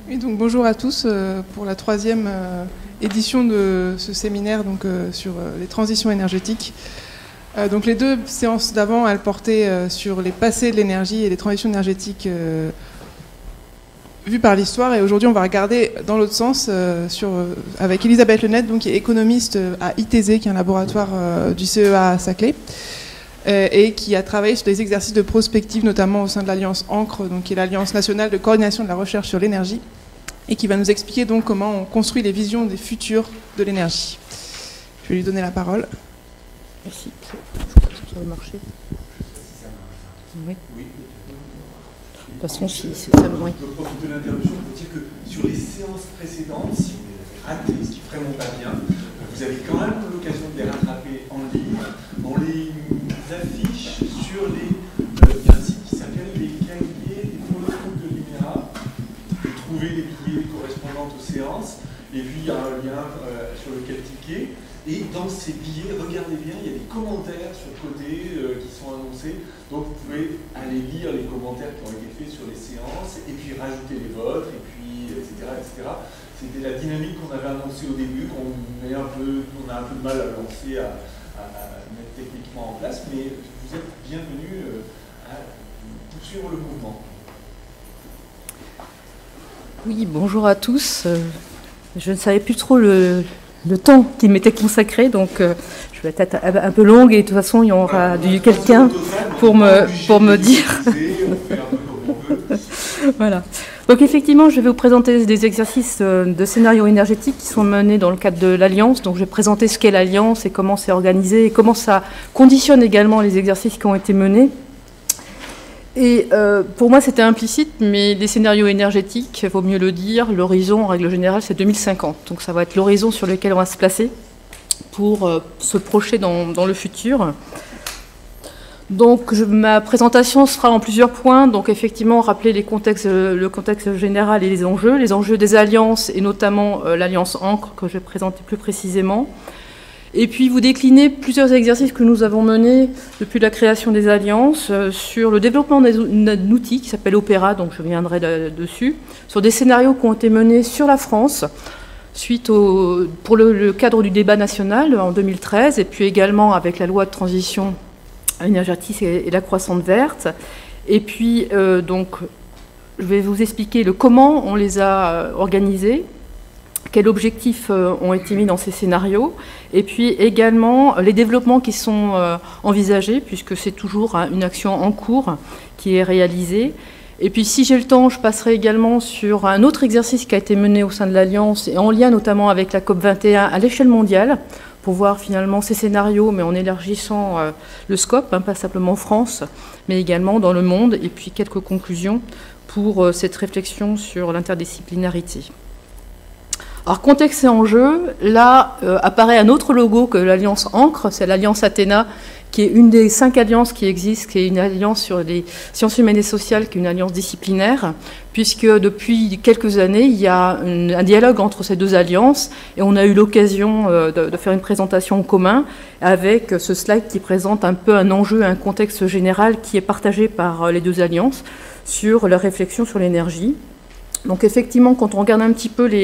Et donc, bonjour à tous pour la troisième édition de ce séminaire donc, sur les transitions énergétiques. Donc les deux séances d'avant, elles portaient sur les passés de l'énergie et les transitions énergétiques vues par l'histoire. Et aujourd'hui, on va regarder dans l'autre sens avec Elisabeth Lenette, donc, qui est économiste à ITZ, qui est un laboratoire du CEA à Saclay, et qui a travaillé sur des exercices de prospective, notamment au sein de l'Alliance ANCRE, donc, qui est l'Alliance nationale de coordination de la recherche sur l'énergie, et qui va nous expliquer donc comment on construit les visions des futurs de l'énergie. Je vais lui donner la parole. Merci. Ça va marcher. Oui. De toute façon, si c'est ça le moins. Je profite de l'interruption pour dire que sur les séances précédentes, si vous les avez ratées, ce qui est vraiment pas bien, vous avez quand même l'occasion de les rattraper en ligne. On les affiche sur un site qui s'appelle les cahiers des photos de l'INEA. Vous trouvez les billets correspondants aux séances, et puis il y a un lien sur lequel cliquer. Et dans ces billets, regardez bien, il y a des commentaires sur le côté qui sont annoncés. Donc vous pouvez aller lire les commentaires qui ont été faits sur les séances, et puis rajouter les vôtres, et puis etc. etc. C'était la dynamique qu'on avait annoncée au début, qu'on a un peu de mal à lancer, à mettre techniquement en place, mais vous êtes bienvenus à poursuivre le mouvement. Oui, bonjour à tous. Je ne savais plus trop le temps qui m'était consacré, donc je vais être un peu longue, et de toute façon il y aura quelqu'un pour me dire. Voilà. Donc effectivement, je vais vous présenter des exercices de scénarios énergétiques qui sont menés dans le cadre de l'Alliance. Donc je vais présenter ce qu'est l'Alliance et comment c'est organisé et comment ça conditionne également les exercices qui ont été menés. Et pour moi, c'était implicite, mais les scénarios énergétiques, il vaut mieux le dire, l'horizon, en règle générale, c'est 2050. Donc ça va être l'horizon sur lequel on va se placer pour se projeter dans le futur. Donc ma présentation se fera en plusieurs points. Donc effectivement, rappeler le contexte général et les enjeux des alliances, et notamment l'Alliance ANCRE, que je vais présenter plus précisément. Et puis vous déclinez plusieurs exercices que nous avons menés depuis la création des alliances sur le développement d'un outil qui s'appelle Opéra, donc je viendrai dessus, sur des scénarios qui ont été menés sur la France pour le cadre du débat national en 2013, et puis également avec la loi de transition énergétique et la croissance verte. Et puis donc je vais vous expliquer comment on les a organisés, quels objectifs ont été mis dans ces scénarios, et puis également les développements qui sont envisagés, puisque c'est toujours une action en cours qui est réalisée. Et puis si j'ai le temps, je passerai également sur un autre exercice qui a été mené au sein de l'Alliance, et en lien notamment avec la COP21 à l'échelle mondiale, pour voir finalement ces scénarios, mais en élargissant le scope, pas simplement France, mais également dans le monde, et puis quelques conclusions pour cette réflexion sur l'interdisciplinarité. Alors, contexte et enjeu, là apparaît un autre logo que l'Alliance ANCRE, c'est l'Alliance Athéna, qui est une des 5 alliances qui existent, qui est une alliance sur les sciences humaines et sociales, qui est une alliance disciplinaire, puisque depuis quelques années, il y a un dialogue entre ces deux alliances, et on a eu l'occasion de faire une présentation en commun avec ce slide qui présente un peu un enjeu, un contexte général qui est partagé par les deux alliances sur la réflexion sur l'énergie. Donc effectivement, quand on regarde un petit peu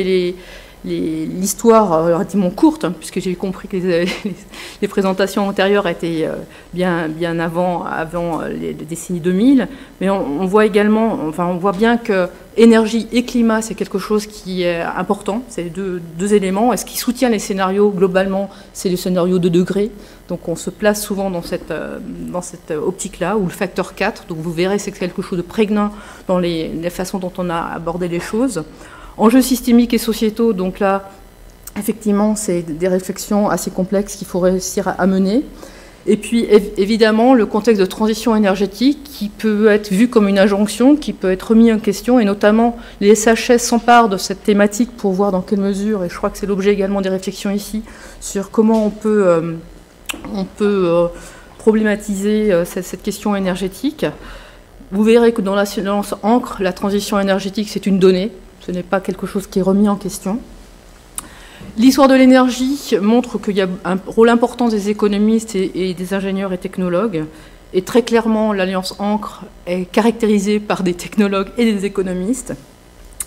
l'histoire relativement courte, puisque j'ai compris que les présentations antérieures étaient bien avant les décennies 2000, mais on voit également, on voit bien que énergie et climat, c'est quelque chose qui est important, c'est deux éléments. Et ce qui soutient les scénarios, globalement, c'est le scénario de degrés. Donc on se place souvent dans cette optique-là, ou le facteur 4. Donc vous verrez, c'est quelque chose de prégnant dans les façons dont on a abordé les choses. Enjeux systémiques et sociétaux, donc là, effectivement, c'est des réflexions assez complexes qu'il faut réussir à mener. Et puis, évidemment, le contexte de transition énergétique qui peut être vu comme une injonction, qui peut être remis en question, et notamment les SHS s'emparent de cette thématique pour voir dans quelle mesure, et je crois que c'est l'objet également des réflexions ici, sur comment on peut problématiser cette question énergétique. Vous verrez que dans l'Alliance ANCRE, la transition énergétique, c'est une donnée. Ce n'est pas quelque chose qui est remis en question. L'histoire de l'énergie montre qu'il y a un rôle important des économistes et des ingénieurs et technologues. Et très clairement, l'Alliance ANCRE est caractérisée par des technologues et des économistes.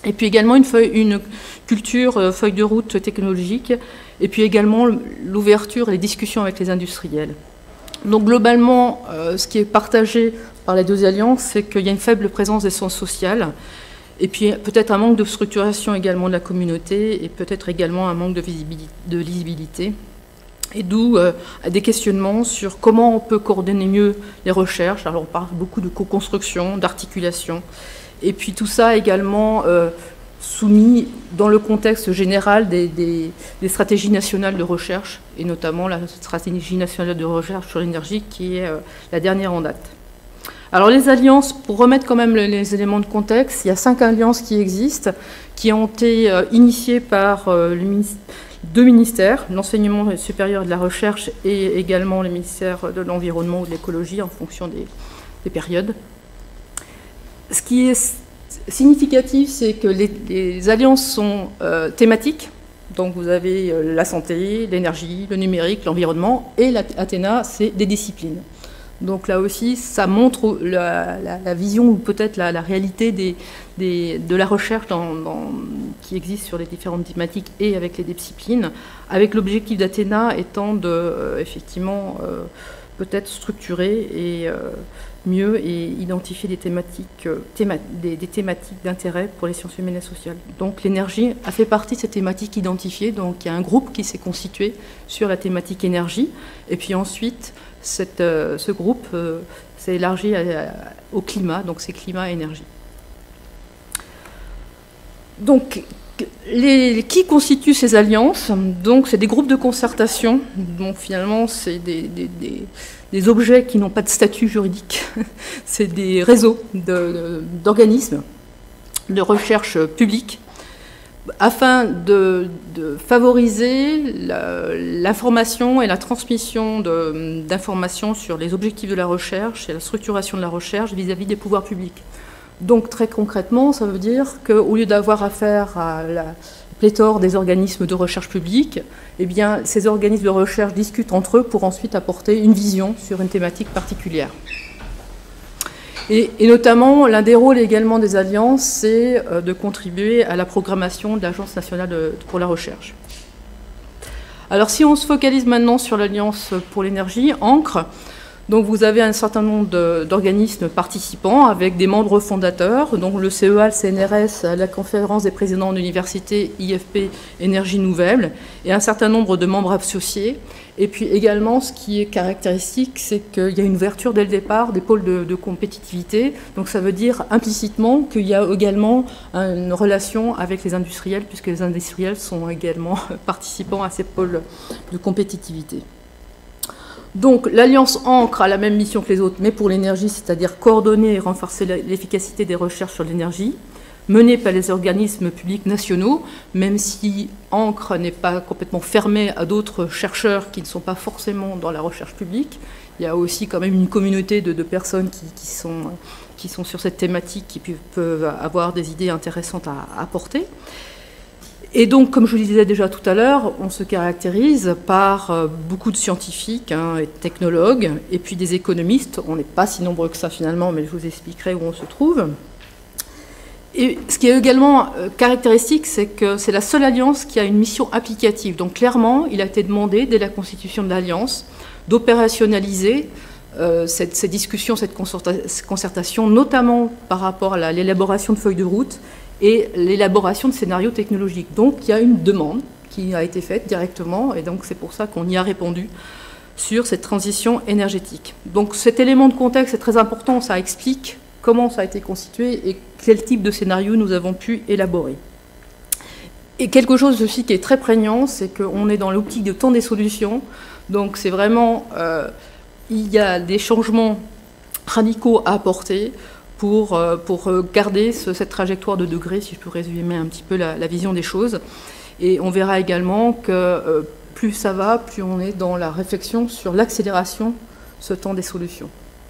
Et puis également une culture, feuille de route technologique, et puis également l'ouverture et les discussions avec les industriels. Donc globalement, ce qui est partagé par les deux alliances, c'est qu'il y a une faible présence des sciences sociales, et puis peut-être un manque de structuration également de la communauté, et peut-être également un manque de lisibilité. Et d'où des questionnements sur comment on peut coordonner mieux les recherches. Alors on parle beaucoup de co-construction, d'articulation, et puis tout ça également soumis dans le contexte général des stratégies nationales de recherche, et notamment la stratégie nationale de recherche sur l'énergie qui est la dernière en date. Alors les alliances, pour remettre quand même les éléments de contexte, il y a 5 alliances qui existent, qui ont été initiées par deux ministères, l'enseignement supérieur et de la recherche et également le ministère de l'environnement ou de l'écologie en fonction des périodes. Ce qui est significatif, c'est que les alliances sont thématiques. Donc vous avez la santé, l'énergie, le numérique, l'environnement, et l'Athéna, c'est des disciplines. Donc là aussi, ça montre la vision ou peut-être la réalité de la recherche qui existe sur les différentes thématiques et avec les disciplines, avec l'objectif d'Athéna étant de, effectivement, peut-être structurer et mieux et identifier des thématiques d'intérêt pour les sciences humaines et sociales. Donc l'énergie a fait partie de ces thématiques identifiées. Donc il y a un groupe qui s'est constitué sur la thématique énergie. Et puis ensuite, ce groupe s'est élargi au climat, donc c'est climat et énergie. Donc, qui constituent ces alliances? Donc, c'est des groupes de concertation. Donc, finalement, c'est des objets qui n'ont pas de statut juridique. C'est des réseaux d'organismes de recherche publique afin de favoriser l'information et la transmission d'informations sur les objectifs de la recherche et la structuration de la recherche vis-à-vis des pouvoirs publics. Donc très concrètement, ça veut dire qu'au lieu d'avoir affaire à la pléthore des organismes de recherche publique, eh bien, ces organismes de recherche discutent entre eux pour ensuite apporter une vision sur une thématique particulière. Et notamment, l'un des rôles également des alliances, c'est de contribuer à la programmation de l'Agence nationale pour la recherche. Alors si on se focalise maintenant sur l'Alliance pour l'énergie, ANCRE, donc vous avez un certain nombre d'organismes participants avec des membres fondateurs, donc le CEA, le CNRS, la conférence des présidents d'université, IFP, Énergie Nouvelle, et un certain nombre de membres associés. Et puis également, ce qui est caractéristique, c'est qu'il y a une ouverture dès le départ des pôles de compétitivité. Donc ça veut dire implicitement qu'il y a également une relation avec les industriels, puisque les industriels sont également participants à ces pôles de compétitivité. Donc l'Alliance ANCRE a la même mission que les autres, mais pour l'énergie, c'est-à-dire coordonner et renforcer l'efficacité des recherches sur l'énergie, menée par les organismes publics nationaux, même si ANCRE n'est pas complètement fermé à d'autres chercheurs qui ne sont pas forcément dans la recherche publique. Il y a aussi quand même une communauté de personnes qui sont sur cette thématique, qui peuvent avoir des idées intéressantes à apporter. Et donc, comme je le disais déjà tout à l'heure, on se caractérise par beaucoup de scientifiques et de technologues, et puis des économistes. On n'est pas si nombreux que ça finalement, mais je vous expliquerai où on se trouve. Et ce qui est également caractéristique, c'est que c'est la seule alliance qui a une mission applicative. Donc clairement, il a été demandé, dès la constitution de l'alliance, d'opérationnaliser ces discussions, cette concertation, notamment par rapport à l'élaboration de feuilles de route et l'élaboration de scénarios technologiques. Donc il y a une demande qui a été faite directement, et donc c'est pour ça qu'on y a répondu sur cette transition énergétique. Donc cet élément de contexte est très important, ça explique comment ça a été constitué et quel type de scénario nous avons pu élaborer. Et quelque chose aussi qui est très prégnant, c'est qu'on est dans l'optique de temps des solutions. Donc c'est vraiment, il y a des changements radicaux à apporter pour garder cette trajectoire de degrés, si je peux résumer un petit peu la vision des choses. Et on verra également que plus ça va, plus on est dans la réflexion sur l'accélération, ce temps des solutions.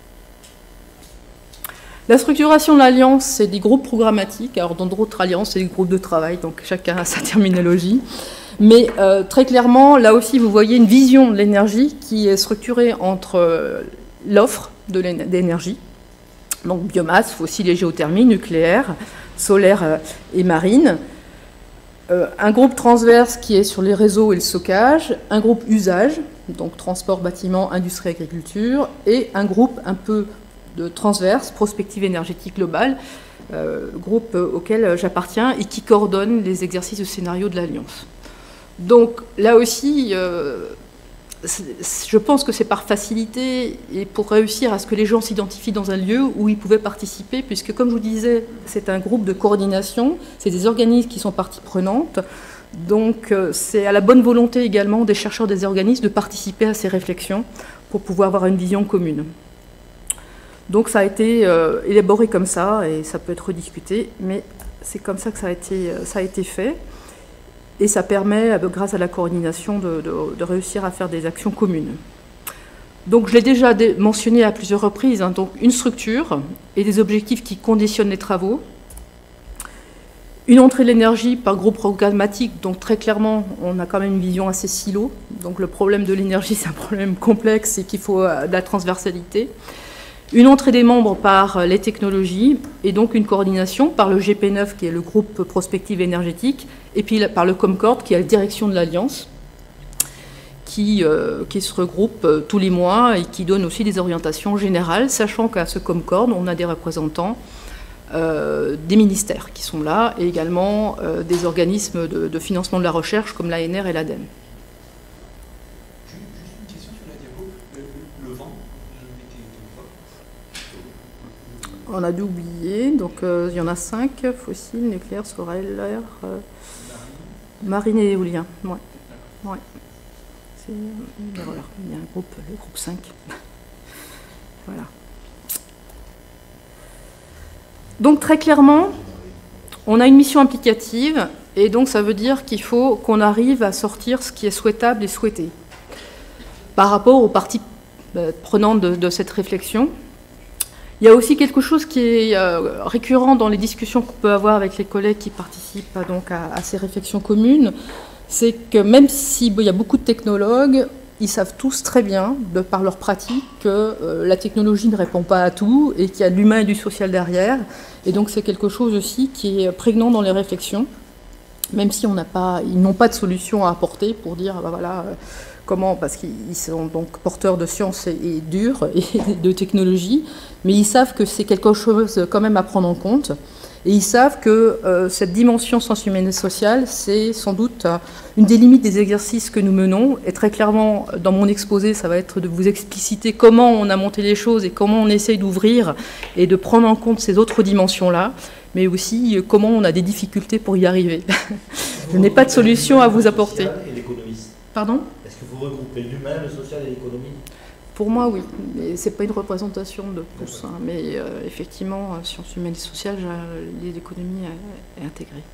La structuration de l'alliance, c'est des groupes programmatiques. Alors dans d'autres alliances, c'est des groupes de travail, donc chacun a sa terminologie. Mais très clairement, là aussi, vous voyez une vision de l'énergie qui est structurée entre l'offre d'énergie, Donc biomasse, fossile et géothermie, nucléaire, solaire et marine. Un groupe transverse qui est sur les réseaux et le stockage, un groupe usage, donc transport, bâtiment, industrie, agriculture, et un groupe un peu de transverse, prospective énergétique globale, groupe auquel j'appartiens et qui coordonne les exercices de scénario de l'Alliance. Donc là aussi, je pense que c'est par facilité et pour réussir à ce que les gens s'identifient dans un lieu où ils pouvaient participer, puisque comme je vous disais, c'est un groupe de coordination, c'est des organismes qui sont partie prenante, donc c'est à la bonne volonté également des chercheurs des organismes de participer à ces réflexions pour pouvoir avoir une vision commune. Donc ça a été élaboré comme ça, et ça peut être rediscuté, mais c'est comme ça que ça a été fait. Et ça permet, grâce à la coordination, de réussir à faire des actions communes. Donc je l'ai déjà mentionné à plusieurs reprises, hein, donc une structure et des objectifs qui conditionnent les travaux. Une entrée de l'énergie par groupe programmatique, donc très clairement, on a quand même une vision assez silo. Donc le problème de l'énergie, c'est un problème complexe et qu'il faut de la transversalité. Une entrée des membres par les technologies et donc une coordination par le GP9 qui est le groupe prospective énergétique et puis par le Comcord qui est la direction de l'Alliance qui se regroupe tous les mois et qui donne aussi des orientations générales, sachant qu'à ce Comcord on a des représentants des ministères qui sont là et également des organismes de financement de la recherche comme l'ANR et l'ADEME. On a dû oublier, donc il y en a 5, fossiles, nucléaire, solaire, marine et éolien. Ouais. Ouais. C'est une erreur, il y a un groupe, le groupe 5. Voilà. Donc très clairement, on a une mission implicative, et donc ça veut dire qu'il faut qu'on arrive à sortir ce qui est souhaitable et souhaité par rapport aux parties prenantes de cette réflexion. Il y a aussi quelque chose qui est récurrent dans les discussions qu'on peut avoir avec les collègues qui participent donc à ces réflexions communes, c'est que même s'il y a beaucoup de technologues, ils savent tous très bien, de par leur pratique, que la technologie ne répond pas à tout et qu'il y a de l'humain et du social derrière. Et donc c'est quelque chose aussi qui est prégnant dans les réflexions, même si ils n'ont pas de solution à apporter pour dire, bah voilà, comment, parce qu'ils sont donc porteurs de sciences et dures et de technologie, mais ils savent que c'est quelque chose quand même à prendre en compte. Et ils savent que cette dimension sciences humaines et sociales, c'est sans doute une des limites des exercices que nous menons. Et très clairement, dans mon exposé, ça va être de vous expliciter comment on a monté les choses et comment on essaye d'ouvrir et de prendre en compte ces autres dimensions-là, mais aussi comment on a des difficultés pour y arriver. Je n'ai pas de solution à vous apporter. Et l'économiste. Pardon ? Est-ce que vous regroupez l'humain, le social et l'économie ? Pour moi, oui, mais ce n'est pas une représentation de tous. Hein, mais effectivement, sciences humaines et sociales, l'économie est intégrée.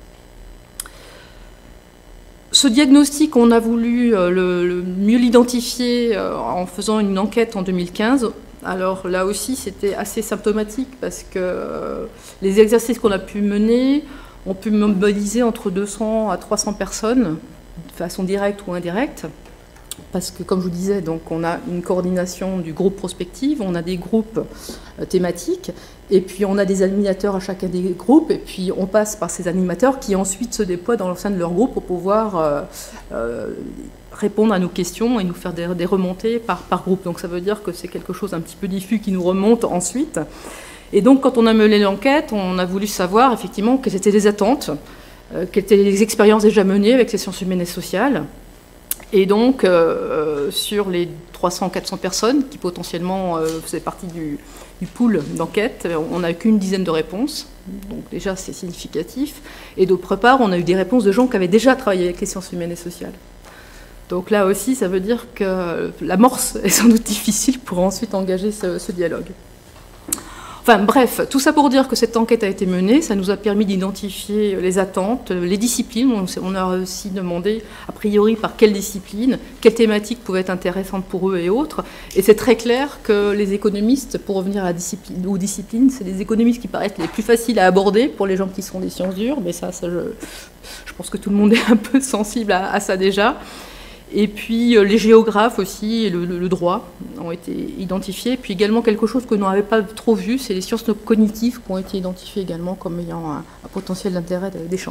Ce diagnostic, on a voulu le mieux l'identifier en faisant une enquête en 2015. Alors là aussi, c'était assez symptomatique parce que les exercices qu'on a pu mener ont pu mobiliser entre 200 à 300 personnes, de façon directe ou indirecte. Parce que, comme je vous disais, donc, on a une coordination du groupe prospective, on a des groupes thématiques, et puis on a des animateurs à chacun des groupes, et puis on passe par ces animateurs qui ensuite se déploient dans le sein de leur groupe pour pouvoir répondre à nos questions et nous faire des remontées par groupe. Donc ça veut dire que c'est quelque chose un petit peu diffus qui nous remonte ensuite. Et donc quand on a mené l'enquête, on a voulu savoir effectivement quelles étaient les attentes, quelles étaient les expériences déjà menées avec les sciences humaines et sociales. Et donc, sur les 300-400 personnes qui potentiellement faisaient partie du pool d'enquête, on n'a eu qu'une dizaine de réponses. Donc déjà, c'est significatif. Et d'autre part, on a eu des réponses de gens qui avaient déjà travaillé avec les sciences humaines et sociales. Donc là aussi, ça veut dire que l'amorce est sans doute difficile pour ensuite engager ce dialogue. Enfin bref, tout ça pour dire que cette enquête a été menée, ça nous a permis d'identifier les attentes, les disciplines. On a aussi demandé, a priori, par quelles disciplines, quelles thématiques pouvaient être intéressantes pour eux et autres. Et c'est très clair que les économistes, pour revenir à aux disciplines, c'est les économistes qui paraissent les plus faciles à aborder pour les gens qui sont des sciences dures, mais ça je pense que tout le monde est un peu sensible à ça déjà. Et puis les géographes aussi, et le droit ont été identifiés. Puis également quelque chose que l'on n'avait pas trop vu, c'est les sciences cognitives qui ont été identifiées également comme ayant un potentiel d'intérêt d'échange.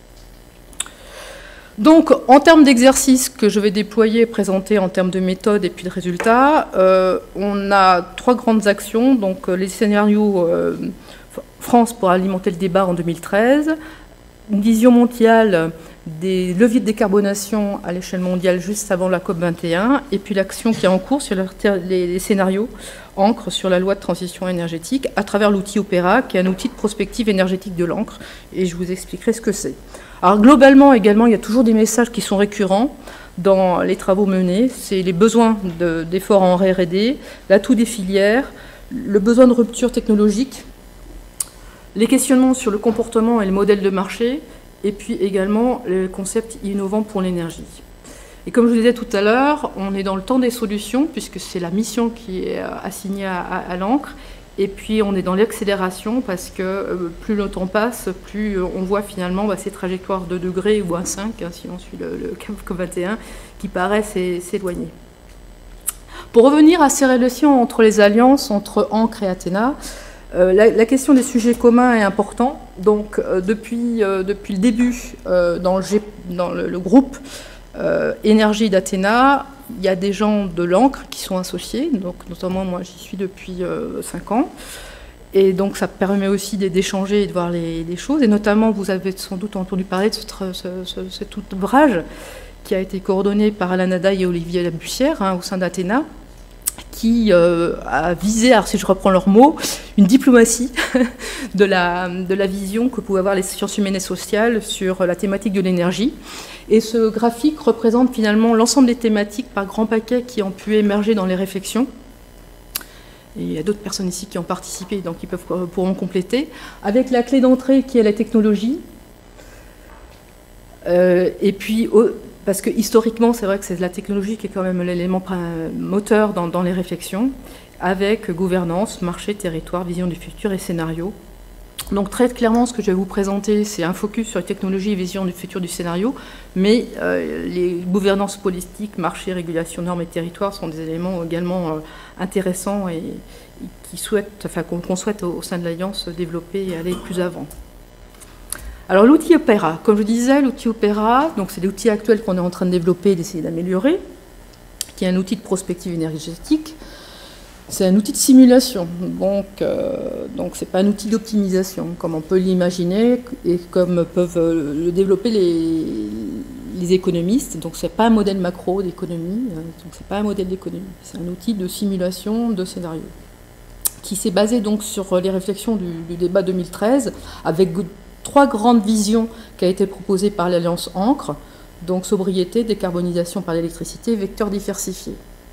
Donc en termes d'exercices que je vais déployer et présenter en termes de méthode et puis de résultats, on a 3 grandes actions. Donc les scénarios France pour alimenter le débat en 2013, une vision mondiale des leviers de décarbonation à l'échelle mondiale juste avant la COP21, et puis l'action qui est en cours sur les scénarios encre sur la loi de transition énergétique à travers l'outil Opéra, qui est un outil de prospective énergétique de l'encre, et je vous expliquerai ce que c'est. Alors globalement également, il y a toujours des messages qui sont récurrents dans les travaux menés, c'est les besoins d'efforts en R&D, l'atout des filières, le besoin de rupture technologique, les questionnements sur le comportement et le modèle de marché, et puis également les concepts innovants pour l'énergie. Et comme je vous disais tout à l'heure, on est dans le temps des solutions, puisque c'est la mission qui est assignée à l'encre, et puis on est dans l'accélération, parce que plus le temps passe, plus on voit finalement ces trajectoires de degrés ou à 5, hein, si on suit le COP21, qui paraissent s'éloigner. Pour revenir à ces relations entre les alliances, entre Ancre et Athéna, la question des sujets communs est importante. Donc, depuis le début, dans le groupe énergie d'Athéna, il y a des gens de l'encre qui sont associés. Donc, notamment, moi, j'y suis depuis 5 ans. Et donc, ça permet aussi d'échanger et de voir les choses. Et notamment, vous avez sans doute entendu parler de cet ouvrage qui a été coordonné par Alain Nadaille et Olivier Labussière, hein, au sein d'Athéna, qui a visé, alors si je reprends leurs mots, une diplomatie de la vision que pouvaient avoir les sciences humaines et sociales sur la thématique de l'énergie. Et ce graphique représente finalement l'ensemble des thématiques par grands paquets qui ont pu émerger dans les réflexions. Et il y a d'autres personnes ici qui ont participé, donc ils pourront compléter, avec la clé d'entrée qui est la technologie. Et puis, parce que historiquement, c'est vrai que c'est la technologie qui est quand même l'élément moteur dans les réflexions, avec gouvernance, marché, territoire, vision du futur et scénario. Donc très clairement, ce que je vais vous présenter, c'est un focus sur les technologies et vision du futur du scénario, mais les gouvernances politiques, marché, régulation, normes et territoire sont des éléments également intéressants et qu'on souhaite au sein de l'Alliance développer et aller plus avant. Alors l'outil Opéra, comme je disais, l'outil Opéra, donc c'est l'outil actuel qu'on est en train de développer et d'essayer d'améliorer, qui est un outil de prospective énergétique. C'est un outil de simulation, donc c'est pas un outil d'optimisation, comme on peut l'imaginer et comme peuvent le développer les économistes. Donc c'est pas un modèle macro d'économie, donc c'est pas un modèle d'économie, c'est un outil de simulation de scénario qui s'est basé donc sur les réflexions du débat 2013 avec 3 grandes visions qui a été proposées par l'Alliance Ancre, donc sobriété, décarbonisation par l'électricité, vecteurs diversifiés.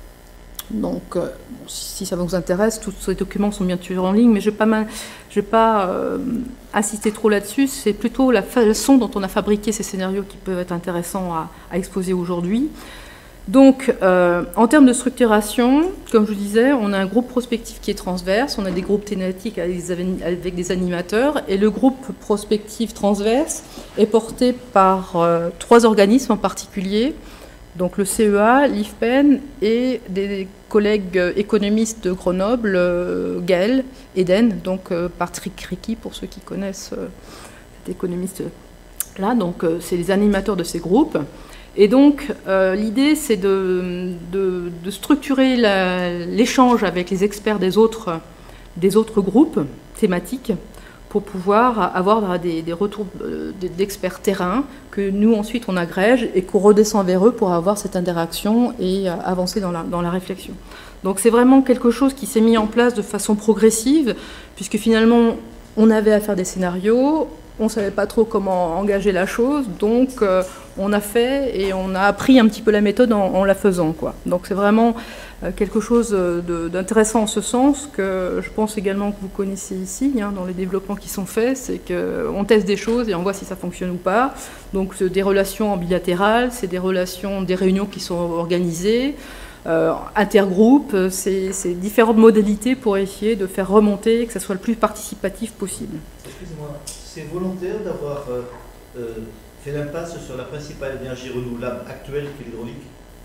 Donc, si ça vous intéresse, tous ces documents sont bien sûr en ligne, mais je ne vais pas insister trop là-dessus. C'est plutôt la façon dont on a fabriqué ces scénarios qui peuvent être intéressants à exposer aujourd'hui. Donc, en termes de structuration, comme je vous disais, on a un groupe prospectif qui est transverse, on a des groupes thématiques avec des animateurs, et le groupe prospectif transverse est porté par 3 organismes en particulier, donc le CEA, l'IFPEN et des collègues économistes de Grenoble, Gaël, Eden, donc Patrick Ricky, pour ceux qui connaissent cet économiste-là. Donc, c'est les animateurs de ces groupes. Et donc, l'idée, c'est de structurer l'échange avec les experts des autres groupes thématiques pour pouvoir avoir des retours d'experts terrain que nous, ensuite, on agrège et qu'on redescend vers eux pour avoir cette interaction et avancer dans la réflexion. Donc, c'est vraiment quelque chose qui s'est mis en place de façon progressive, puisque finalement, on avait à faire des scénarios, on ne savait pas trop comment engager la chose, donc on a fait et on a appris un petit peu la méthode en la faisant, quoi. Donc c'est vraiment quelque chose d'intéressant en ce sens, que je pense également que vous connaissez ici, hein, dans les développements qui sont faits, c'est qu'on teste des choses et on voit si ça fonctionne ou pas. Donc c'est des relations bilatérales, c'est des réunions qui sont organisées, intergroupes, c'est différentes modalités pour essayer de faire remonter, que ça soit le plus participatif possible. Excusez-moi, c'est volontaire d'avoir fait l'impasse sur la principale énergie renouvelable actuelle qui est l'hydraulique?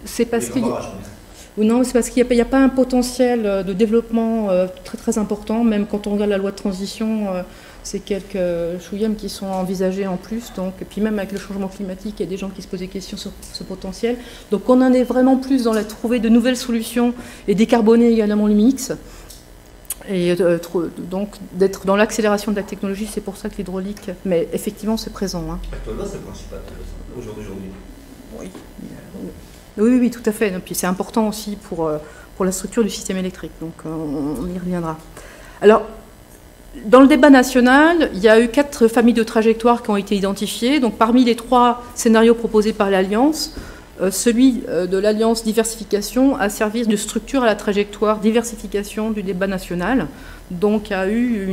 c'est parce qu'il non, c'est parce qu'il n'y a pas un potentiel de développement très très important, même quand on regarde la loi de transition, c'est quelques chouïams qui sont envisagés en plus, donc, et puis même avec le changement climatique, il y a des gens qui se posent des questions sur ce potentiel. Donc on en est vraiment plus dans la trouver de nouvelles solutions et décarboner également le mix. Et donc d'être dans l'accélération de la technologie, c'est pour ça que l'hydraulique, mais effectivement c'est présent. Hein. Actuellement c'est le principal aujourd'hui. Oui. Oui, tout à fait. Et puis c'est important aussi pour la structure du système électrique, donc on y reviendra. Alors, dans le débat national, il y a eu 4 familles de trajectoires qui ont été identifiées. Donc parmi les 3 scénarios proposés par l'Alliance, celui de l'Alliance diversification a servi de structure à la trajectoire diversification du débat national. Donc il y a eu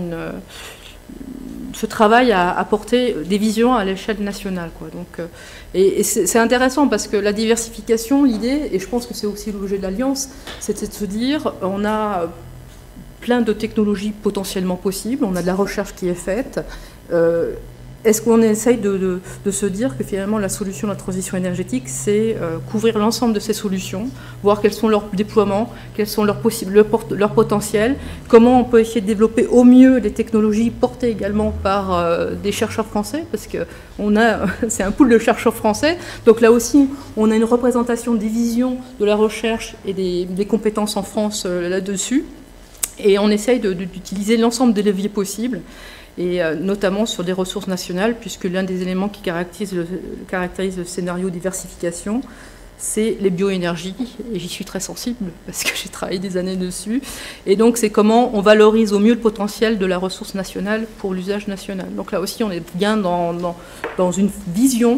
ce travail à apporter des visions à l'échelle nationale, quoi. Donc, et c'est intéressant parce que la diversification, l'idée, et je pense que c'est aussi l'objet de l'Alliance, c'était de se dire on a plein de technologies potentiellement possibles, on a de la recherche qui est faite. Est-ce qu'on essaye de se dire que finalement la solution de la transition énergétique, c'est couvrir l'ensemble de ces solutions, voir quels sont leurs déploiements, quels sont leurs potentiels, comment on peut essayer de développer au mieux les technologies portées également par des chercheurs français, parce que c'est un pool de chercheurs français, donc là aussi on a une représentation des visions de la recherche et des compétences en France là-dessus, et on essaye d'utiliser l'ensemble des leviers possibles, et notamment sur des ressources nationales, puisque l'un des éléments qui caractérise le scénario diversification, c'est les bioénergies, et j'y suis très sensible, parce que j'ai travaillé des années dessus, et donc c'est comment on valorise au mieux le potentiel de la ressource nationale pour l'usage national. Donc là aussi, on est bien dans une vision,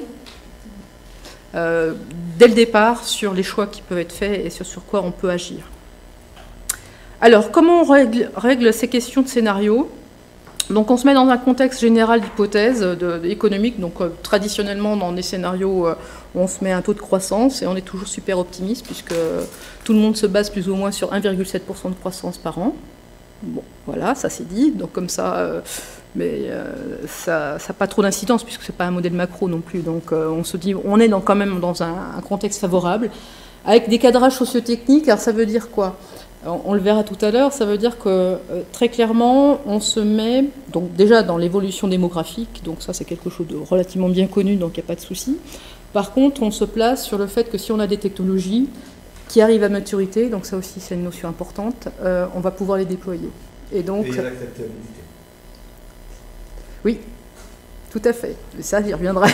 dès le départ, sur les choix qui peuvent être faits et sur quoi on peut agir. Alors, comment on règle ces questions de scénario ? Donc on se met dans un contexte général d'hypothèse économique, donc traditionnellement dans des scénarios on se met un taux de croissance et on est toujours super optimiste puisque tout le monde se base plus ou moins sur 1,7% de croissance par an. Bon, voilà, ça c'est dit, donc comme ça, mais ça n'a pas trop d'incidence puisque ce n'est pas un modèle macro non plus, donc on se dit on est quand même dans un contexte favorable, avec des cadrages sociotechniques. Alors ça veut dire quoi ? On le verra tout à l'heure, ça veut dire que très clairement, on se met donc déjà dans l'évolution démographique, donc ça c'est quelque chose de relativement bien connu, donc il n'y a pas de souci. Par contre, on se place sur le fait que si on a des technologies qui arrivent à maturité, donc ça aussi c'est une notion importante, on va pouvoir les déployer. Et donc, l'acceptabilité. Oui, tout à fait, ça j'y reviendrai.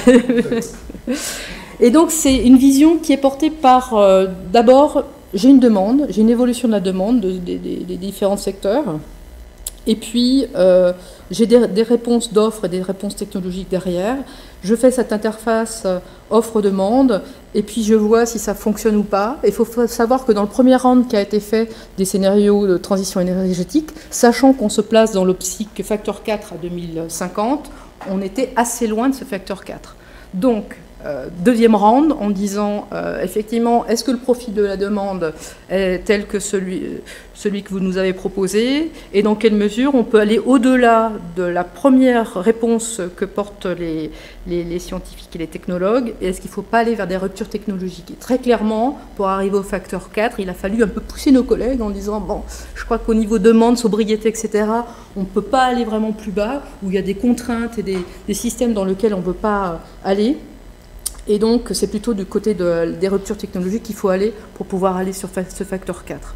Et donc c'est une vision qui est portée par d'abord, j'ai une demande, j'ai une évolution de la demande des différents secteurs, et puis j'ai des réponses d'offres et des réponses technologiques derrière. Je fais cette interface offre-demande, et puis je vois si ça fonctionne ou pas. Il faut savoir que dans le premier round qui a été fait des scénarios de transition énergétique, sachant qu'on se place dans l'optique facteur 4 à 2050, on était assez loin de ce facteur 4. Donc, deuxième round en disant effectivement est-ce que le profil de la demande est tel que celui que vous nous avez proposé et dans quelle mesure on peut aller au-delà de la première réponse que portent les scientifiques et les technologues, et est-ce qu'il ne faut pas aller vers des ruptures technologiques. Et très clairement, pour arriver au facteur 4, il a fallu un peu pousser nos collègues en disant bon, je crois qu'au niveau demande, sobriété, etc., on ne peut pas aller vraiment plus bas, où il y a des contraintes et des systèmes dans lesquels on ne veut pas aller. Et donc, c'est plutôt du côté des ruptures technologiques qu'il faut aller pour pouvoir aller sur ce facteur 4.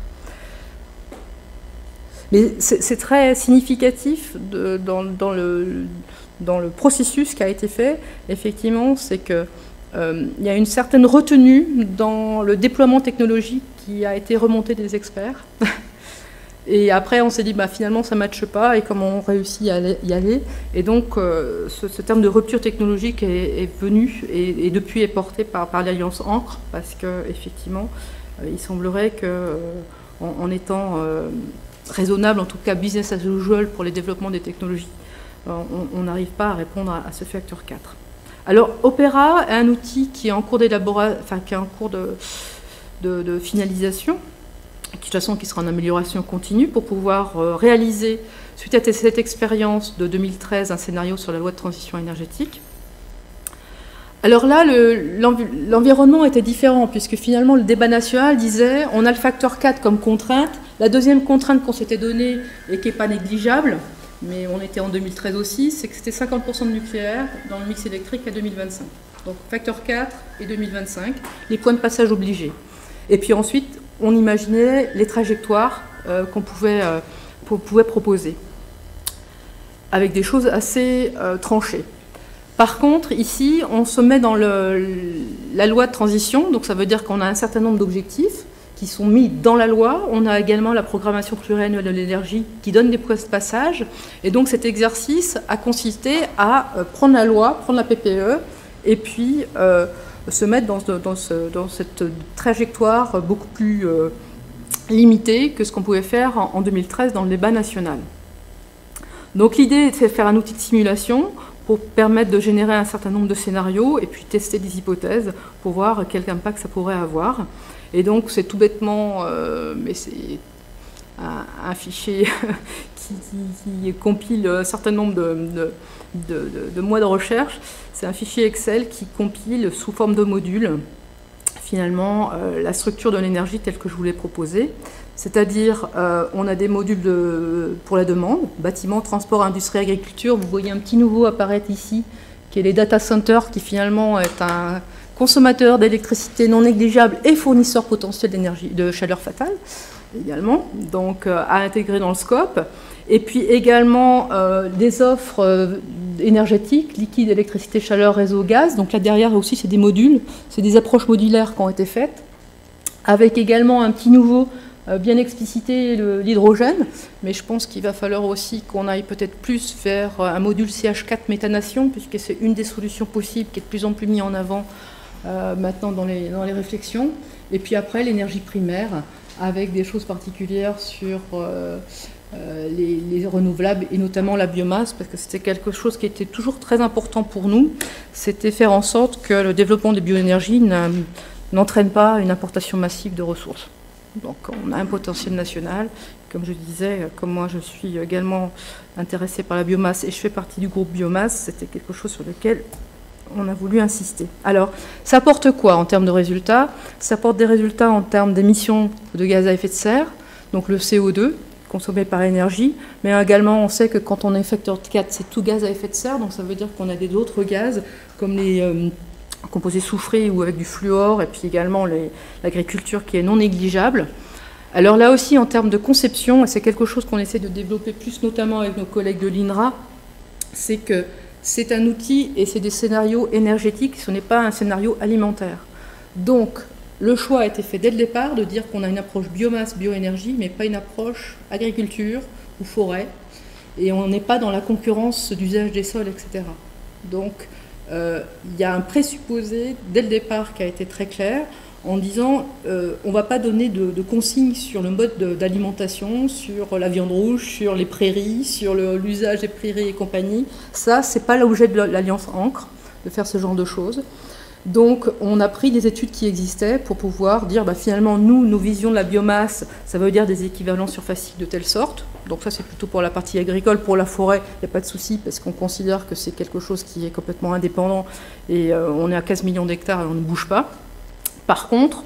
Mais c'est très significatif dans le processus qui a été fait. Effectivement, c'est qu'il y a une certaine retenue dans le déploiement technologique qui a été remonté des experts. Et après, on s'est dit, bah, finalement, ça ne matche pas, et comment on réussit à y aller. Et donc, ce terme de rupture technologique est venu, et depuis est porté par l'Alliance Ancre, parce qu'effectivement, il semblerait qu'en étant raisonnable, en tout cas business as usual pour les développements des technologies, on n'arrive pas à répondre à ce facteur 4. Alors, Opera est un outil qui est en cours d'élaboration, enfin, qui est en cours de finalisation, de toute façon qui sera en amélioration continue pour pouvoir réaliser, suite à cette expérience de 2013, un scénario sur la loi de transition énergétique. Alors là, l'environnement était différent, puisque finalement le débat national disait on a le facteur 4 comme contrainte. La deuxième contrainte qu'on s'était donnée, et qui n'est pas négligeable, mais on était en 2013 aussi, c'est que c'était 50% de nucléaire dans le mix électrique à 2025. Donc facteur 4 et 2025, les points de passage obligés. Et puis ensuite, on imaginait les trajectoires qu'on pouvait proposer, avec des choses assez tranchées. Par contre, ici, on se met dans la loi de transition, donc ça veut dire qu'on a un certain nombre d'objectifs qui sont mis dans la loi. On a également la programmation pluriannuelle de l'énergie qui donne des points de passage. Et donc cet exercice a consisté à prendre la loi, prendre la PPE, et puis se mettre dans cette trajectoire beaucoup plus limitée que ce qu'on pouvait faire en 2013 dans le débat national. Donc l'idée, c'est de faire un outil de simulation pour permettre de générer un certain nombre de scénarios et puis tester des hypothèses pour voir quel impact ça pourrait avoir. Et donc c'est tout bêtement, mais c'est un fichier qui compile un certain nombre de mois de recherche. C'est un fichier Excel qui compile sous forme de modules finalement la structure de l'énergie telle que je vous l'ai proposée. C'est-à-dire, on a des modules pour la demande, bâtiment, transport, industrie, agriculture. Vous voyez un petit nouveau apparaître ici, qui est les data centers, qui finalement est un consommateur d'électricité non négligeable et fournisseur potentiel d'énergie, de chaleur fatale, également, donc à intégrer dans le scope. Et puis également des offres énergétiques, liquide, électricité, chaleur, réseau, gaz. Donc là derrière aussi, c'est des modules, c'est des approches modulaires qui ont été faites, avec également un petit nouveau bien expliciter l'hydrogène, mais je pense qu'il va falloir aussi qu'on aille peut-être plus vers un module CH4 méthanation, puisque c'est une des solutions possibles qui est de plus en plus mise en avant maintenant dans les réflexions. Et puis après, l'énergie primaire, avec des choses particulières sur les renouvelables, et notamment la biomasse, parce que c'était quelque chose qui était toujours très important pour nous, c'était faire en sorte que le développement des bioénergies n'entraîne pas une importation massive de ressources. Donc on a un potentiel national. Comme je disais, comme moi je suis également intéressée par la biomasse et je fais partie du groupe biomasse, c'était quelque chose sur lequel on a voulu insister. Alors, ça apporte quoi en termes de résultats? Ça apporte des résultats en termes d'émissions de gaz à effet de serre, donc le CO2 consommé par énergie, mais également on sait que quand on est facteur 4, c'est tout gaz à effet de serre, donc ça veut dire qu'on a d'autres gaz comme les composés soufrés ou avec du fluor, et puis également l'agriculture qui est non négligeable. Alors là aussi, en termes de conception, et c'est quelque chose qu'on essaie de développer plus notamment avec nos collègues de l'INRA, c'est que c'est un outil et c'est des scénarios énergétiques, ce n'est pas un scénario alimentaire. Donc, le choix a été fait dès le départ de dire qu'on a une approche biomasse, bioénergie, mais pas une approche agriculture ou forêt, et on n'est pas dans la concurrence d'usage des sols, etc. Donc, il y a un présupposé dès le départ qui a été très clair en disant on ne va pas donner de consignes sur le mode d'alimentation, sur la viande rouge, sur les prairies, sur l'usage des prairies et compagnie. Ça, ce n'est pas l'objet de l'Alliance Ancre, de faire ce genre de choses. Donc on a pris des études qui existaient pour pouvoir dire finalement nous, nos visions de la biomasse, ça veut dire des équivalents surfaciques de telle sorte. Donc ça c'est plutôt pour la partie agricole. Pour la forêt, il n'y a pas de souci parce qu'on considère que c'est quelque chose qui est complètement indépendant et on est à 15 millions d'hectares et on ne bouge pas. Par contre,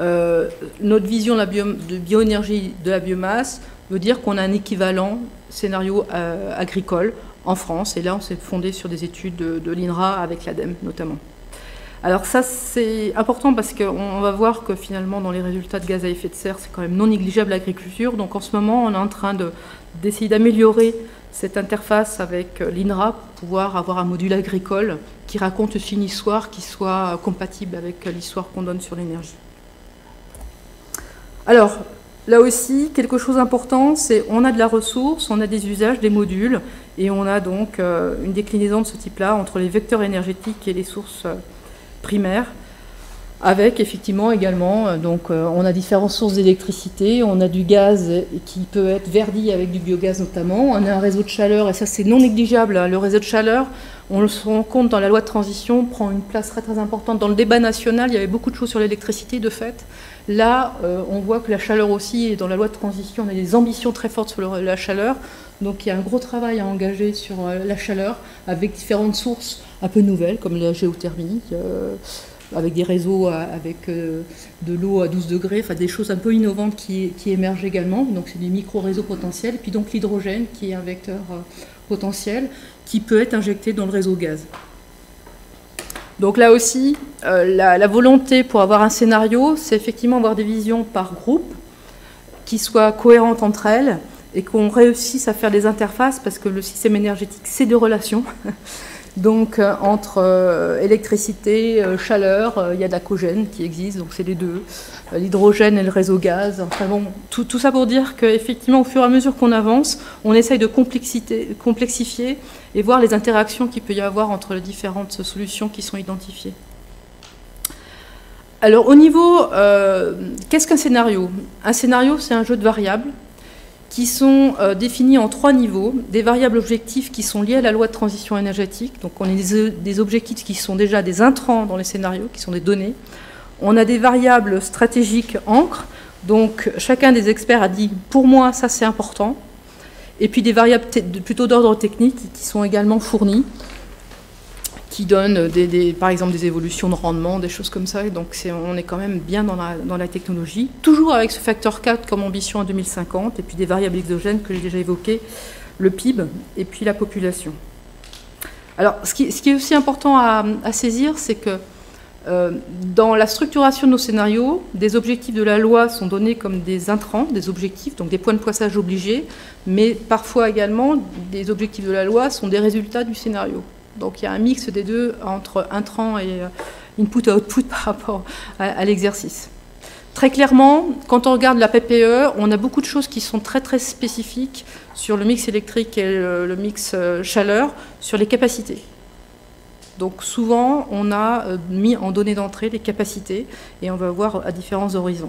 notre vision de bioénergie de la biomasse veut dire qu'on a un équivalent scénario agricole en France. Et là on s'est fondé sur des études de l'INRA avec l'ADEME notamment. Alors ça, c'est important parce qu'on va voir que finalement, dans les résultats de gaz à effet de serre, c'est quand même non négligeable l'agriculture. Donc en ce moment, on est en train d'essayer d'améliorer cette interface avec l'INRA pour pouvoir avoir un module agricole qui raconte aussi une histoire qui soit compatible avec l'histoire qu'on donne sur l'énergie. Alors, là aussi, quelque chose d'important, c'est on a de la ressource, on a des usages, des modules, et on a donc une déclinaison de ce type-là entre les vecteurs énergétiques et les sources primaire, avec effectivement également, donc on a différentes sources d'électricité, on a du gaz qui peut être verdi avec du biogaz notamment, on a un réseau de chaleur, et ça c'est non négligeable, hein. Le réseau de chaleur, on le rend compte dans la loi de transition, prend une place très très importante. Dans le débat national, il y avait beaucoup de choses sur l'électricité de fait. Là, on voit que la chaleur aussi, et dans la loi de transition, on a des ambitions très fortes sur la chaleur, Donc il y a un gros travail à engager sur la chaleur avec différentes sources un peu nouvelles comme la géothermie, avec des réseaux avec de l'eau à 12 degrés, enfin des choses un peu innovantes qui émergent également. Donc c'est des micro-réseaux potentiels. Et puis donc l'hydrogène qui est un vecteur potentiel qui peut être injecté dans le réseau gaz. Donc là aussi, la volonté pour avoir un scénario, c'est effectivement avoir des visions par groupe qui soient cohérentes entre elles et qu'on réussisse à faire des interfaces parce que le système énergétique, c'est des relations. Donc entre électricité, chaleur, il y a de la cogène qui existe, donc c'est les deux, l'hydrogène et le réseau gaz. Enfin bon, tout ça pour dire qu'effectivement, au fur et à mesure qu'on avance, on essaye de complexifier et voir les interactions qu'il peut y avoir entre les différentes solutions qui sont identifiées. Alors au niveau, qu'est-ce qu'un scénario? Un scénario, c'est un jeu de variables qui sont définis en 3 niveaux, des variables objectifs qui sont liées à la loi de transition énergétique, donc on a des objectifs qui sont déjà des intrants dans les scénarios, qui sont des données. On a des variables stratégiques encres, donc chacun des experts a dit « pour moi, ça c'est important », et puis des variables plutôt d'ordre technique qui sont également fournies, qui donnent par exemple des évolutions de rendement, des choses comme ça. Donc on est quand même bien dans la technologie, toujours avec ce facteur 4 comme ambition en 2050, et puis des variables exogènes que j'ai déjà évoquées, le PIB et puis la population. Alors ce qui est aussi important à saisir, c'est que dans la structuration de nos scénarios, des objectifs de la loi sont donnés comme des intrants, des objectifs, donc des points de pointage obligés, mais parfois également des objectifs de la loi sont des résultats du scénario. Donc il y a un mix des deux entre intrant et input-output par rapport à l'exercice. Très clairement, quand on regarde la PPE, on a beaucoup de choses qui sont très très spécifiques sur le mix électrique et le mix chaleur, sur les capacités. Donc souvent, on a mis en données d'entrée les capacités et on va voir à différents horizons.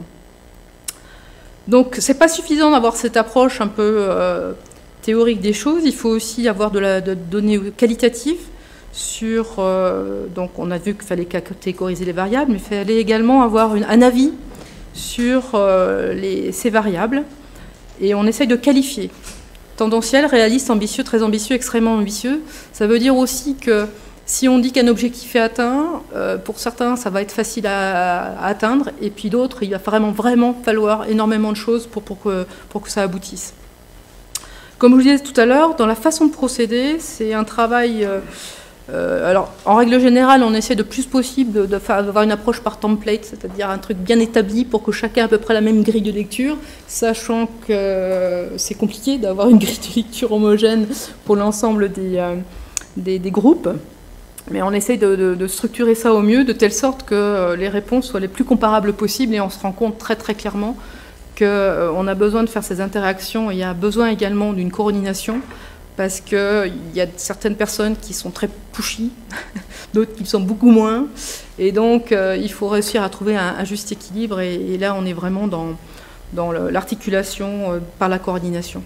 Donc c'est pas suffisant d'avoir cette approche un peu théorique des choses, il faut aussi avoir de données qualitatives sur, donc on a vu qu'il fallait catégoriser les variables, mais il fallait également avoir un avis sur ces variables, et on essaye de qualifier. Tendanciel, réaliste, ambitieux, très ambitieux, extrêmement ambitieux, ça veut dire aussi que si on dit qu'un objectif est atteint, pour certains ça va être facile à atteindre, et puis d'autres il va vraiment falloir énormément de choses pour que ça aboutisse. Comme je vous disais tout à l'heure, dans la façon de procéder, c'est un travail... alors, en règle générale, on essaie de plus possible d'avoir une approche par template, c'est-à-dire un truc bien établi pour que chacun ait à peu près la même grille de lecture, sachant que c'est compliqué d'avoir une grille de lecture homogène pour l'ensemble des groupes. Mais on essaie de structurer ça au mieux, de telle sorte que les réponses soient les plus comparables possibles, et on se rend compte très très clairement qu'on a besoin de faire ces interactions, et il y a besoin également d'une coordination, parce qu'il y a certaines personnes qui sont très pushy, d'autres qui sont beaucoup moins, et donc il faut réussir à trouver un juste équilibre, et là on est vraiment dans l'articulation par la coordination.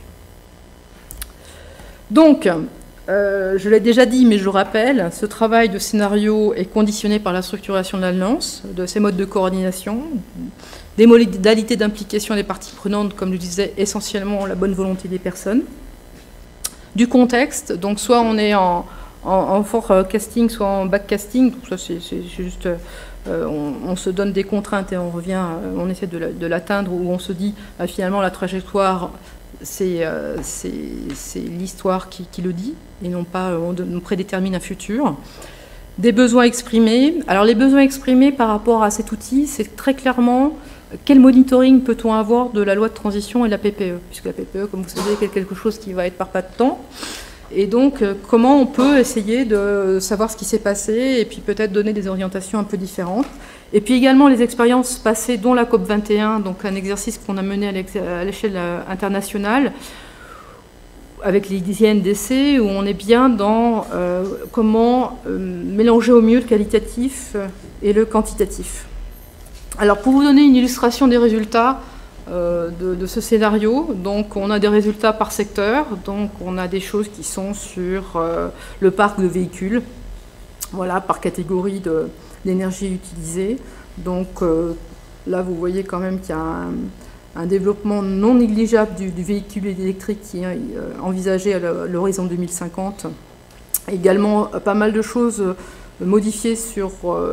Donc, je l'ai déjà dit, mais je le rappelle, ce travail de scénario est conditionné par la structuration de l'alliance, de ses modes de coordination, des modalités d'implication des parties prenantes, comme je disais, essentiellement la bonne volonté des personnes, du contexte, donc soit on est en forecasting, soit en backcasting, donc ça c'est juste, on se donne des contraintes et on revient, on essaie de l'atteindre, ou on se dit finalement la trajectoire, c'est l'histoire qui le dit, et non pas on prédétermine un futur. Des besoins exprimés. Alors les besoins exprimés par rapport à cet outil, c'est très clairement quel monitoring peut-on avoir de la loi de transition et de la PPE, puisque la PPE, comme vous savez, est quelque chose qui va être par pas de temps. Et donc, comment on peut essayer de savoir ce qui s'est passé et puis peut-être donner des orientations un peu différentes. Et puis également les expériences passées, dont la COP21, donc un exercice qu'on a mené à l'échelle internationale, avec les INDC, où on est bien dans comment mélanger au mieux le qualitatif et le quantitatif. Alors pour vous donner une illustration des résultats de ce scénario, donc on a des résultats par secteur, donc on a des choses qui sont sur le parc de véhicules, voilà, par catégorie d'énergie utilisée. Donc là vous voyez quand même qu'il y a un développement non négligeable du véhicule électrique qui est envisagé à l'horizon 2050. Également, pas mal de choses modifiées sur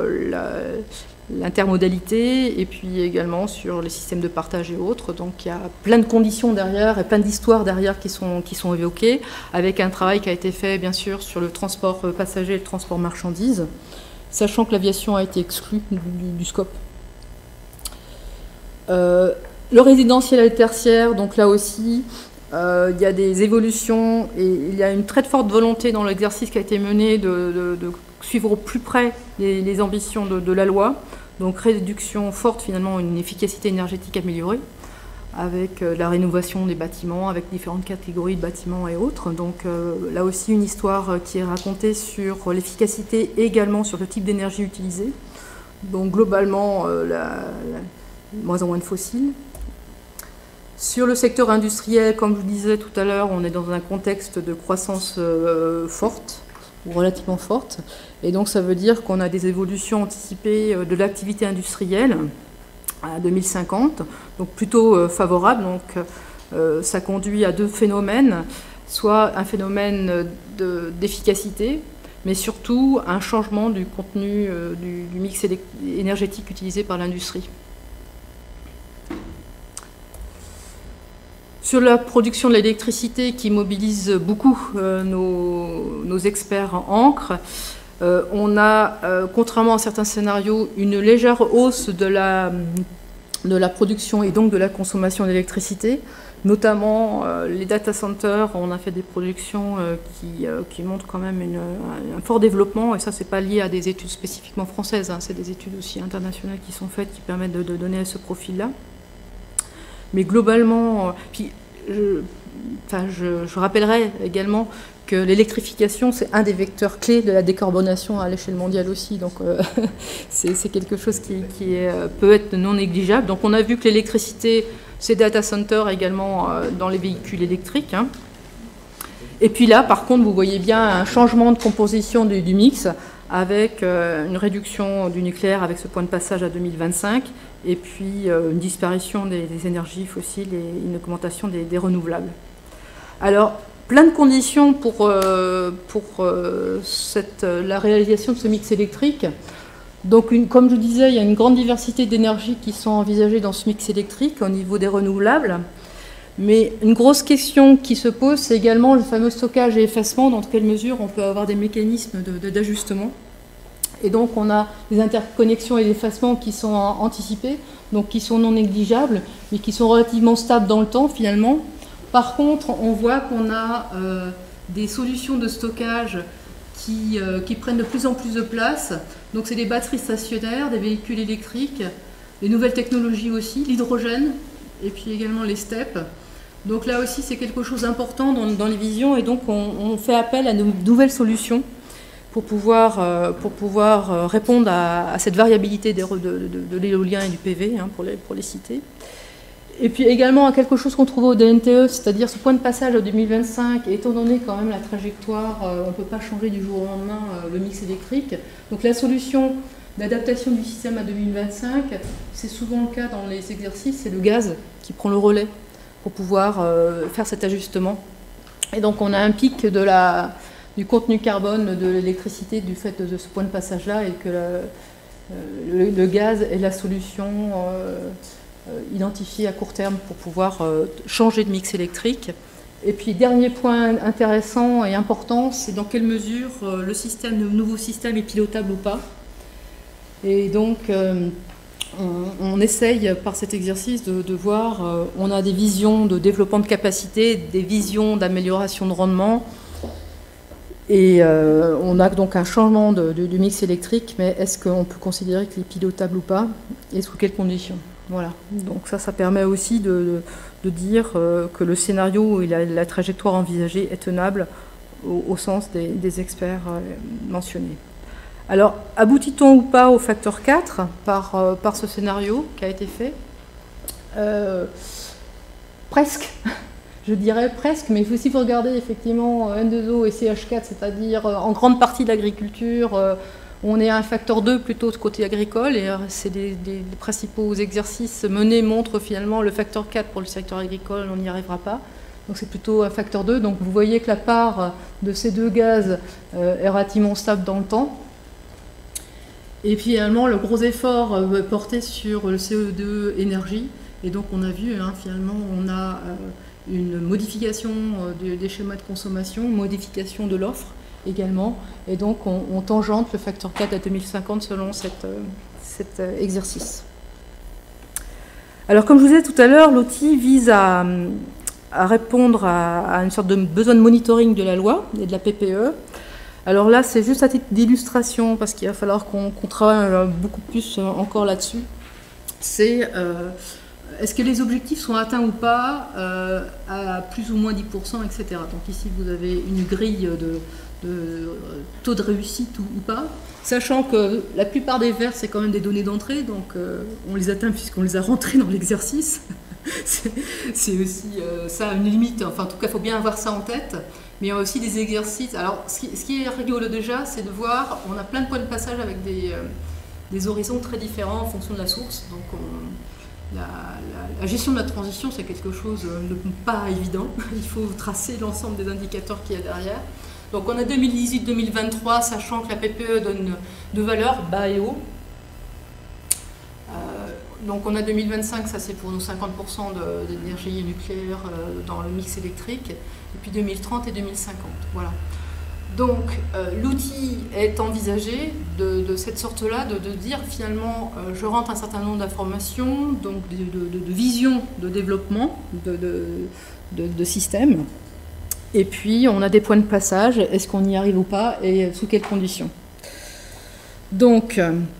l'intermodalité et puis également sur les systèmes de partage et autres. Donc il y a plein de conditions derrière et plein d'histoires derrière qui sont évoquées, avec un travail qui a été fait bien sûr sur le transport passager et le transport marchandises, sachant que l'aviation a été exclue du scope. Le résidentiel et le tertiaire, donc là aussi, il y a des évolutions et il y a une très forte volonté dans l'exercice qui a été mené de suivre au plus près les ambitions de la loi. Donc réduction forte, finalement, une efficacité énergétique améliorée, avec la rénovation des bâtiments, avec différentes catégories de bâtiments et autres. Donc là aussi, une histoire qui est racontée sur l'efficacité et également sur le type d'énergie utilisée. Donc globalement, moins en moins de fossiles. Sur le secteur industriel, comme je vous disais tout à l'heure, on est dans un contexte de croissance forte, ou relativement forte. Et donc ça veut dire qu'on a des évolutions anticipées de l'activité industrielle à 2050, donc plutôt favorable. Donc ça conduit à deux phénomènes, soit un phénomène d'efficacité, mais surtout un changement du contenu du mix énergétique utilisé par l'industrie. Sur la production de l'électricité qui mobilise beaucoup nos experts en encre, on a, contrairement à certains scénarios, une légère hausse de la production et donc de la consommation d'électricité. Notamment les data centers, on a fait des productions qui montrent quand même un fort développement, et ça c'est pas lié à des études spécifiquement françaises, hein, c'est des études aussi internationales qui sont faites qui permettent de donner ce profil-là. Mais globalement, je rappellerai également que l'électrification, c'est un des vecteurs clés de la décarbonation à l'échelle mondiale aussi. Donc c'est quelque chose qui peut être non négligeable. Donc on a vu que l'électricité, c'est data center également dans les véhicules électriques. Hein. Et puis là, par contre, vous voyez bien un changement de composition du mix avec une réduction du nucléaire avec ce point de passage à 2025 et puis une disparition des énergies fossiles et une augmentation des renouvelables. Alors, plein de conditions pour la réalisation de ce mix électrique. Donc, comme je vous disais, il y a une grande diversité d'énergies qui sont envisagées dans ce mix électrique au niveau des renouvelables. Mais une grosse question qui se pose, c'est également le fameux stockage et effacement, dans quelle mesure on peut avoir des mécanismes d'ajustement. Et donc on a des interconnexions et l'effacement qui sont anticipés, donc qui sont non négligeables, mais qui sont relativement stables dans le temps finalement. Par contre, on voit qu'on a des solutions de stockage qui prennent de plus en plus de place. Donc c'est des batteries stationnaires, des véhicules électriques, les nouvelles technologies aussi, l'hydrogène, et puis également les steppes. Donc là aussi, c'est quelque chose d'important dans les visions, et donc on fait appel à de nouvelles solutions pour pouvoir répondre à cette variabilité de l'éolien et du PV, hein, pour les citer. Et puis également à quelque chose qu'on trouve au DNTE, c'est-à-dire ce point de passage à 2025, et étant donné quand même la trajectoire, on ne peut pas changer du jour au lendemain le mix électrique. Donc la solution d'adaptation du système à 2025, c'est souvent le cas dans les exercices, c'est le gaz qui prend le relais pour pouvoir faire cet ajustement. Et donc on a un pic du contenu carbone de l'électricité du fait de ce point de passage-là, et que le gaz est la solution identifiée à court terme pour pouvoir changer de mix électrique. Et puis dernier point intéressant et important, c'est dans quelle mesure le nouveau système est pilotable ou pas. Et donc on essaye par cet exercice de voir, on a des visions de développement de capacité, des visions d'amélioration de rendement, et on a donc un changement du mix électrique, mais est-ce qu'on peut considérer qu'il est pilotable ou pas, et sous quelles conditions? Voilà, donc ça permet aussi de dire que le scénario et la trajectoire envisagée est tenable au sens des experts mentionnés. Alors, aboutit-on ou pas au facteur 4 par ce scénario qui a été fait? Presque, je dirais presque, mais si vous regardez effectivement N2O et CH4, c'est-à-dire en grande partie de l'agriculture, On est à un facteur 2 plutôt de côté agricole, et c'est les principaux exercices menés montrent finalement le facteur 4 pour le secteur agricole, on n'y arrivera pas. Donc c'est plutôt un facteur 2. Donc vous voyez que la part de ces deux gaz est relativement stable dans le temps. Et puis également le gros effort porté sur le CO2 énergie. Et donc on a vu, finalement, on a une modification des schémas de consommation, une modification de l'offre également. Et donc on tangente le facteur 4 à 2050 selon cet exercice. Alors comme je vous disais tout à l'heure, l'outil vise à répondre à une sorte de besoin de monitoring de la loi et de la PPE. Alors là, c'est juste à titre d'illustration, parce qu'il va falloir qu'on travaille beaucoup plus encore là-dessus. C'est est-ce que les objectifs sont atteints ou pas à plus ou moins 10%, etc. Donc ici, vous avez une grille de taux de réussite ou pas, sachant que la plupart des verts, c'est quand même des données d'entrée, donc on les atteint puisqu'on les a rentrées dans l'exercice. C'est aussi ça une limite, enfin en tout cas il faut bien avoir ça en tête, mais il y a aussi des exercices. Alors ce qui est rigolo déjà, c'est de voir, on a plein de points de passage avec des horizons très différents en fonction de la source, donc la gestion de la transition c'est quelque chose de pas évident, il faut tracer l'ensemble des indicateurs qu'il y a derrière. Donc on a 2018-2023, sachant que la PPE donne deux valeurs, bas et haut. Donc on a 2025, ça c'est pour nos 50% d'énergie nucléaire dans le mix électrique, et puis 2030 et 2050. Voilà. Donc l'outil est envisagé de cette sorte-là, de dire finalement je rentre un certain nombre d'informations, donc de vision de développement de système, et puis on a des points de passage, est-ce qu'on y arrive ou pas, et sous quelles conditions. Donc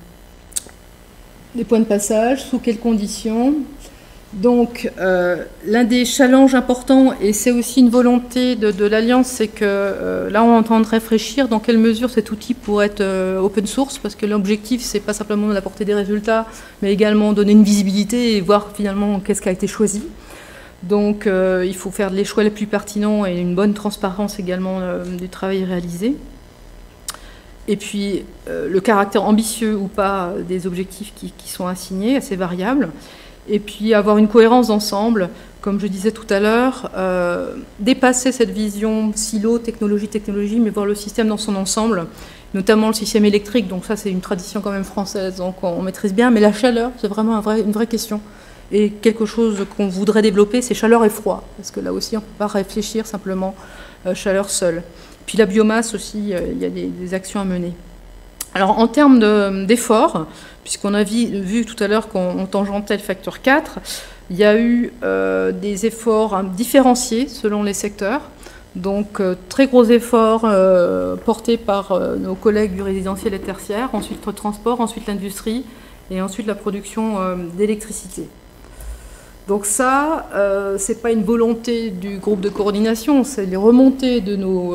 les points de passage, sous quelles conditions. Donc, l'un des challenges importants, et c'est aussi une volonté de l'Alliance, c'est que là, on est en train de réfléchir dans quelle mesure cet outil pourrait être open source, parce que l'objectif, c'est pas simplement d'apporter des résultats, mais également donner une visibilité et voir finalement qu'est-ce qui a été choisi. Donc, il faut faire les choix les plus pertinents et une bonne transparence également du travail réalisé. Et puis, le caractère ambitieux ou pas des objectifs qui sont assignés, assez variables. Et puis, avoir une cohérence d'ensemble, comme je disais tout à l'heure, dépasser cette vision silo, technologie, mais voir le système dans son ensemble, notamment le système électrique. Donc ça, c'est une tradition quand même française, donc on maîtrise bien. Mais la chaleur, c'est vraiment une vraie question. Et quelque chose qu'on voudrait développer, c'est chaleur et froid. Parce que là aussi, on ne peut pas réfléchir simplement chaleur seule. Puis la biomasse aussi, il y a des actions à mener. Alors en termes d'efforts, puisqu'on a vu tout à l'heure qu'on tangentait le facteur 4, il y a eu des efforts différenciés selon les secteurs. Donc très gros efforts portés par nos collègues du résidentiel et tertiaire, ensuite le transport, ensuite l'industrie et ensuite la production d'électricité. Donc ça, c'est pas une volonté du groupe de coordination, c'est les remontées de nos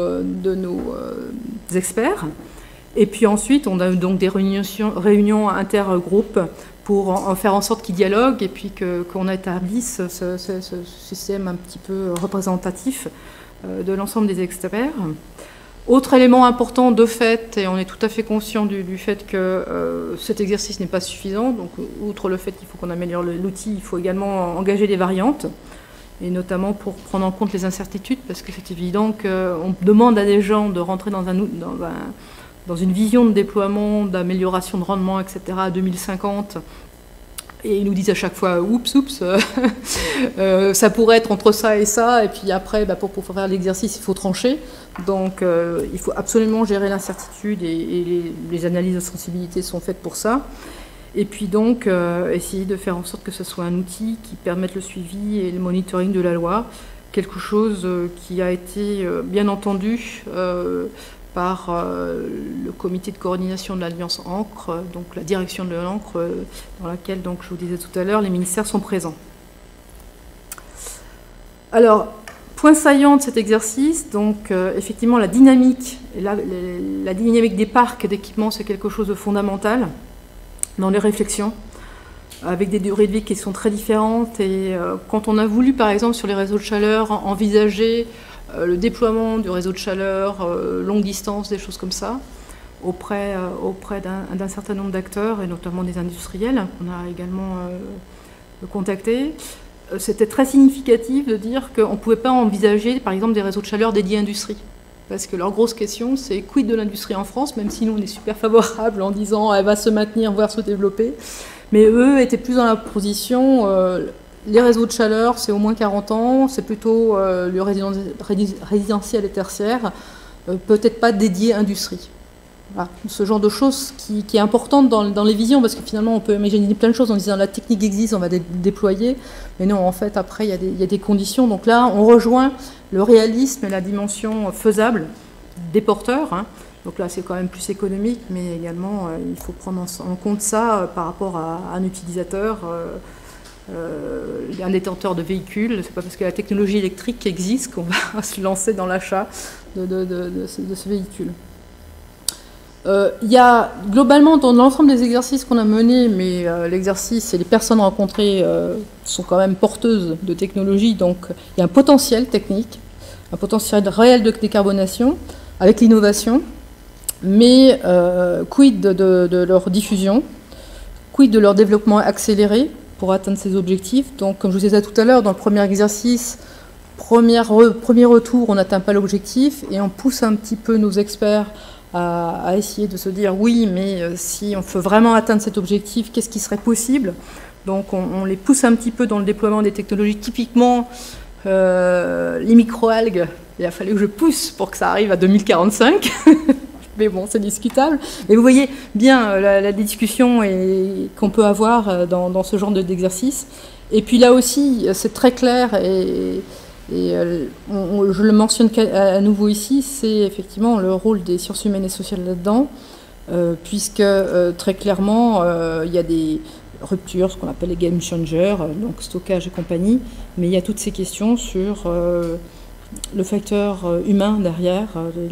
experts. Et puis ensuite, on a donc des réunions intergroupes pour en faire en sorte qu'ils dialoguent et puis qu'on établisse ce système un petit peu représentatif de l'ensemble des experts. Autre élément important de fait, et on est tout à fait conscient du fait que cet exercice n'est pas suffisant, donc outre le fait qu'il faut qu'on améliore l'outil, il faut également engager des variantes, et notamment pour prendre en compte les incertitudes, parce que c'est évident qu'on demande à des gens de rentrer dans une vision de déploiement, d'amélioration de rendement, etc. à 2050, et ils nous disent à chaque fois, oups, ça pourrait être entre ça, et puis après, pour faire l'exercice, il faut trancher. Donc, il faut absolument gérer l'incertitude, et les analyses de sensibilité sont faites pour ça. Et puis donc, essayer de faire en sorte que ce soit un outil qui permette le suivi et le monitoring de la loi, quelque chose qui a été bien entendu par le comité de coordination de l'Alliance Encre, donc la direction de l'Encre, dans laquelle, donc, je vous disais tout à l'heure, les ministères sont présents. Alors, point saillant de cet exercice, donc effectivement la dynamique, et la dynamique des parcs d'équipements, c'est quelque chose de fondamental dans les réflexions, avec des durées de vie qui sont très différentes. Et quand on a voulu, par exemple, sur les réseaux de chaleur, envisager le déploiement du réseau de chaleur, longue distance, des choses comme ça, auprès d'un certain nombre d'acteurs, et notamment des industriels, qu'on a également contactés. C'était très significatif de dire qu'on ne pouvait pas envisager, par exemple, des réseaux de chaleur dédiés à l'industrie. Parce que leur grosse question, c'est quid de l'industrie en France, même si nous, on est super favorable en disant elle va se maintenir, voire se développer. Mais eux étaient plus dans la position, les réseaux de chaleur, c'est au moins 40 ans, c'est plutôt le résidentiel et tertiaire, peut-être pas dédié à industrie. Voilà. Ce genre de choses qui est importante dans les visions, parce que finalement on peut imaginer plein de choses en disant la technique existe, on va déployer, mais non, en fait après il y a des conditions. Donc là on rejoint le réalisme et la dimension faisable des porteurs, hein. Donc là c'est quand même plus économique, mais également il faut prendre en compte ça par rapport à un utilisateur, un détenteur de véhicules. C'est pas parce que la technologie électrique existe qu'on va se lancer dans l'achat de ce véhicule. Il y a globalement dans l'ensemble des exercices qu'on a menés, mais l'exercice et les personnes rencontrées sont quand même porteuses de technologie, donc il y a un potentiel technique, un potentiel réel de décarbonation avec l'innovation, mais quid de leur diffusion, quid de leur développement accéléré pour atteindre ces objectifs. Donc comme je vous disais tout à l'heure, dans le premier exercice, premier retour, on n'atteint pas l'objectif et on pousse un petit peu nos experts à essayer de se dire oui, mais si on veut vraiment atteindre cet objectif, qu'est-ce qui serait possible? Donc on les pousse un petit peu dans le déploiement des technologies. Typiquement, les microalgues, il a fallu que je pousse pour que ça arrive à 2045. Mais bon, c'est discutable. Mais vous voyez bien la discussion qu'on peut avoir dans ce genre d'exercice. Et puis là aussi, c'est très clair et je le mentionne à nouveau ici, c'est effectivement le rôle des sciences humaines et sociales là-dedans, puisque très clairement, il y a des ruptures, ce qu'on appelle les game changers, donc stockage et compagnie, mais il y a toutes ces questions sur le facteur humain derrière,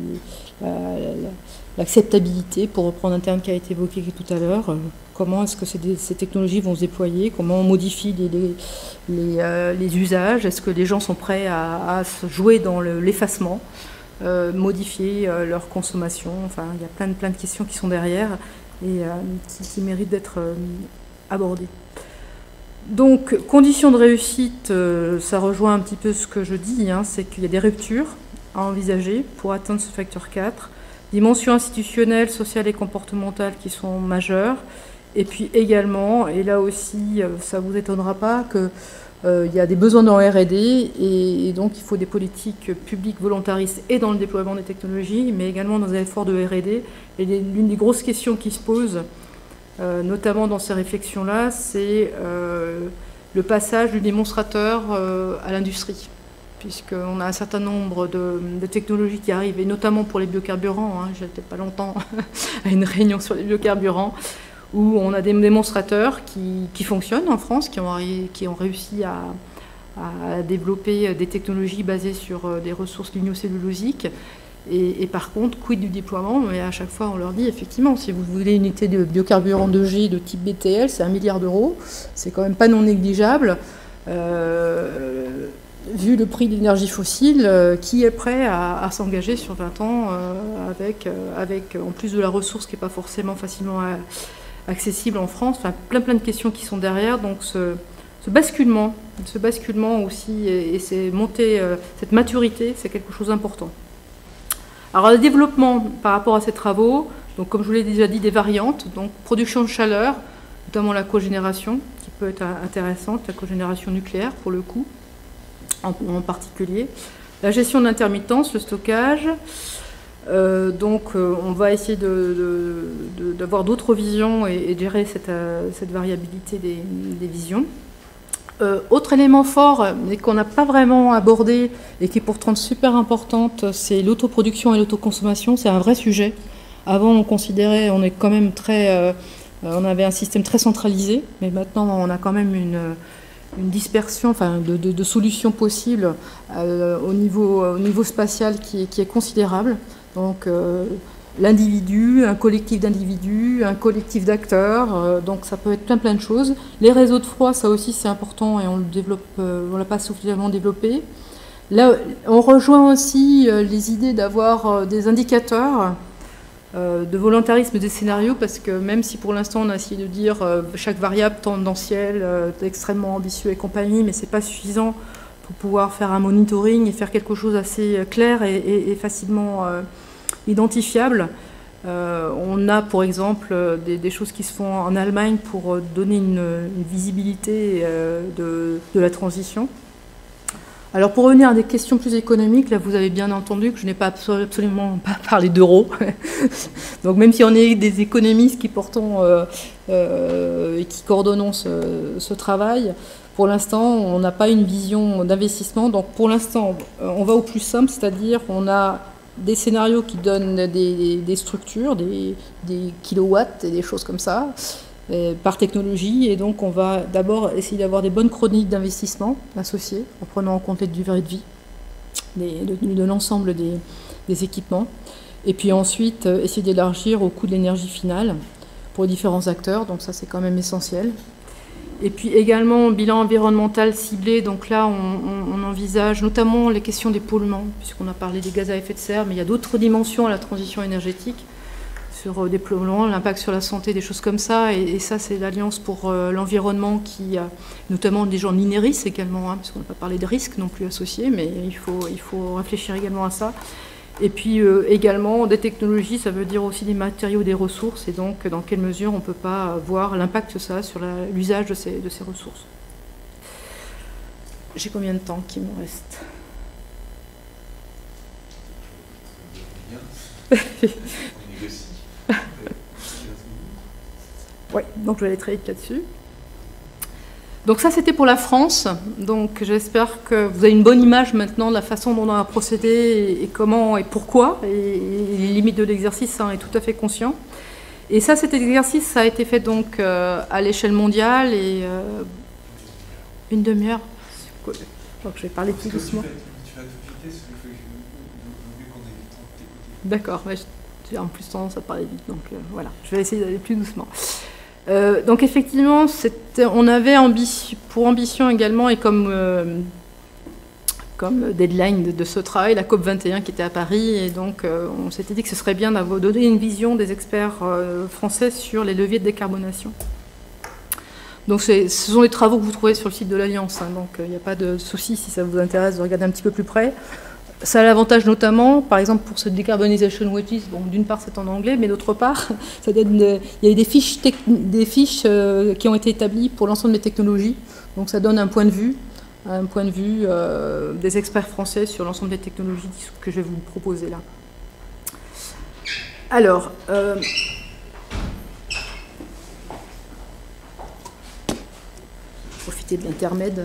l'acceptabilité, pour reprendre un terme qui a été évoqué tout à l'heure. Comment est-ce que ces technologies vont se déployer? Comment on modifie les usages? Est-ce que les gens sont prêts à se jouer dans l'effacement, modifier leur consommation? Enfin, il y a plein de questions qui sont derrière et qui méritent d'être abordées. Donc, conditions de réussite, ça rejoint un petit peu ce que je dis, hein, c'est qu'il y a des ruptures à envisager pour atteindre ce facteur 4. Dimensions institutionnelles, sociales et comportementales qui sont majeures. Et puis également, et là aussi, ça ne vous étonnera pas, qu'il y a des besoins dans le R&D et donc il faut des politiques publiques volontaristes et dans le déploiement des technologies, mais également dans un effort de R&D. Et l'une des grosses questions qui se posent, notamment dans ces réflexions-là, c'est le passage du démonstrateur à l'industrie, puisqu'on a un certain nombre de technologies qui arrivent, et notamment pour les biocarburants. Hein, j'étais pas longtemps à une réunion sur les biocarburants, où on a des démonstrateurs qui fonctionnent en France, qui ont réussi à développer des technologies basées sur des ressources lignocellulosiques. Et par contre, quid du déploiement? Mais à chaque fois, on leur dit, effectivement, si vous voulez une unité de biocarburant 2G de type BTL, c'est 1 milliard d'euros. C'est quand même pas non négligeable. Vu le prix de l'énergie fossile, qui est prêt à s'engager sur 20 ans avec, en plus de la ressource qui n'est pas forcément facilement accessible en France, enfin plein de questions qui sont derrière. Donc ce basculement aussi et cette maturité, c'est quelque chose d'important. Alors le développement par rapport à ces travaux, donc comme je vous l'ai déjà dit, des variantes, donc production de chaleur, notamment la cogénération, qui peut être intéressante, la cogénération nucléaire pour le coup, en particulier. La gestion de l'intermittence, le stockage. Donc on va essayer d'avoir d'autres visions et de gérer cette variabilité des visions. Autre élément fort, mais qu'on n'a pas vraiment abordé et qui est pourtant super importante, c'est l'autoproduction et l'autoconsommation. C'est un vrai sujet. Avant, on est quand même on avait un système très centralisé, mais maintenant on a quand même une dispersion, enfin, de solutions possibles au niveau spatial qui est considérable. Donc l'individu, un collectif d'individus, un collectif d'acteurs, donc ça peut être plein de choses. Les réseaux de froid, ça aussi c'est important et on le développe, on l'a pas suffisamment développé. Là, on rejoint aussi les idées d'avoir des indicateurs de volontarisme des scénarios, parce que même si pour l'instant on a essayé de dire chaque variable tendancielle, extrêmement ambitieux et compagnie, mais c'est pas suffisant pour pouvoir faire un monitoring et faire quelque chose assez clair et facilement identifiable. On a pour exemple des choses qui se font en Allemagne pour donner une visibilité de la transition. Alors pour revenir à des questions plus économiques, là vous avez bien entendu que je n'ai pas absolument pas parlé d'euros. Donc même si on est des économistes qui portons et qui coordonnons ce travail, pour l'instant on n'a pas une vision d'investissement. Donc pour l'instant on va au plus simple, c'est-à-dire on a des scénarios qui donnent des structures, des kilowatts et des choses comme ça, par technologie. Et donc, on va d'abord essayer d'avoir des bonnes chroniques d'investissement associées, en prenant en compte les durées de vie de l'ensemble des équipements. Et puis ensuite, essayer d'élargir au coût de l'énergie finale pour les différents acteurs. Donc ça, c'est quand même essentiel. Et puis également, bilan environnemental ciblé. Donc là, on envisage notamment les questions des polluants, puisqu'on a parlé des gaz à effet de serre, mais il y a d'autres dimensions à la transition énergétique, sur des polluants, l'impact sur la santé, des choses comme ça. Et ça, c'est l'Alliance pour l'environnement qui a notamment des gens de l'INERIS également, puisqu'on n'a pas parlé de risques non plus associés, mais il faut réfléchir également à ça. Et puis également des technologies, ça veut dire aussi des matériaux, des ressources, et donc dans quelle mesure on ne peut pas voir l'impact que ça a sur l'usage de ces ressources. J'ai combien de temps qui me reste? Oui, donc je vais aller très vite là-dessus. Donc ça, c'était pour la France. Donc j'espère que vous avez une bonne image maintenant de la façon dont on a procédé et comment et pourquoi. Et les limites de l'exercice, ça en est tout à fait conscient. Et ça, cet exercice, ça a été fait donc à l'échelle mondiale et une demi-heure. Donc je vais parler plus doucement. Tu vas te vitesse, qu'on ait du temps de t'écouter. D'accord, j'ai en plus tendance à parler vite, donc voilà, je vais essayer d'aller plus doucement. Donc effectivement, on avait pour ambition également, et comme deadline de ce travail, la COP21 qui était à Paris, et donc on s'était dit que ce serait bien d'avoir donné une vision des experts français sur les leviers de décarbonation. Donc ce sont les travaux que vous trouvez sur le site de l'Alliance, donc il n'y a pas de souci si ça vous intéresse de regarder un petit peu plus près. Ça a l'avantage notamment, par exemple pour ce Decarbonization Wedges, bon, d'une part c'est en anglais, mais d'autre part, ça donne il y a des fiches qui ont été établies pour l'ensemble des technologies, donc ça donne un point de vue des experts français sur l'ensemble des technologies que je vais vous proposer là. Alors, profiter de l'intermède.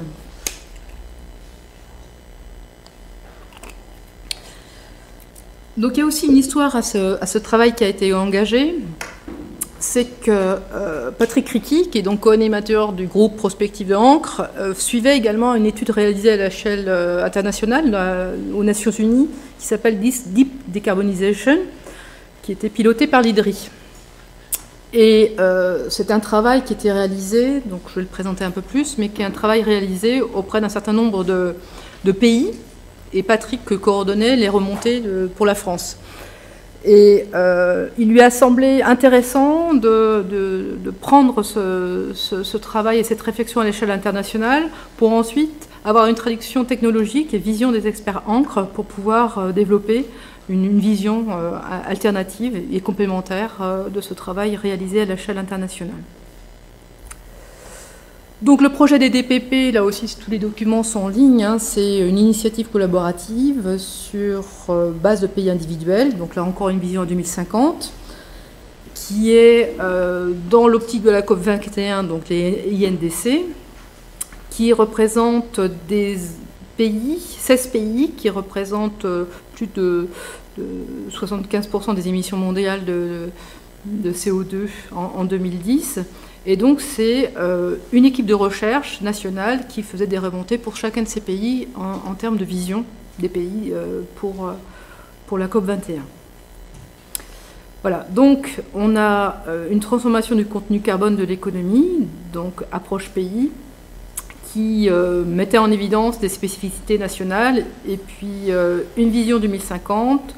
Donc il y a aussi une histoire à ce travail qui a été engagé. C'est que Patrick Ricci, qui est donc co-animateur du groupe Prospective de Ancre, suivait également une étude réalisée à l'échelle internationale aux Nations Unies qui s'appelle Deep Decarbonization, qui était pilotée par l'IDRI. Et c'est un travail qui était réalisé, donc je vais le présenter un peu plus, mais qui est un travail réalisé auprès d'un certain nombre de pays. Et Patrick coordonnait les remontées pour la France. Et il lui a semblé intéressant de prendre ce travail et cette réflexion à l'échelle internationale pour ensuite avoir une traduction technologique et vision des experts Ancre pour pouvoir développer une vision alternative et complémentaire de ce travail réalisé à l'échelle internationale. Donc le projet des DPP, là aussi tous les documents sont en ligne, c'est une initiative collaborative sur base de pays individuels, donc là encore une vision en 2050, qui est dans l'optique de la COP21, donc les INDC, qui représente des pays, 16 pays, qui représentent plus de 75% des émissions mondiales de CO2 en 2010. Et donc c'est une équipe de recherche nationale qui faisait des remontées pour chacun de ces pays en termes de vision des pays pour la COP21. Voilà, donc on a une transformation du contenu carbone de l'économie, donc approche pays, qui mettait en évidence des spécificités nationales et puis une vision 2050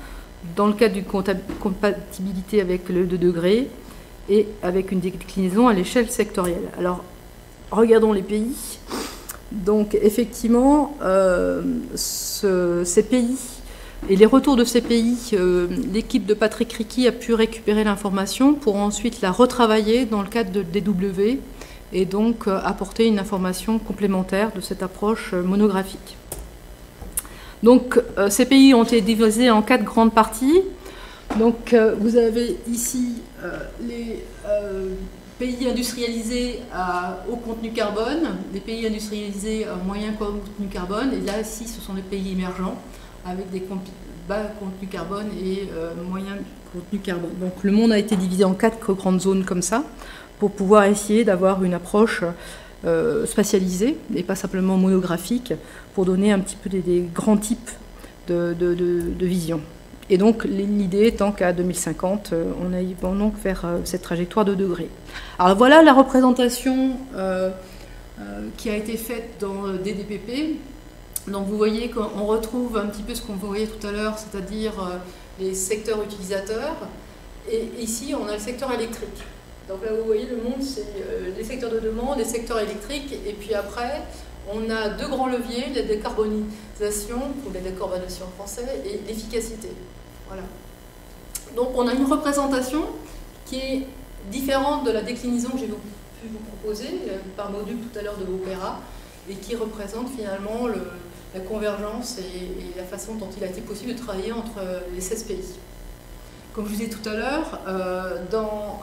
dans le cadre d'une compatibilité avec le 2 degrés et avec une déclinaison à l'échelle sectorielle. Alors, regardons les pays. Donc, effectivement, ces pays et les retours de ces pays, l'équipe de Patrick Ricky a pu récupérer l'information pour ensuite la retravailler dans le cadre de DW et donc apporter une information complémentaire de cette approche monographique. Donc, ces pays ont été divisés en 4 grandes parties. Donc, vous avez ici les pays industrialisés à haut contenu carbone, les pays industrialisés à moyen contenu carbone, et là, ici, ce sont les pays émergents avec des bas contenu carbone et moyen contenu carbone. Donc, le monde a été divisé en 4 grandes zones comme ça, pour pouvoir essayer d'avoir une approche spatialisée et pas simplement monographique, pour donner un petit peu des grands types de vision. Et donc l'idée étant qu'à 2050, on aille donc vers cette trajectoire de degrés. Alors voilà la représentation qui a été faite dans DDPP. Donc vous voyez qu'on retrouve un petit peu ce qu'on voyait tout à l'heure, c'est-à-dire les secteurs utilisateurs. Et ici, on a le secteur électrique. Donc là, vous voyez, le monde, c'est les secteurs de demande, les secteurs électriques, et puis après, on a 2 grands leviers, la décarbonisation, ou la décarbonation en français, et l'efficacité. Voilà. Donc on a une représentation qui est différente de la déclinaison que j'ai pu vous proposer par module tout à l'heure de l'Opéra, et qui représente finalement la convergence et la façon dont il a été possible de travailler entre les 16 pays. Comme je vous disais tout à l'heure, dans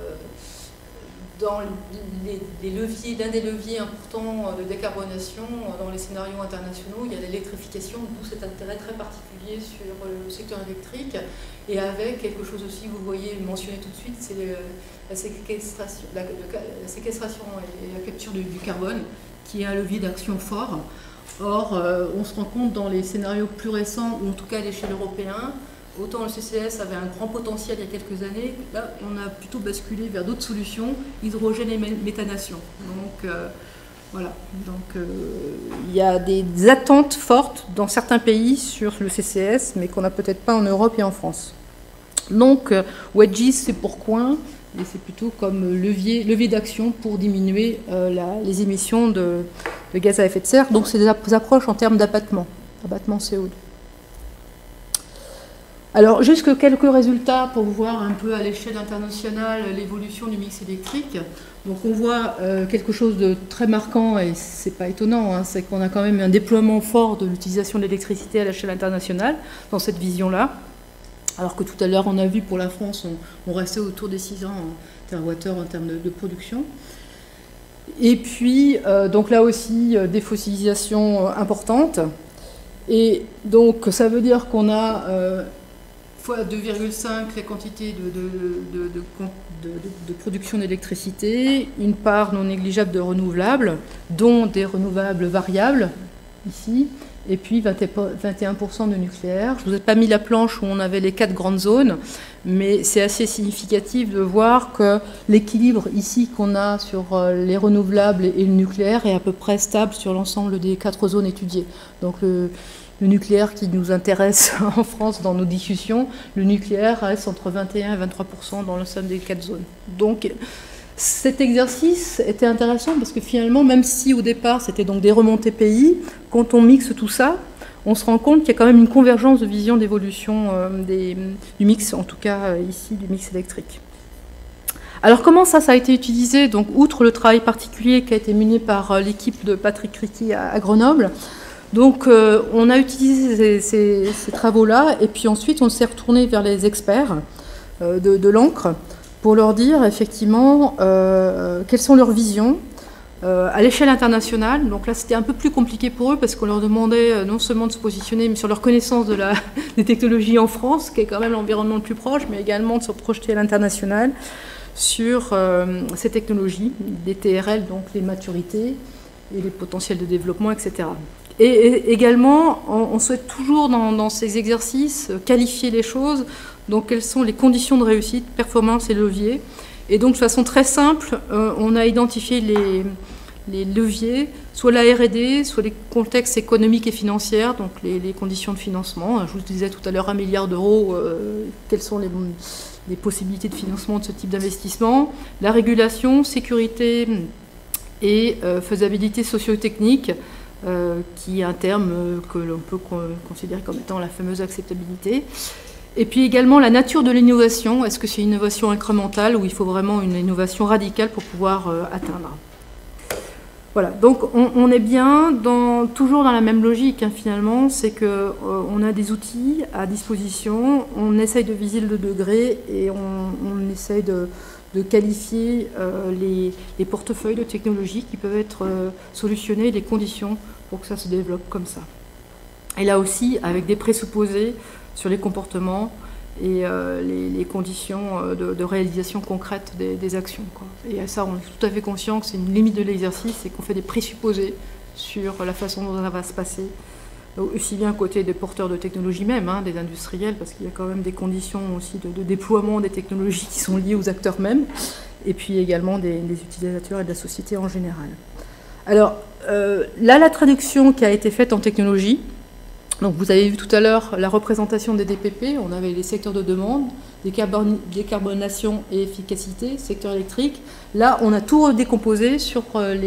les leviers, l'un des leviers importants de décarbonation dans les scénarios internationaux, il y a l'électrification, d'où cet intérêt très particulier sur le secteur électrique, et avec quelque chose aussi que vous voyez mentionné tout de suite, c'est la séquestration et la capture du carbone, qui est un levier d'action fort. Or, on se rend compte dans les scénarios plus récents, ou en tout cas à l'échelle européenne, autant le CCS avait un grand potentiel il y a quelques années, là on a plutôt basculé vers d'autres solutions, hydrogène et méthanation. Donc voilà, donc il y a des attentes fortes dans certains pays sur le CCS, mais qu'on n'a peut-être pas en Europe et en France. Donc Wedges, c'est pourquoi, et c'est plutôt comme levier d'action pour diminuer les émissions de gaz à effet de serre. Donc c'est des approches en termes d'abattement CO2. Alors, juste quelques résultats pour voir un peu à l'échelle internationale l'évolution du mix électrique. Donc, on voit quelque chose de très marquant, et c'est pas étonnant, hein, c'est qu'on a quand même un déploiement fort de l'utilisation de l'électricité à l'échelle internationale dans cette vision-là. Alors que tout à l'heure, on a vu pour la France, on restait autour des 600 TWh en termes de production. Et puis, donc là aussi, des fossilisations importantes. Et donc, ça veut dire qu'on a fois 2,5 la quantité de production d'électricité, une part non négligeable de renouvelables, dont des renouvelables variables, ici, et puis 21% de nucléaire. Je ne vous ai pas mis la planche où on avait les 4 grandes zones, mais c'est assez significatif de voir que l'équilibre ici qu'on a sur les renouvelables et le nucléaire est à peu près stable sur l'ensemble des 4 zones étudiées. Donc le nucléaire qui nous intéresse en France dans nos discussions, le nucléaire reste entre 21 et 23% dans l'ensemble des 4 zones. Donc cet exercice était intéressant parce que finalement, même si au départ c'était donc des remontées pays, quand on mixe tout ça, on se rend compte qu'il y a quand même une convergence de vision d'évolution du mix, en tout cas ici du mix électrique. Alors comment ça a été utilisé? Donc outre le travail particulier qui a été mené par l'équipe de Patrick Ricky à Grenoble, donc on a utilisé ces travaux-là, et puis ensuite on s'est retourné vers les experts de l'encre pour leur dire effectivement quelles sont leurs visions à l'échelle internationale. Donc là c'était un peu plus compliqué pour eux parce qu'on leur demandait non seulement de se positionner mais sur leur connaissance des technologies en France, qui est quand même l'environnement le plus proche, mais également de se projeter à l'international sur ces technologies, des TRL, donc les maturités et les potentiels de développement, etc. Et également, on souhaite toujours dans ces exercices qualifier les choses. Donc, quelles sont les conditions de réussite, performance et levier. Et donc, de façon très simple, on a identifié les leviers, soit la R&D, soit les contextes économiques et financiers, donc les conditions de financement. Je vous disais tout à l'heure 1 milliard d'euros, quelles sont les possibilités de financement de ce type d'investissement, la régulation, sécurité et faisabilité socio-technique, qui est un terme que l'on peut considérer comme étant la fameuse acceptabilité. Et puis également la nature de l'innovation. Est-ce que c'est une innovation incrémentale ou il faut vraiment une innovation radicale pour pouvoir atteindre? Voilà, donc on est bien toujours dans la même logique finalement, c'est qu'on a des outils à disposition, on essaye de viser le degré et on essaye de qualifier les portefeuilles de technologies qui peuvent être solutionnés, les conditions pour que ça se développe comme ça. Et là aussi, avec des présupposés sur les comportements et les conditions de réalisation concrète des actions, quoi. Et à ça, on est tout à fait conscient que c'est une limite de l'exercice, c'est qu'on fait des présupposés sur la façon dont ça va se passer, aussi bien côté des porteurs de technologie même, des industriels, parce qu'il y a quand même des conditions aussi de déploiement des technologies qui sont liées aux acteurs mêmes, et puis également des utilisateurs et de la société en général. Alors, là, la traduction qui a été faite en technologie, donc vous avez vu tout à l'heure la représentation des DPP, on avait les secteurs de demande, décarbonation et efficacité, secteur électrique. Là, on a tout redécomposé sur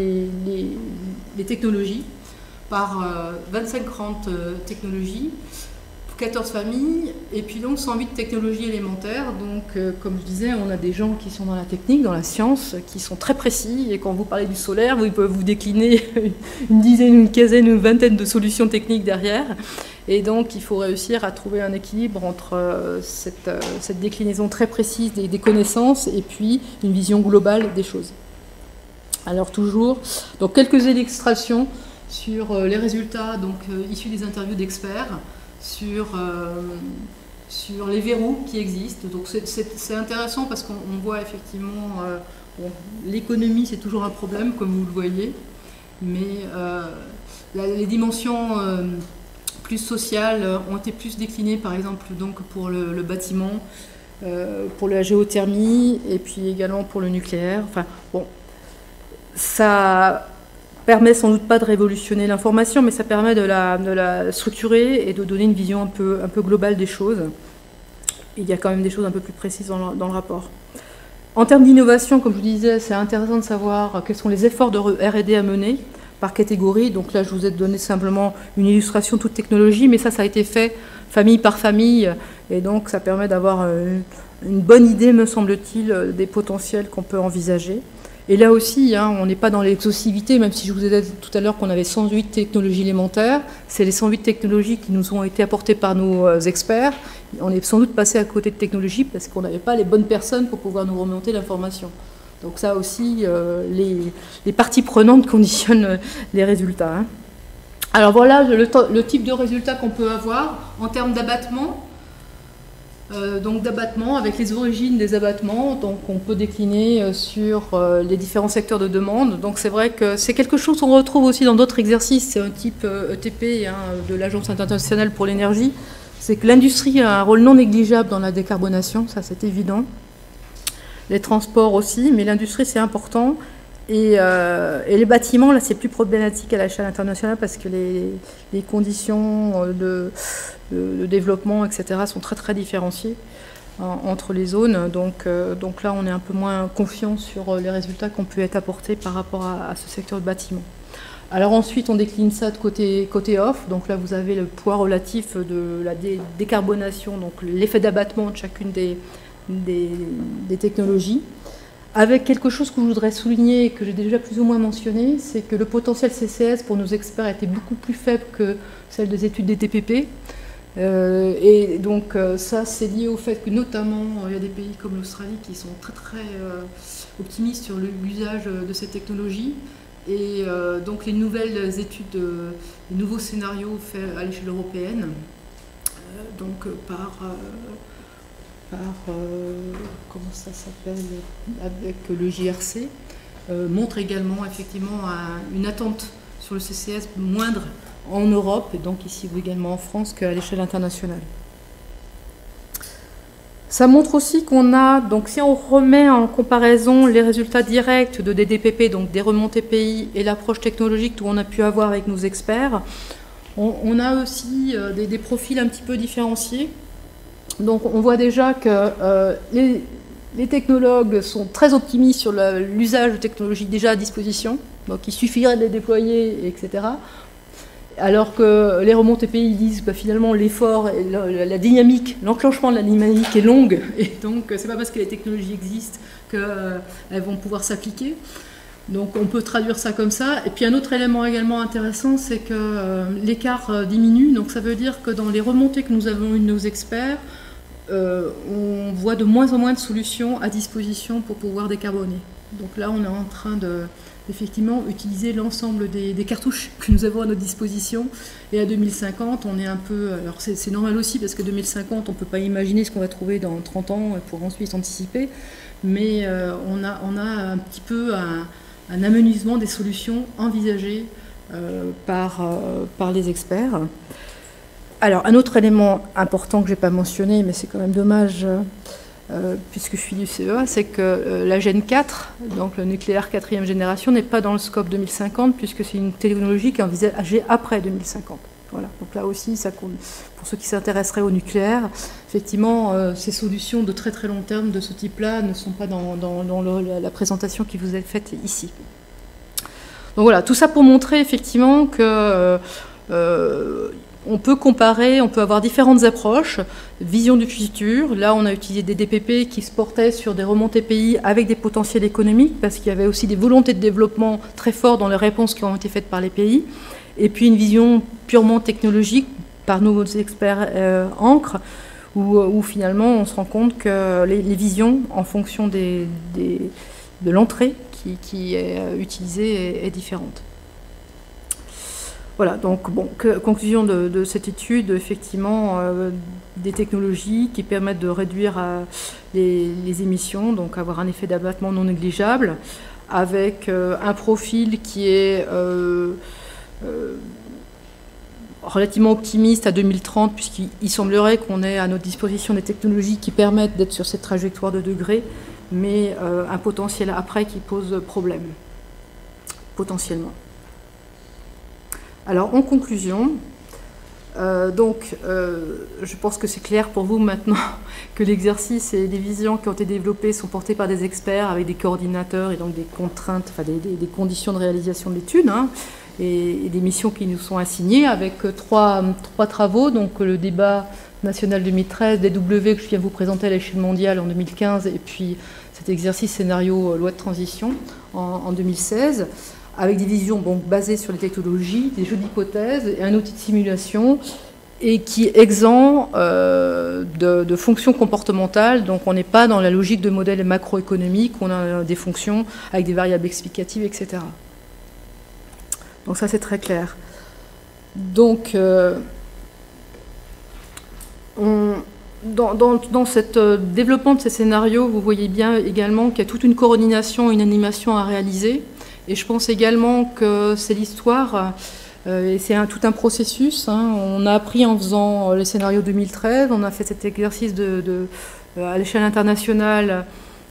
les technologies par 25 grandes technologies, 14 familles, et puis donc 108 technologies élémentaires. Donc, comme je disais, on a des gens qui sont dans la technique, dans la science, qui sont très précis, et quand vous parlez du solaire, ils peuvent vous décliner une dizaine, une quinzaine, une vingtaine de solutions techniques derrière. Et donc, il faut réussir à trouver un équilibre entre cette déclinaison très précise des connaissances et puis une vision globale des choses. Alors, toujours, donc quelques illustrations sur les résultats issus des interviews d'experts, sur les verrous qui existent. Donc c'est intéressant parce qu'on voit effectivement, l'économie c'est toujours un problème comme vous le voyez, mais les dimensions plus sociales ont été plus déclinées, par exemple donc pour le bâtiment, pour la géothermie et puis également pour le nucléaire. Enfin bon, ça permet sans doute pas de révolutionner l'information, mais ça permet de la structurer et de donner une vision un peu globale des choses. Il y a quand même des choses un peu plus précises dans le rapport. En termes d'innovation, comme je vous disais, c'est intéressant de savoir quels sont les efforts de R&D à mener par catégorie. Donc là, je vous ai donné simplement une illustration toute technologie, mais ça a été fait famille par famille, et donc ça permet d'avoir une bonne idée, me semble-t-il, des potentiels qu'on peut envisager. Et là aussi, on n'est pas dans l'exhaustivité, même si je vous ai dit tout à l'heure qu'on avait 108 technologies élémentaires. C'est les 108 technologies qui nous ont été apportées par nos experts. On est sans doute passé à côté de technologies parce qu'on n'avait pas les bonnes personnes pour pouvoir nous remonter l'information. Donc ça aussi, les parties prenantes conditionnent les résultats. Alors voilà le type de résultats qu'on peut avoir en termes d'abattement. Donc d'abattement, avec les origines des abattements, donc on peut décliner sur les différents secteurs de demande. Donc c'est vrai que c'est quelque chose qu'on retrouve aussi dans d'autres exercices, c'est un type ETP de l'Agence internationale pour l'énergie. C'est que l'industrie a un rôle non négligeable dans la décarbonation, ça c'est évident. Les transports aussi, mais l'industrie c'est important. Et les bâtiments, là, c'est plus problématique à l'échelle internationale parce que les conditions de développement, etc., sont très, très différenciées entre les zones. Donc là, on est un peu moins confiant sur les résultats qu'on peut être apportés par rapport à ce secteur de bâtiment. Alors ensuite, on décline ça de côté off. Donc là, vous avez le poids relatif de la décarbonation, donc l'effet d'abattement de chacune des technologies. Avec quelque chose que je voudrais souligner et que j'ai déjà plus ou moins mentionné, c'est que le potentiel CCS pour nos experts était beaucoup plus faible que celle des études des TPP. Et donc ça, c'est lié au fait que notamment, il y a des pays comme l'Australie qui sont très très optimistes sur l'usage de ces technologies. Et donc les nouvelles études, les nouveaux scénarios faits à l'échelle européenne, comment ça s'appelle, avec le JRC, montre également effectivement une attente sur le CCS moindre en Europe, et donc ici également en France, qu'à l'échelle internationale. Ça montre aussi qu'on a, donc si on remet en comparaison les résultats directs de DDPP, donc des remontées pays, et l'approche technologique où on a pu avoir avec nos experts, on a aussi des profils un petit peu différenciés. Donc on voit déjà que les technologues sont très optimistes sur l'usage de technologies déjà à disposition, donc il suffirait de les déployer, etc. Alors que les remontées pays disent que finalement l'effort, la dynamique, l'enclenchement de la dynamique est longue, et donc c'est pas parce que les technologies existent qu'elles vont pouvoir s'appliquer. Donc on peut traduire ça comme ça. Et puis un autre élément également intéressant, c'est que l'écart diminue. Donc ça veut dire que dans les remontées que nous avons eues de nos experts, on voit de moins en moins de solutions à disposition pour pouvoir décarboner. Donc là on est en train de effectivement utiliser l'ensemble des cartouches que nous avons à notre disposition, et à 2050 on est un peu, alors c'est normal aussi parce que 2050 on ne peut pas imaginer ce qu'on va trouver dans 30 ans pour ensuite anticiper, mais on a un petit peu un amenuisement des solutions envisagées par les experts. Alors un autre élément important que je n'ai pas mentionné, mais c'est quand même dommage puisque je suis du CEA, c'est que la Gen 4, donc le nucléaire 4e génération, n'est pas dans le scope 2050, puisque c'est une technologie qui est envisagée après 2050. Voilà. Donc là aussi, ça compte. Pour ceux qui s'intéresseraient au nucléaire, effectivement, ces solutions de très très long terme de ce type-là ne sont pas dans la présentation qui vous est faite ici. Donc voilà, tout ça pour montrer effectivement que on peut comparer, on peut avoir différentes approches, vision du futur. Là, on a utilisé des DPP qui se portaient sur des remontées pays avec des potentiels économiques, parce qu'il y avait aussi des volontés de développement très fortes dans les réponses qui ont été faites par les pays. Et puis une vision purement technologique par nos experts encre, où finalement on se rend compte que les visions, en fonction de l'entrée qui est utilisée, est différente. Voilà, donc bon, conclusion de cette étude, effectivement, des technologies qui permettent de réduire les émissions, donc avoir un effet d'abattement non négligeable, avec un profil qui est relativement optimiste à 2030, puisqu'il semblerait qu'on ait à notre disposition des technologies qui permettent d'être sur cette trajectoire de degrés, mais un potentiel après qui pose problème, potentiellement. Alors, en conclusion, je pense que c'est clair pour vous maintenant que l'exercice et les visions qui ont été développées sont portées par des experts avec des coordinateurs et donc des contraintes, enfin des conditions de réalisation de l'étude, hein, et des missions qui nous sont assignées avec trois travaux, donc le débat national 2013, DW que je viens vous présenter à l'échelle mondiale en 2015, et puis cet exercice scénario loi de transition en 2016. Avec des visions basées sur les technologies, des jeux d'hypothèses et un outil de simulation, et qui est exempt de fonctions comportementales. Donc on n'est pas dans la logique de modèles macroéconomiques, on a des fonctions avec des variables explicatives, etc. Donc ça c'est très clair. Donc dans ce développement de ces scénarios, vous voyez bien également qu'il y a toute une coordination, une animation à réaliser. Et je pense également que c'est l'histoire, et c'est tout un processus. Hein. On a appris en faisant les scénarios 2013, on a fait cet exercice à l'échelle internationale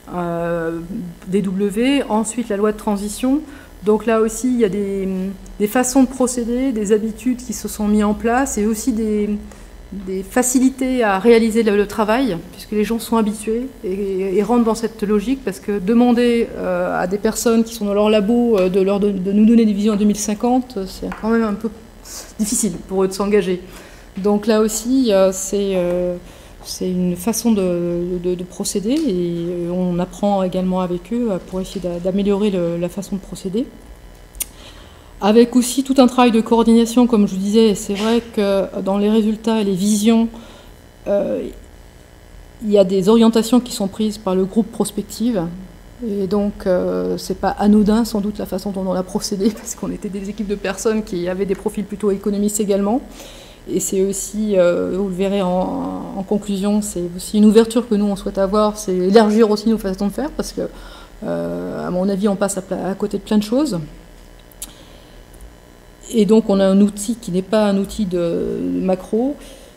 DW, ensuite la loi de transition. Donc là aussi, il y a des façons de procéder, des habitudes qui se sont mises en place, et aussi des facilités à réaliser le travail, puisque les gens sont habitués et rentrent dans cette logique, parce que demander à des personnes qui sont dans leur labo de nous donner des visions en 2050, c'est quand même un peu difficile pour eux de s'engager. Donc là aussi, c'est une façon de procéder, et on apprend également avec eux pour essayer d'améliorer la façon de procéder. Avec aussi tout un travail de coordination, comme je vous disais. C'est vrai que dans les résultats et les visions, il y a des orientations qui sont prises par le groupe prospective. Et donc, c'est pas anodin, sans doute, la façon dont on a procédé, parce qu'on était des équipes de personnes qui avaient des profils plutôt économistes également. Et c'est aussi, vous le verrez en conclusion, c'est aussi une ouverture que nous, on souhaite avoir, c'est élargir aussi nos façons de faire, parce que, à mon avis, on passe à côté de plein de choses. Et donc on a un outil qui n'est pas un outil de macro,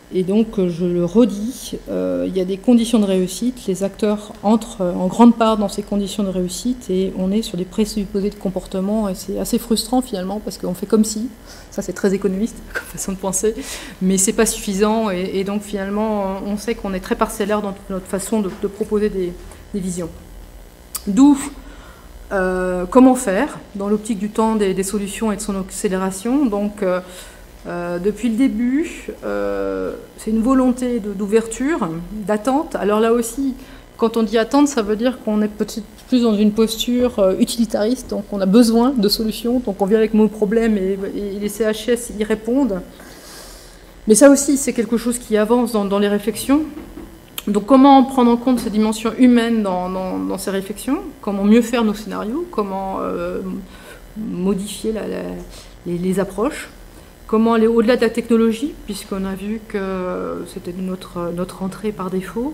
Et donc, je le redis, il y a des conditions de réussite, les acteurs entrent en grande part dans ces conditions de réussite et on est sur des présupposés de comportement et c'est assez frustrant finalement parce qu'on fait comme si, ça c'est très économiste comme façon de penser, mais c'est pas suffisant et donc finalement on sait qu'on est très parcellaire dans notre façon de proposer des visions. D'où comment faire dans l'optique du temps des solutions et de son accélération. Donc, depuis le début, c'est une volonté d'ouverture, d'attente. Alors là aussi, quand on dit attente, ça veut dire qu'on est peut-être plus dans une posture utilitariste, donc on a besoin de solutions, donc on vient avec nos problèmes et les CHS y répondent. Mais ça aussi, c'est quelque chose qui avance dans les réflexions. Donc comment prendre en compte ces dimensions humaines dans ces réflexions, comment mieux faire nos scénarios, comment modifier les approches. Comment aller au-delà de la technologie, puisqu'on a vu que c'était notre entrée par défaut.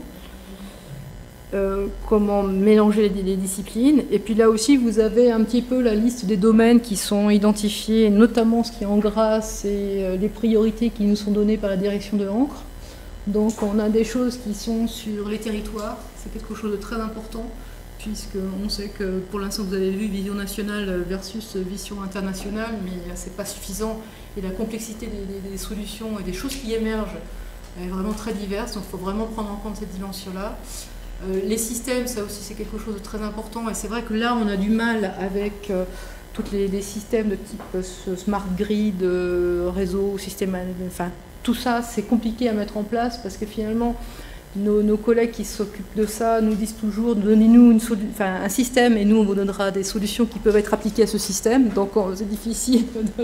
Comment mélanger les disciplines. Et puis là aussi, vous avez un petit peu la liste des domaines qui sont identifiés, notamment ce qui est en gras, c'est les priorités qui nous sont données par la direction de l'encre. Donc on a des choses qui sont sur les territoires, c'est quelque chose de très important, puisqu'on sait que pour l'instant vous avez vu vision nationale versus vision internationale, mais c'est pas suffisant et la complexité des solutions et des choses qui émergent est vraiment très diverse, donc il faut vraiment prendre en compte cette dimension-là. Les systèmes, ça aussi c'est quelque chose de très important et c'est vrai que là on a du mal avec tous les systèmes de type smart grid, réseau, système, enfin tout ça c'est compliqué à mettre en place parce que finalement nos collègues qui s'occupent de ça nous disent toujours donnez-nous un système et nous on vous donnera des solutions qui peuvent être appliquées à ce système. Donc c'est difficile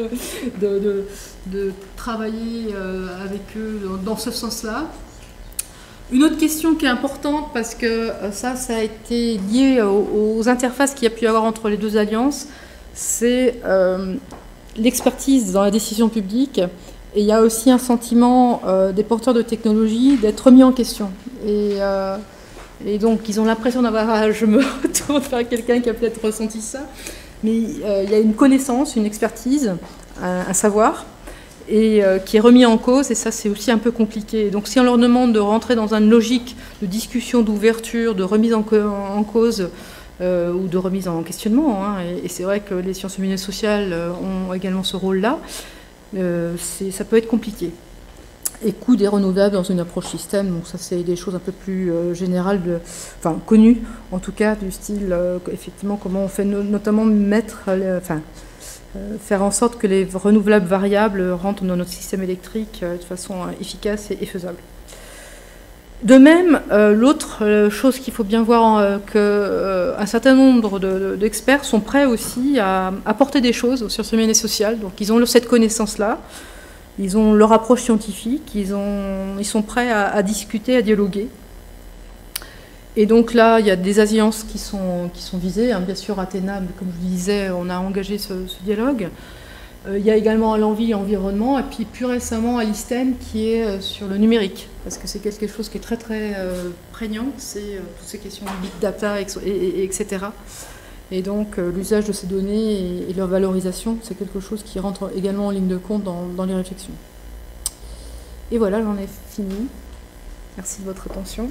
de travailler avec eux dans ce sens-là. Une autre question qui est importante parce que ça a été lié aux interfaces qu'il y a pu y avoir entre les deux alliances, c'est l'expertise dans la décision publique. Et il y a aussi un sentiment des porteurs de technologie d'être remis en question. Et donc, ils ont l'impression d'avoir... Je me retourne vers quelqu'un qui a peut-être ressenti ça. Mais il y a une connaissance, une expertise, un savoir, et qui est remis en cause. Et ça, c'est aussi un peu compliqué. Donc, si on leur demande de rentrer dans une logique de discussion, d'ouverture, de remise en cause, ou de remise en questionnement, hein, et c'est vrai que les sciences humaines et sociales ont également ce rôle-là, ça peut être compliqué. Et coût des renouvelables dans une approche système, donc ça c'est des choses un peu plus générales, enfin connues en tout cas, du style effectivement comment on fait notamment faire en sorte que les renouvelables variables rentrent dans notre système électrique de façon efficace et faisable. De même, l'autre chose qu'il faut bien voir, qu'un certain nombre d'experts sont prêts aussi à apporter des choses aux sciences humaines et sociales. Donc ils ont cette connaissance-là, ils ont leur approche scientifique, ils sont prêts à discuter, à dialoguer. Et donc là, il y a des alliances qui sont visées. Hein, bien sûr, Athéna, comme je vous disais, on a engagé ce dialogue. Il y a également l'envie environnement, et puis plus récemment Alisten qui est sur le numérique, parce que c'est quelque chose qui est très très prégnant, c'est toutes ces questions de big data, etc. Et donc l'usage de ces données et leur valorisation, c'est quelque chose qui rentre également en ligne de compte dans les réflexions. Et voilà, j'en ai fini. Merci de votre attention.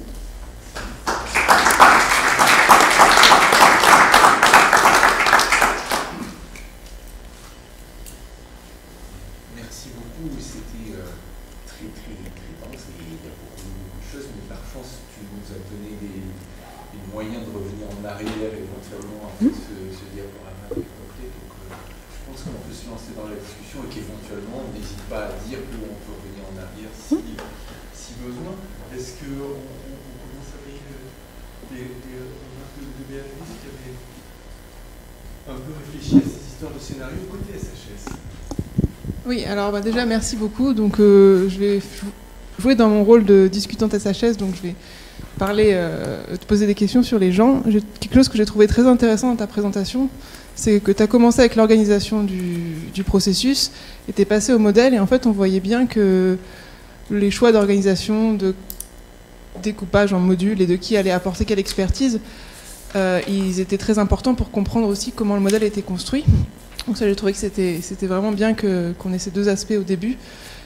Moyen de revenir en arrière éventuellement après ce diaporama qui est complet. Donc je pense qu'on peut se lancer dans la discussion et qu'éventuellement on n'hésite pas à dire où on peut revenir en arrière si besoin. Est-ce qu'on commence avec des remarques de Béatrice qui avait un peu réfléchi à ces histoires de scénario côté SHS? Oui, alors déjà merci beaucoup. Donc je vais jouer dans mon rôle de discutante SHS, donc je vais te poser des questions sur les gens. Quelque chose que j'ai trouvé très intéressant dans ta présentation, c'est que tu as commencé avec l'organisation du processus et tu es passé au modèle, et en fait on voyait bien que les choix d'organisation, de découpage en modules et de qui allait apporter quelle expertise, ils étaient très importants pour comprendre aussi comment le modèle était construit. Donc ça, j'ai trouvé que c'était vraiment bien qu'on ait ces deux aspects au début.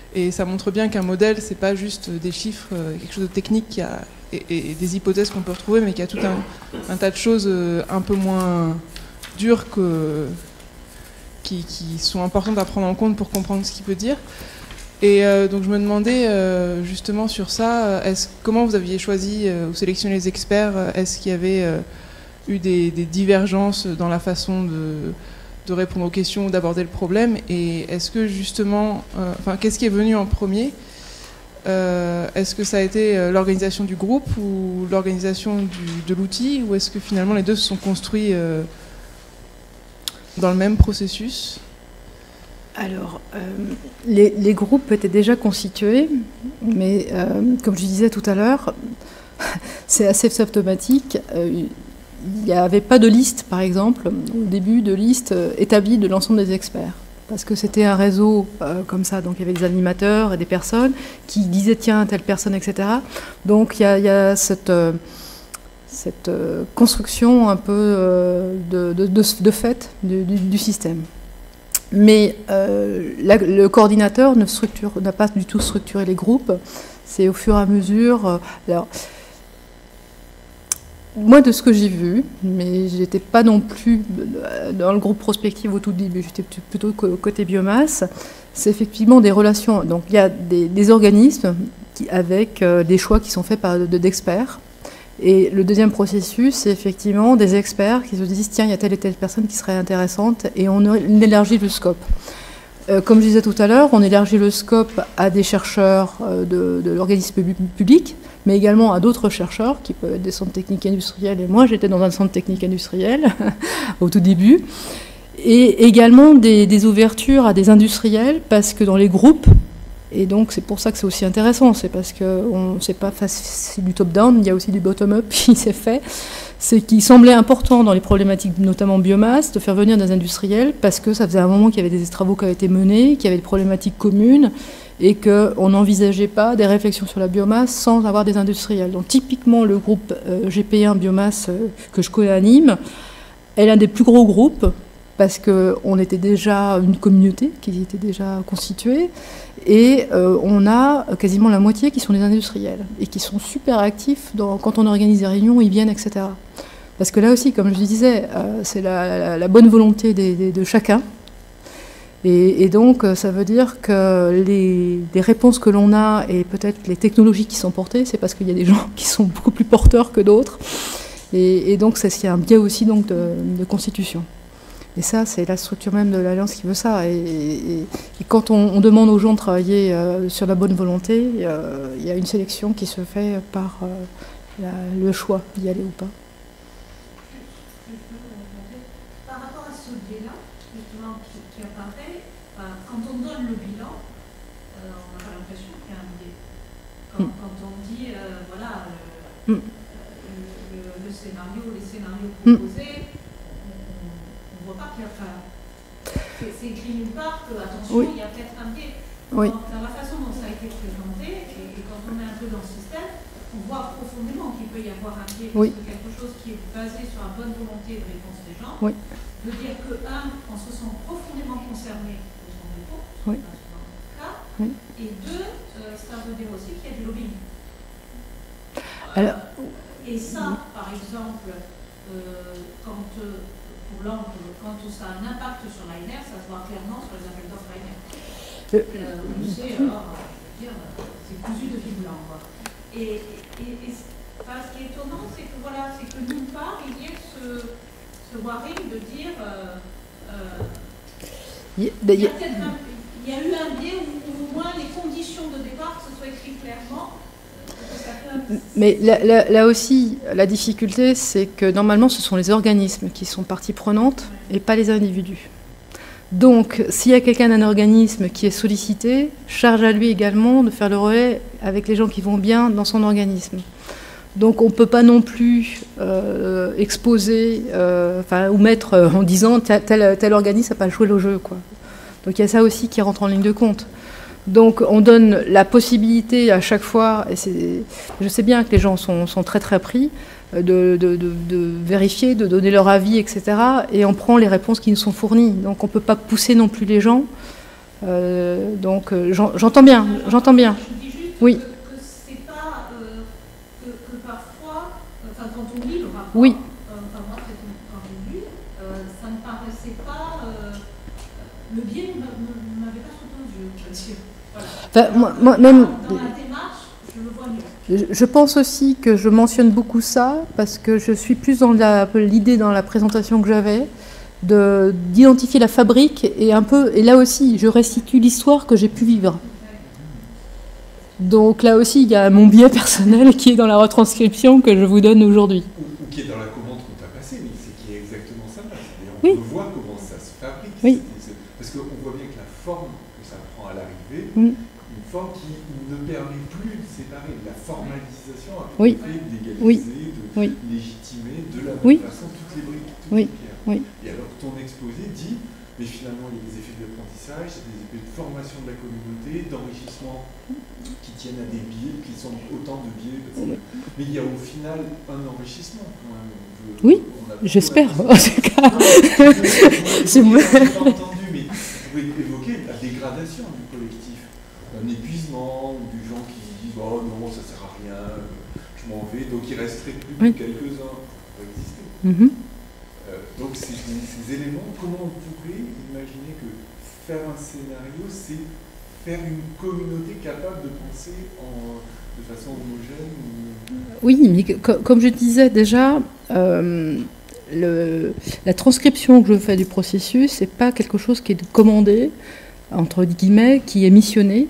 Et ça montre bien qu'un modèle, c'est pas juste des chiffres, quelque chose de technique et des hypothèses qu'on peut retrouver, mais qu'il y a tout un tas de choses un peu moins dures qui sont importantes à prendre en compte pour comprendre ce qu'il peut dire. Et donc je me demandais justement sur ça, comment vous aviez choisi ou sélectionné les experts? Est-ce qu'il y avait eu des divergences dans la façon de répondre aux questions ou d'aborder le problème? Et est-ce que justement, qu'est-ce qui est venu en premier? Est-ce que ça a été l'organisation du groupe ou l'organisation de l'outil, ou est-ce que finalement les deux se sont construits dans le même processus? Alors, les groupes étaient déjà constitués, mais comme je disais tout à l'heure, c'est assez symptomatique. Il n'y avait pas de liste, par exemple, au début, de liste établie de l'ensemble des experts. Parce que c'était un réseau comme ça, donc il y avait des animateurs et des personnes qui disaient tiens, telle personne, etc. Donc il y a cette construction un peu de fait du système. Mais le coordinateur n'a pas du tout structuré les groupes. C'est au fur et à mesure. Alors, moi, de ce que j'ai vu, mais j'étais pas non plus dans le groupe prospective au tout début, j'étais plutôt côté biomasse, c'est effectivement des relations. Donc il y a des organismes avec des choix qui sont faits d'experts. Et le deuxième processus, c'est effectivement des experts qui se disent tiens, il y a telle et telle personne qui serait intéressante, et on élargit le scope. Comme je disais tout à l'heure, on élargit le scope à des chercheurs de l'organisme public, mais également à d'autres chercheurs, qui peuvent être des centres techniques industriels, et moi j'étais dans un centre technique industriel au tout début, et également des ouvertures à des industriels, parce que dans les groupes, et donc c'est pour ça que c'est aussi intéressant, c'est parce que c'est pas facile du top-down, il y a aussi du bottom-up qui s'est fait, c'est qu'il semblait important dans les problématiques, notamment biomasse, de faire venir des industriels, parce que ça faisait un moment qu'il y avait des travaux qui avaient été menés, qu'il y avait des problématiques communes, et qu'on n'envisageait pas des réflexions sur la biomasse sans avoir des industriels. Donc typiquement le groupe GP1 Biomasse que je co-anime est l'un des plus gros groupes, parce qu'on était déjà une communauté qui était déjà constituée, et on a quasiment la moitié qui sont des industriels, et qui sont super actifs quand on organise des réunions, ils viennent, etc. Parce que là aussi, comme je disais, c'est la bonne volonté de chacun. Et donc, ça veut dire que les réponses que l'on a, et peut-être les technologies qui sont portées, c'est parce qu'il y a des gens qui sont beaucoup plus porteurs que d'autres. Et donc, c'est ce qui est un biais aussi donc, de constitution. Et ça, c'est la structure même de l'Alliance qui veut ça. Et quand on demande aux gens de travailler sur la bonne volonté, il y a une sélection qui se fait par le choix d'y aller ou pas. Par rapport à ce biais-là, justement, qui apparaît, quand on donne le bilan, on n'a pas l'impression qu'il y a un biais. Quand on dit, voilà, le scénario, les scénarios proposés, on ne voit pas qu'il y a... c'est écrit nulle part que, attention, il y a peut-être un biais. Oui. Dans la façon dont ça a été présenté, et quand on est un peu dans le système, on voit profondément qu'il peut y avoir un biais, parce que quelque chose qui est basé sur la bonne volonté de réponse des gens, veut dire que, on se sent profondément concerné de son réponse, dans le cas, et deux, ça veut dire aussi qu'il y a du lobbying. Alors, et ça, par exemple, quand ça a un impact sur l'ANR, ça se voit clairement sur les appels d'offres ANR. On sait, c'est cousu de fil blanc, quoi. Et ce qui est étonnant, c'est que voilà, c'est que nulle part il y ait ce warring de dire il y a eu un biais où au moins les conditions de départ se soient écrites clairement. Mais là aussi, la difficulté, c'est que normalement, ce sont les organismes qui sont partie prenante et pas les individus. Donc, s'il y a quelqu'un d'un organisme qui est sollicité, charge à lui également de faire le relais avec les gens qui vont bien dans son organisme. Donc, on ne peut pas non plus exposer, ou mettre en disant tel organisme n'a pas joué le jeu, quoi. Donc, il y a ça aussi qui rentre en ligne de compte. Donc, on donne la possibilité à chaque fois, et je sais bien que les gens sont très très pris, de vérifier, de donner leur avis, etc. Et on prend les réponses qui nous sont fournies. Donc on ne peut pas pousser non plus les gens Donc j'entends bien, j'entends bien. Je dis juste Oui. que c'est pas que parfois, enfin quand on lit le rapport, Oui. enfin moi quand j'ai lu, ça ne paraissait pas, le biais ne m'avait pas sauté aux yeux, je veux dire. Voilà. Enfin, moi, même, Dans la démarche, je le vois mieux. je pense aussi que je mentionne beaucoup ça parce que je suis plus dans l'idée dans la présentation que j'avais d'identifier la fabrique et un peu, et là aussi, je restitue l'histoire que j'ai pu vivre. Donc là aussi, il y a mon biais personnel qui est dans la retranscription que je vous donne aujourd'hui. Ou qui est dans la commande qu'on t'a passée, mais c'est qui est exactement ça. C'est-à-dire on Oui. peut voir comment ça se fabrique. Oui. Parce qu'on voit bien que la forme que ça prend à l'arrivée, Mm. une forme qui ne permet plus de séparer de la formalisation avec Oui. le fait d'égaliser, Oui. de Oui. légitimer de la même Oui. façon toutes les briques, toutes Oui. les pierres. Oui. Et alors ton exposé dit, mais finalement il y a des effets d'apprentissage, il y a des effets de formation de la communauté, d'enrichissement qui tiennent à des biais, qui sont autant de biais. Oui. Mais il y a au final un enrichissement quand même. Oui, j'espère. En tout cas. C'est moi. Je n'ai pas entendu, mais vous pouvez évoquer la dégradation du collectif, un épuisement, ou du gens qui disent oh non, ça sert à rien, je m'en vais, donc il resterait plus que Oui. quelques-uns pour exister. Mhm. Donc ces éléments, comment on pourrait imaginer que faire un scénario, c'est faire une communauté capable de penser de façon homogène Oui, mais comme je disais déjà, la transcription que je fais du processus, c'est pas quelque chose qui est commandé, entre guillemets, qui est missionné.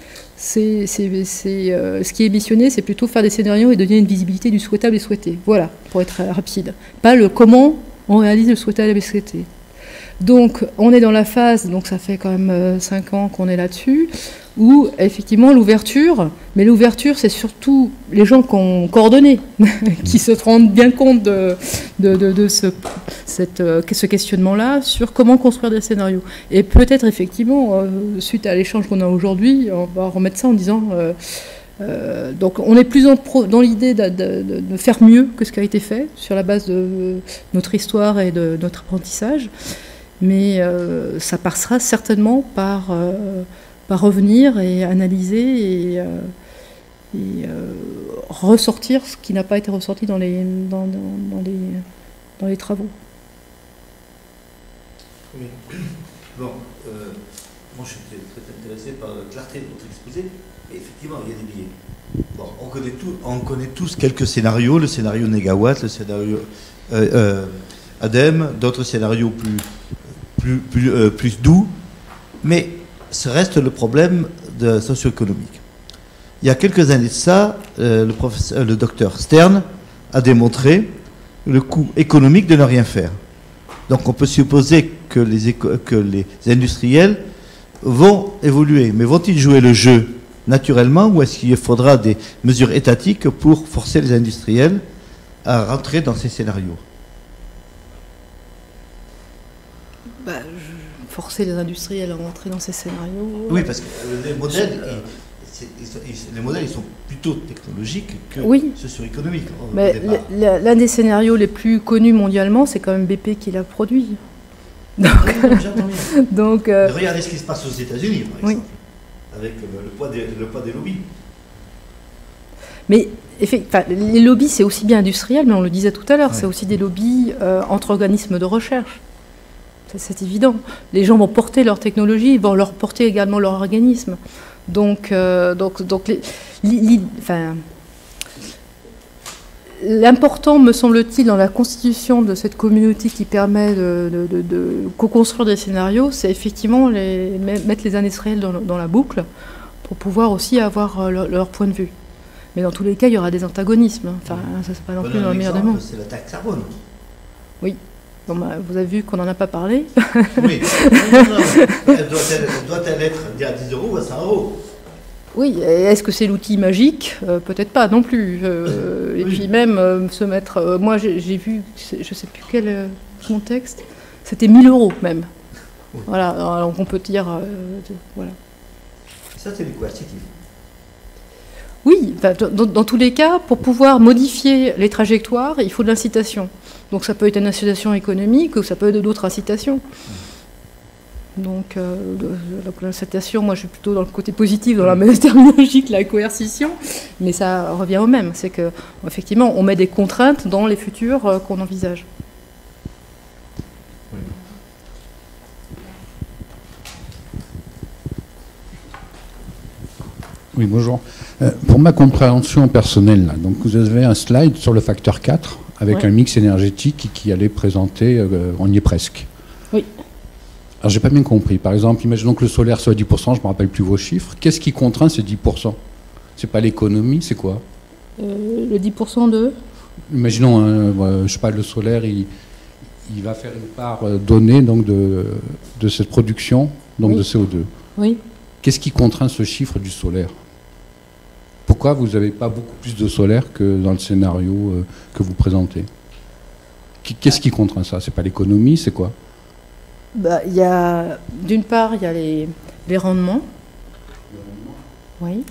Ce qui est missionné, c'est plutôt faire des scénarios et donner une visibilité du souhaitable et souhaité. Voilà, pour être rapide. Pas le comment on réalise le souhaitable et souhaité. Donc, on est dans la phase, donc ça fait quand même 5 ans qu'on est là-dessus, où effectivement l'ouverture, mais l'ouverture c'est surtout les gens qui ont coordonné, qui se rendent bien compte de ce questionnement-là sur comment construire des scénarios. Et peut-être effectivement, suite à l'échange qu'on a aujourd'hui, on va remettre ça en disant... donc on est plus dans l'idée de faire mieux que ce qui a été fait sur la base de notre histoire et de notre apprentissage. Mais ça passera certainement par revenir et analyser et ressortir ce qui n'a pas été ressorti dans les travaux. Oui. Bon, moi je suis très intéressé par la clarté de votre exposé. Et effectivement, il y a des biais. Bon, on connaît tous quelques scénarios, le scénario Négawatt, le scénario ADEME, d'autres scénarios plus doux, mais ce reste le problème socio-économique. Il y a quelques années de ça, le docteur Stern a démontré le coût économique de ne rien faire. Donc on peut supposer que les industriels vont évoluer, mais vont-ils jouer le jeu naturellement ou est-ce qu'il faudra des mesures étatiques pour forcer les industriels à rentrer dans ces scénarios ? Forcer les industriels à rentrer dans ces scénarios. Oui, parce que les modèles, ils sont plutôt technologiques que socio-économiques. Mais l'un des scénarios les plus connus mondialement, c'est quand même BP qui l'a produit. Donc, regardez ce qui se passe aux États-Unis, par exemple, avec le poids des lobbies. Mais les lobbies, c'est aussi bien industriel, mais on le disait tout à l'heure, c'est aussi des lobbies entre organismes de recherche. C'est évident. Les gens vont porter leur technologie, ils vont leur porter également leur organisme. Donc l'important, me semble-t-il, dans la constitution de cette communauté qui permet de co-construire des scénarios, c'est effectivement mettre les industriels dans la boucle pour pouvoir aussi avoir leur point de vue. Mais dans tous les cas, il y aura des antagonismes. Enfin, ça, c'est pas non plus dans le meilleur des mondes. C'est la taxe carbone. Oui. Bon, vous avez vu qu'on n'en a pas parlé. Oui. Non. Doit-elle être à 10 € ou à 100 €? Oui, est-ce que c'est l'outil magique? Peut-être pas non plus. Et puis même se mettre... moi, j'ai vu, je ne sais plus quel contexte, c'était 1 000 € même. Oui. Voilà, alors on peut dire... voilà. Ça, c'est du coercitif. Oui, dans tous les cas, pour pouvoir modifier les trajectoires, il faut de l'incitation. Donc ça peut être une incitation économique ou ça peut être d'autres incitations. Donc, la citation, moi je suis plutôt dans le côté positif, dans la même terminologie que la coercition, mais ça revient au même. C'est qu'effectivement, on met des contraintes dans les futurs qu'on envisage. Oui, bonjour. Pour ma compréhension personnelle, là, donc vous avez un slide sur le facteur 4 avec un mix énergétique qui allait présenter, on y est presque. Oui. Alors, j'ai pas bien compris. Par exemple, imaginons que le solaire soit à 10%, je ne me rappelle plus vos chiffres. Qu'est-ce qui contraint ces 10%? C'est pas l'économie, c'est quoi? Le 10% de... Imaginons, je sais pas, le solaire, il va faire une part donnée donc, de cette production donc de CO2. Oui. Qu'est-ce qui contraint ce chiffre du solaire? Pourquoi vous n'avez pas beaucoup plus de solaire que dans le scénario que vous présentez? Qu'est-ce qui contraint ça? C'est pas l'économie, c'est quoi? Bah, d'une part, il y a les rendements. Oui.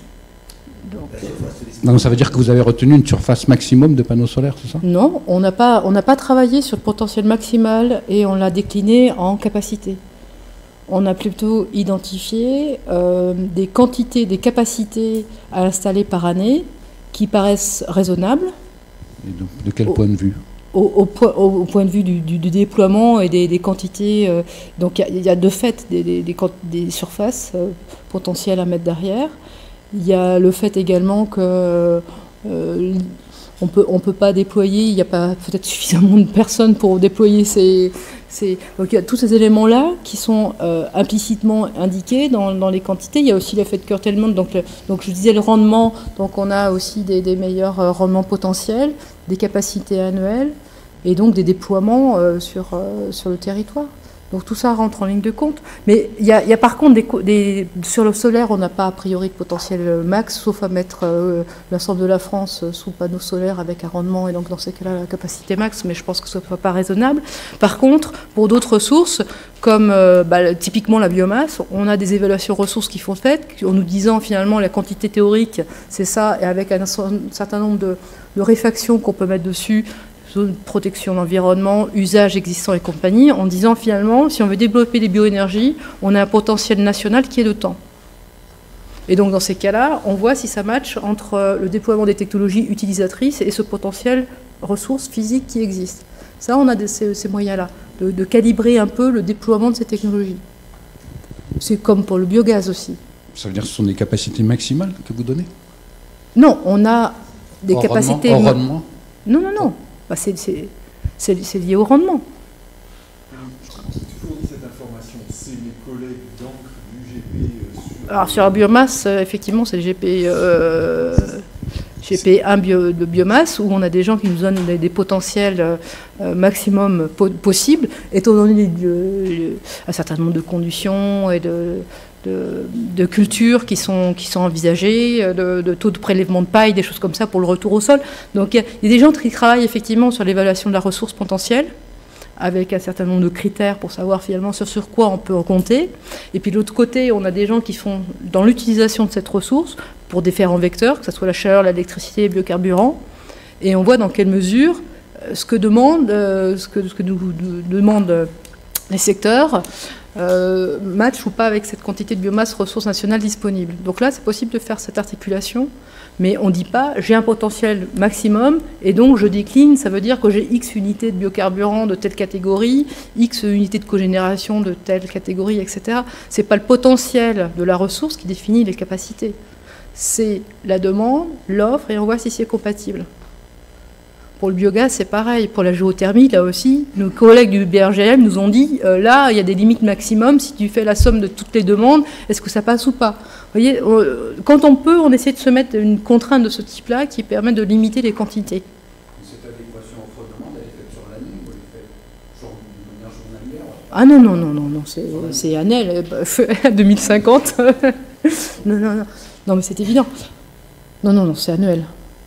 Donc ça veut dire que vous avez retenu une surface maximum de panneaux solaires, c'est ça? Non, on n'a pas travaillé sur le potentiel maximal et on l'a décliné en capacité. On a plutôt identifié des quantités, des capacités à installer par année qui paraissent raisonnables. Et de quel point de vue? Au point de vue du déploiement et des quantités. Donc il y a de fait des surfaces potentielles à mettre derrière. Il y a le fait également que on peut pas déployer, il n'y a pas peut-être suffisamment de personnes pour déployer donc il y a tous ces éléments-là qui sont implicitement indiqués dans les quantités. Il y a aussi l'effet de curtailment, donc je disais le rendement, donc on a aussi des meilleurs rendements potentiels, des capacités annuelles et donc des déploiements sur le territoire. Donc tout ça rentre en ligne de compte. Mais il y a par contre sur le solaire, on n'a pas a priori de potentiel max, sauf à mettre l'ensemble de la France sous panneaux solaires avec un rendement et donc dans ces cas-là la capacité max, mais je pense que ce ne soit pas raisonnable. Par contre, pour d'autres ressources, comme typiquement la biomasse, on a des évaluations ressources qui sont faites, en nous disant finalement la quantité théorique, c'est ça, et avec un certain nombre de réfactions qu'on peut mettre dessus, zone de protection de l'environnement, usage existant et compagnie, en disant finalement, si on veut développer les bioénergies, on a un potentiel national qui est de temps. Et donc dans ces cas-là, on voit si ça match entre le déploiement des technologies utilisatrices et ce potentiel ressources physiques qui existe. Ça, on a ces moyens-là, de calibrer un peu le déploiement de ces technologies. C'est comme pour le biogaz aussi. Ça veut dire que ce sont des capacités maximales que vous donnez? Non, on a des capacités... Hors rendement? Non. Bah, c'est lié au rendement. J'ai toujours dit cette information, c'est mes collègues d'encre du GP Alors sur la biomasse, effectivement, c'est le GP1 de biomasse, où on a des gens qui nous donnent des potentiels maximum possibles, étant donné un certain nombre de conditions et de cultures qui sont envisagées, de taux de prélèvement de paille, des choses comme ça pour le retour au sol. Donc il y a des gens qui travaillent effectivement sur l'évaluation de la ressource potentielle, avec un certain nombre de critères pour savoir finalement sur quoi on peut en compter. Et puis de l'autre côté, on a des gens qui sont dans l'utilisation de cette ressource pour différents vecteurs, que ce soit la chaleur, l'électricité, les biocarburants, et on voit dans quelle mesure ce que nous demandent les secteurs match ou pas avec cette quantité de biomasse ressources nationales disponibles. Donc là, c'est possible de faire cette articulation, mais on ne dit pas j'ai un potentiel maximum et donc je décline, ça veut dire que j'ai X unités de biocarburants de telle catégorie, X unités de cogénération de telle catégorie, etc. Ce n'est pas le potentiel de la ressource qui définit les capacités. C'est la demande, l'offre, et on voit si c'est compatible. Pour le biogaz, c'est pareil. Pour la géothermie, là aussi, nos collègues du BRGM nous ont dit, là, il y a des limites maximum. Si tu fais la somme de toutes les demandes, est-ce que ça passe ou pas? Vous voyez, quand on peut, on essaie de se mettre une contrainte de ce type-là qui permet de limiter les quantités. Cette adéquation offre-demande, elle est faite sur l'année ou elle est faite de manière journalière? Ah non, c'est annuel. 2050. Non, mais c'est évident. Non, c'est annuel.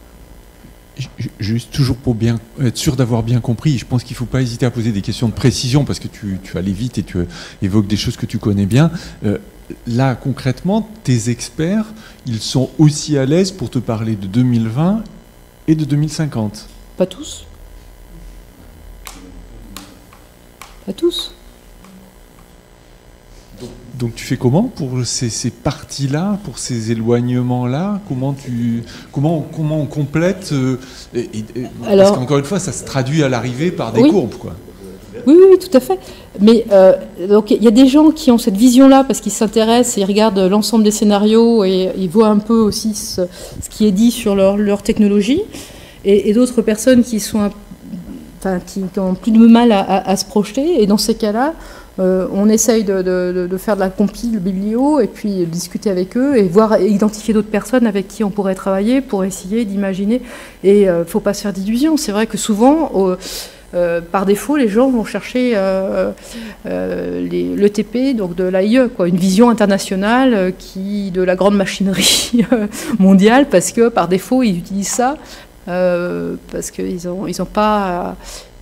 Juste toujours pour bien être sûr d'avoir bien compris, je pense qu'il ne faut pas hésiter à poser des questions de précision parce que tu allais vite et tu évoques des choses que tu connais bien. Là, concrètement, tes experts, ils sont aussi à l'aise pour te parler de 2020 et de 2050? Pas tous. Pas tous. donc tu fais comment pour ces parties-là, pour ces éloignements-là? Comment on complète parce qu'encore une fois, ça se traduit à l'arrivée par des courbes, quoi. Oui, tout à fait. Mais donc il y a des gens qui ont cette vision-là parce qu'ils s'intéressent et ils regardent l'ensemble des scénarios et ils voient un peu aussi ce qui est dit sur leur technologie. Et d'autres personnes qui ont plus de mal à se projeter. Et dans ces cas-là, on essaye de faire de la compile biblio et puis discuter avec eux et voir identifier d'autres personnes avec qui on pourrait travailler pour essayer d'imaginer. Et il ne faut pas se faire d'illusions. C'est vrai que souvent, par défaut, les gens vont chercher l'ETP, donc de l'AIE, une vision internationale de la grande machinerie mondiale, parce que par défaut, ils utilisent ça. Parce qu'ils n'ont pas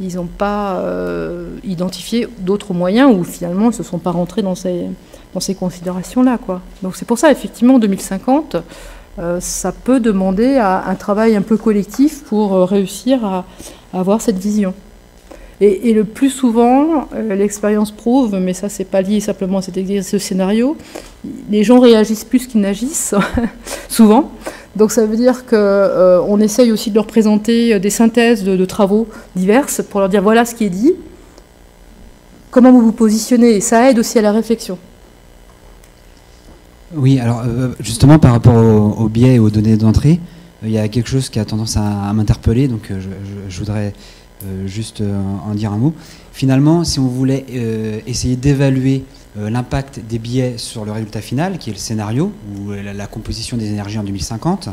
identifié d'autres moyens où finalement ils ne se sont pas rentrés dans ces considérations-là, quoi. Donc c'est pour ça, effectivement, en 2050, ça peut demander un travail un peu collectif pour réussir à avoir cette vision. Et le plus souvent, l'expérience prouve, mais ça c'est pas lié simplement à cet exercice de scénario, les gens réagissent plus qu'ils n'agissent, souvent. Donc ça veut dire qu'on essaye aussi de leur présenter des synthèses de travaux diverses pour leur dire voilà ce qui est dit, comment vous vous positionnez, et ça aide aussi à la réflexion. Oui, alors justement par rapport aux biais et aux données d'entrée, il y a quelque chose qui a tendance à m'interpeller, donc je voudrais juste en dire un mot. Finalement, si on voulait essayer d'évaluer l'impact des biais sur le résultat final, qui est le scénario, ou la composition des énergies en 2050,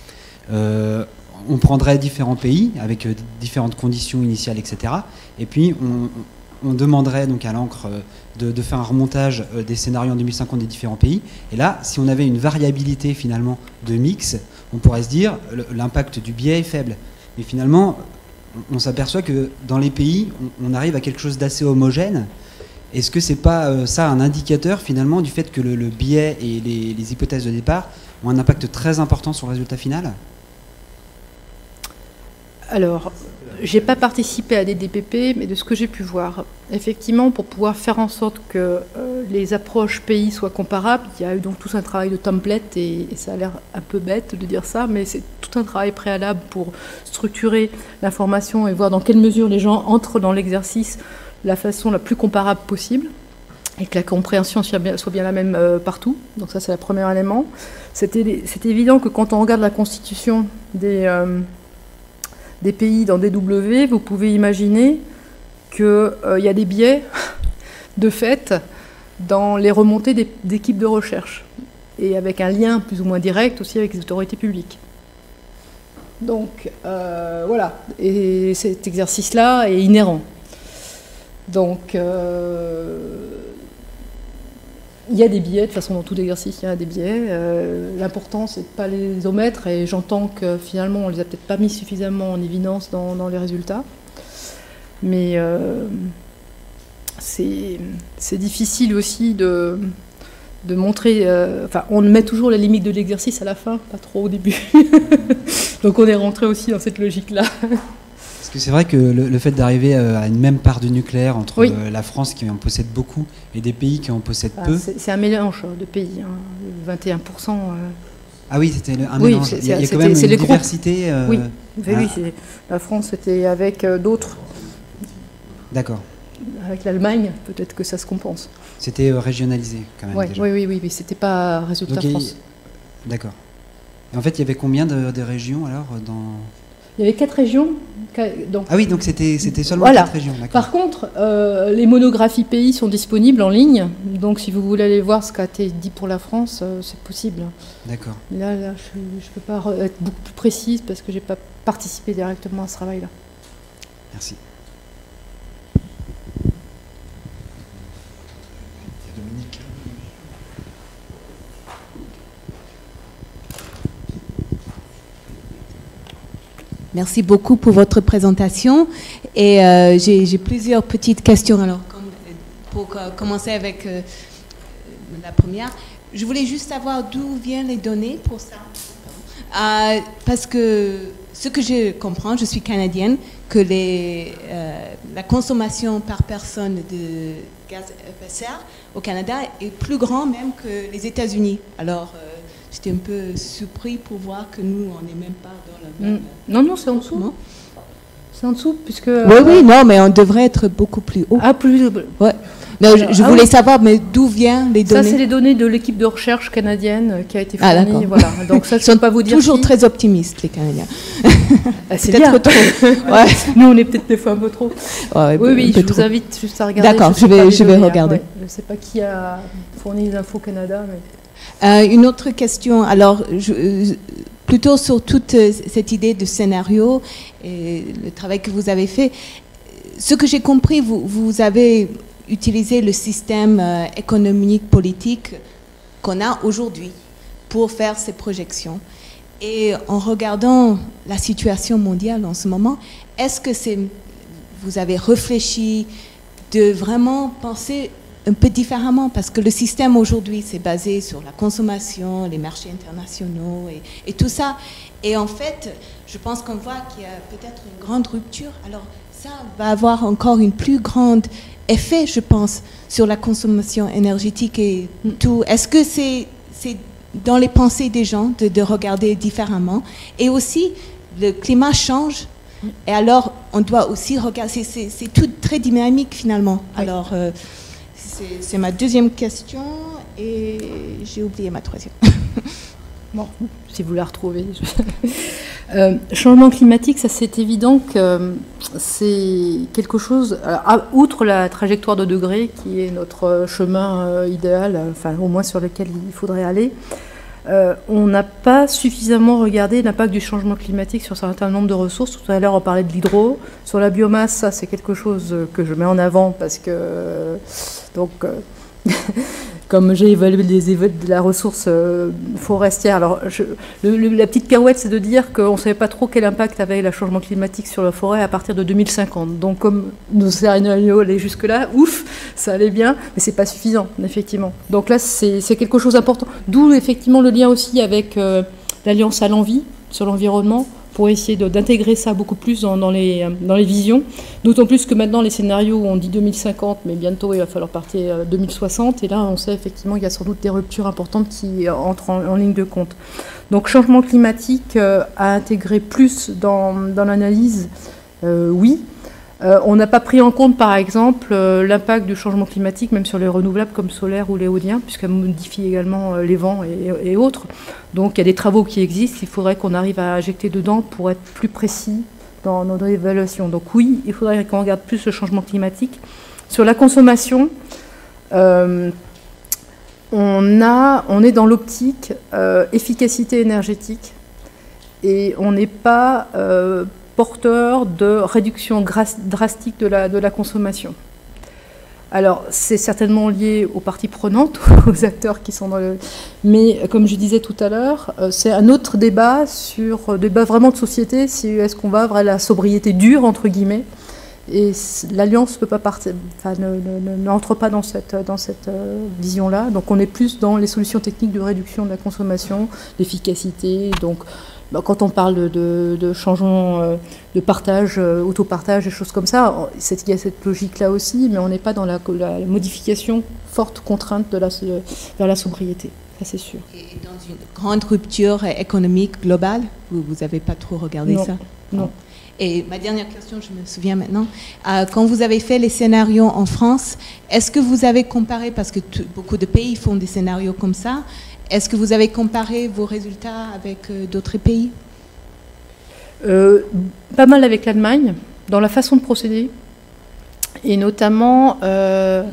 on prendrait différents pays avec différentes conditions initiales, etc. Et puis on demanderait donc à l'encre de faire un remontage des scénarios en 2050 des différents pays. Et là, si on avait une variabilité finalement de mix, on pourrait se dire l'impact du biais est faible. Mais finalement, on s'aperçoit que dans les pays, on arrive à quelque chose d'assez homogène. Est-ce que c'est pas ça un indicateur finalement du fait que le biais et les hypothèses de départ ont un impact très important sur le résultat final? Alors, j'ai pas participé à des DPP, mais de ce que j'ai pu voir, effectivement, pour pouvoir faire en sorte que les approches pays soient comparables, il y a eu donc tout un travail de template, et ça a l'air un peu bête de dire ça, mais c'est tout un travail préalable pour structurer l'information et voir dans quelle mesure les gens entrent dans l'exercice la façon la plus comparable possible, et que la compréhension soit bien la même partout. Donc ça, c'est le premier élément. C'est évident que quand on regarde la constitution des pays dans DW, vous pouvez imaginer qu'il y a des biais, de fait, dans les remontées d'équipes de recherche, et avec un lien plus ou moins direct aussi avec les autorités publiques. Donc, voilà. Et cet exercice-là est inhérent. Donc, il y a des biais, de toute façon, dans tout exercice, il y a des biais. L'important, c'est de ne pas les omettre, et j'entends que finalement, on ne les a peut-être pas mis suffisamment en évidence dans les résultats. Mais c'est difficile aussi de montrer... Enfin, on met toujours la limite de l'exercice à la fin, pas trop au début. Donc on est rentré aussi dans cette logique-là. Parce que c'est vrai que le fait d'arriver à une même part de nucléaire entre la France qui en possède beaucoup et des pays qui en possèdent peu... C'est un mélange de pays, hein. 21%... Ah oui, c'était un mélange. Il y a quand même une diversité... Oui, la France était avec d'autres. D'accord. Avec l'Allemagne, peut-être que ça se compense. C'était régionalisé quand même. Déjà. Oui, c'était pas résultat France. D'accord. En fait, il y avait combien de régions alors Il y avait 4 régions. Donc, ah oui, donc c'était seulement 4 régions. Par contre, les monographies pays sont disponibles en ligne. Donc si vous voulez aller voir ce qu'a été dit pour la France, c'est possible. D'accord. Là je ne peux pas être beaucoup plus précise parce que je n'ai pas participé directement à ce travail-là. Merci. Merci beaucoup pour votre présentation. Et j'ai plusieurs petites questions. Alors, pour commencer avec la première, je voulais juste savoir d'où viennent les données pour ça. Parce que ce que je comprends, je suis canadienne, que la consommation par personne gaz à effet de serre au Canada est plus grand même que les États-Unis. Alors, j'étais un peu surpris pour voir que nous, on n'est même pas dans la même... Non, c'est en dessous. Non, c'est en dessous, puisque... Oui, non, mais on devrait être beaucoup plus haut. Ah, plus... Ouais. Non, je voulais savoir, mais d'où viennent les données? Ça, c'est les données de l'équipe de recherche canadienne qui a été fournie. Voilà. Donc ça, je ne peux pas vous dire. Toujours très optimistes, les Canadiens. C'est peut-être trop. Ouais. Nous, on est peut-être des fois un peu trop. Ouais, oui, je vous invite juste à regarder. D'accord, je vais regarder. Ouais. Je ne sais pas qui a fourni les infos Canada. Mais... une autre question. Alors, plutôt sur toute cette idée de scénario et le travail que vous avez fait, ce que j'ai compris, vous avez utilisé le système économique, politique qu'on a aujourd'hui pour faire ces projections. Et en regardant la situation mondiale en ce moment, est-ce que vous avez réfléchi de vraiment penser un peu différemment? Parce que le système aujourd'hui, c'est basé sur la consommation, les marchés internationaux et tout ça. Et en fait, je pense qu'on voit qu'il y a peut-être une grande rupture. Alors, ça va avoir encore une plus grande effet, je pense, sur la consommation énergétique et tout. Est-ce que c'est dans les pensées des gens de regarder différemment? Et aussi, le climat change. Et alors, on doit aussi regarder... C'est tout très dynamique, finalement. Oui. Alors, c'est ma deuxième question et j'ai oublié ma troisième. Bon, si vous la retrouvez. Changement climatique, ça c'est évident que c'est quelque chose, outre la trajectoire de degrés qui est notre chemin idéal, enfin au moins sur lequel il faudrait aller, on n'a pas suffisamment regardé l'impact du changement climatique sur un certain nombre de ressources. Tout à l'heure on parlait de l'hydro, sur la biomasse, ça c'est quelque chose que je mets en avant parce que comme j'ai évalué la ressource forestière, alors la petite pirouette, c'est de dire qu'on ne savait pas trop quel impact avait le changement climatique sur la forêt à partir de 2050. Donc comme nos scénarios allaient jusque-là, ouf, ça allait bien, mais ce n'est pas suffisant, effectivement. Donc là, c'est quelque chose d'important. D'où effectivement le lien aussi avec l'Alliance à l'envie sur l'environnement, pour essayer d'intégrer ça beaucoup plus dans les visions. D'autant plus que maintenant, les scénarios, on dit 2050, mais bientôt, il va falloir partir 2060. Et là, on sait effectivement qu'il y a sans doute des ruptures importantes qui entrent en ligne de compte. Donc, changement climatique à intégrer plus dans l'analyse, oui. On n'a pas pris en compte, par exemple, l'impact du changement climatique, même sur les renouvelables comme solaire ou l'éolien, puisqu'elle modifie également les vents et autres. Donc il y a des travaux qui existent, il faudrait qu'on arrive à injecter dedans pour être plus précis dans nos évaluations. Donc oui, il faudrait qu'on regarde plus le changement climatique. Sur la consommation, on est dans l'optique efficacité énergétique et on n'est pas... porteur de réduction drastique de la consommation. Alors, c'est certainement lié aux parties prenantes, aux acteurs qui sont dans le... Mais, comme je disais tout à l'heure, c'est un autre débat débat vraiment de société, est-ce qu'on va vers la sobriété dure, entre guillemets, et l'Alliance peut pas n'entre pas dans cette vision-là. Donc, on est plus dans les solutions techniques de réduction de la consommation, l'efficacité, donc... Quand on parle de changement de partage, autopartage, des choses comme ça, il y a cette logique-là aussi, mais on n'est pas dans la modification forte, contrainte vers la sobriété, ça c'est sûr. Et dans une grande rupture économique globale, vous n'avez pas trop regardé ça? Non. Et ma dernière question, je me souviens maintenant, quand vous avez fait les scénarios en France, est-ce que vous avez comparé, parce que beaucoup de pays font des scénarios comme ça, est-ce que vous avez comparé vos résultats avec d'autres pays? Pas mal avec l'Allemagne, dans la façon de procéder, et notamment en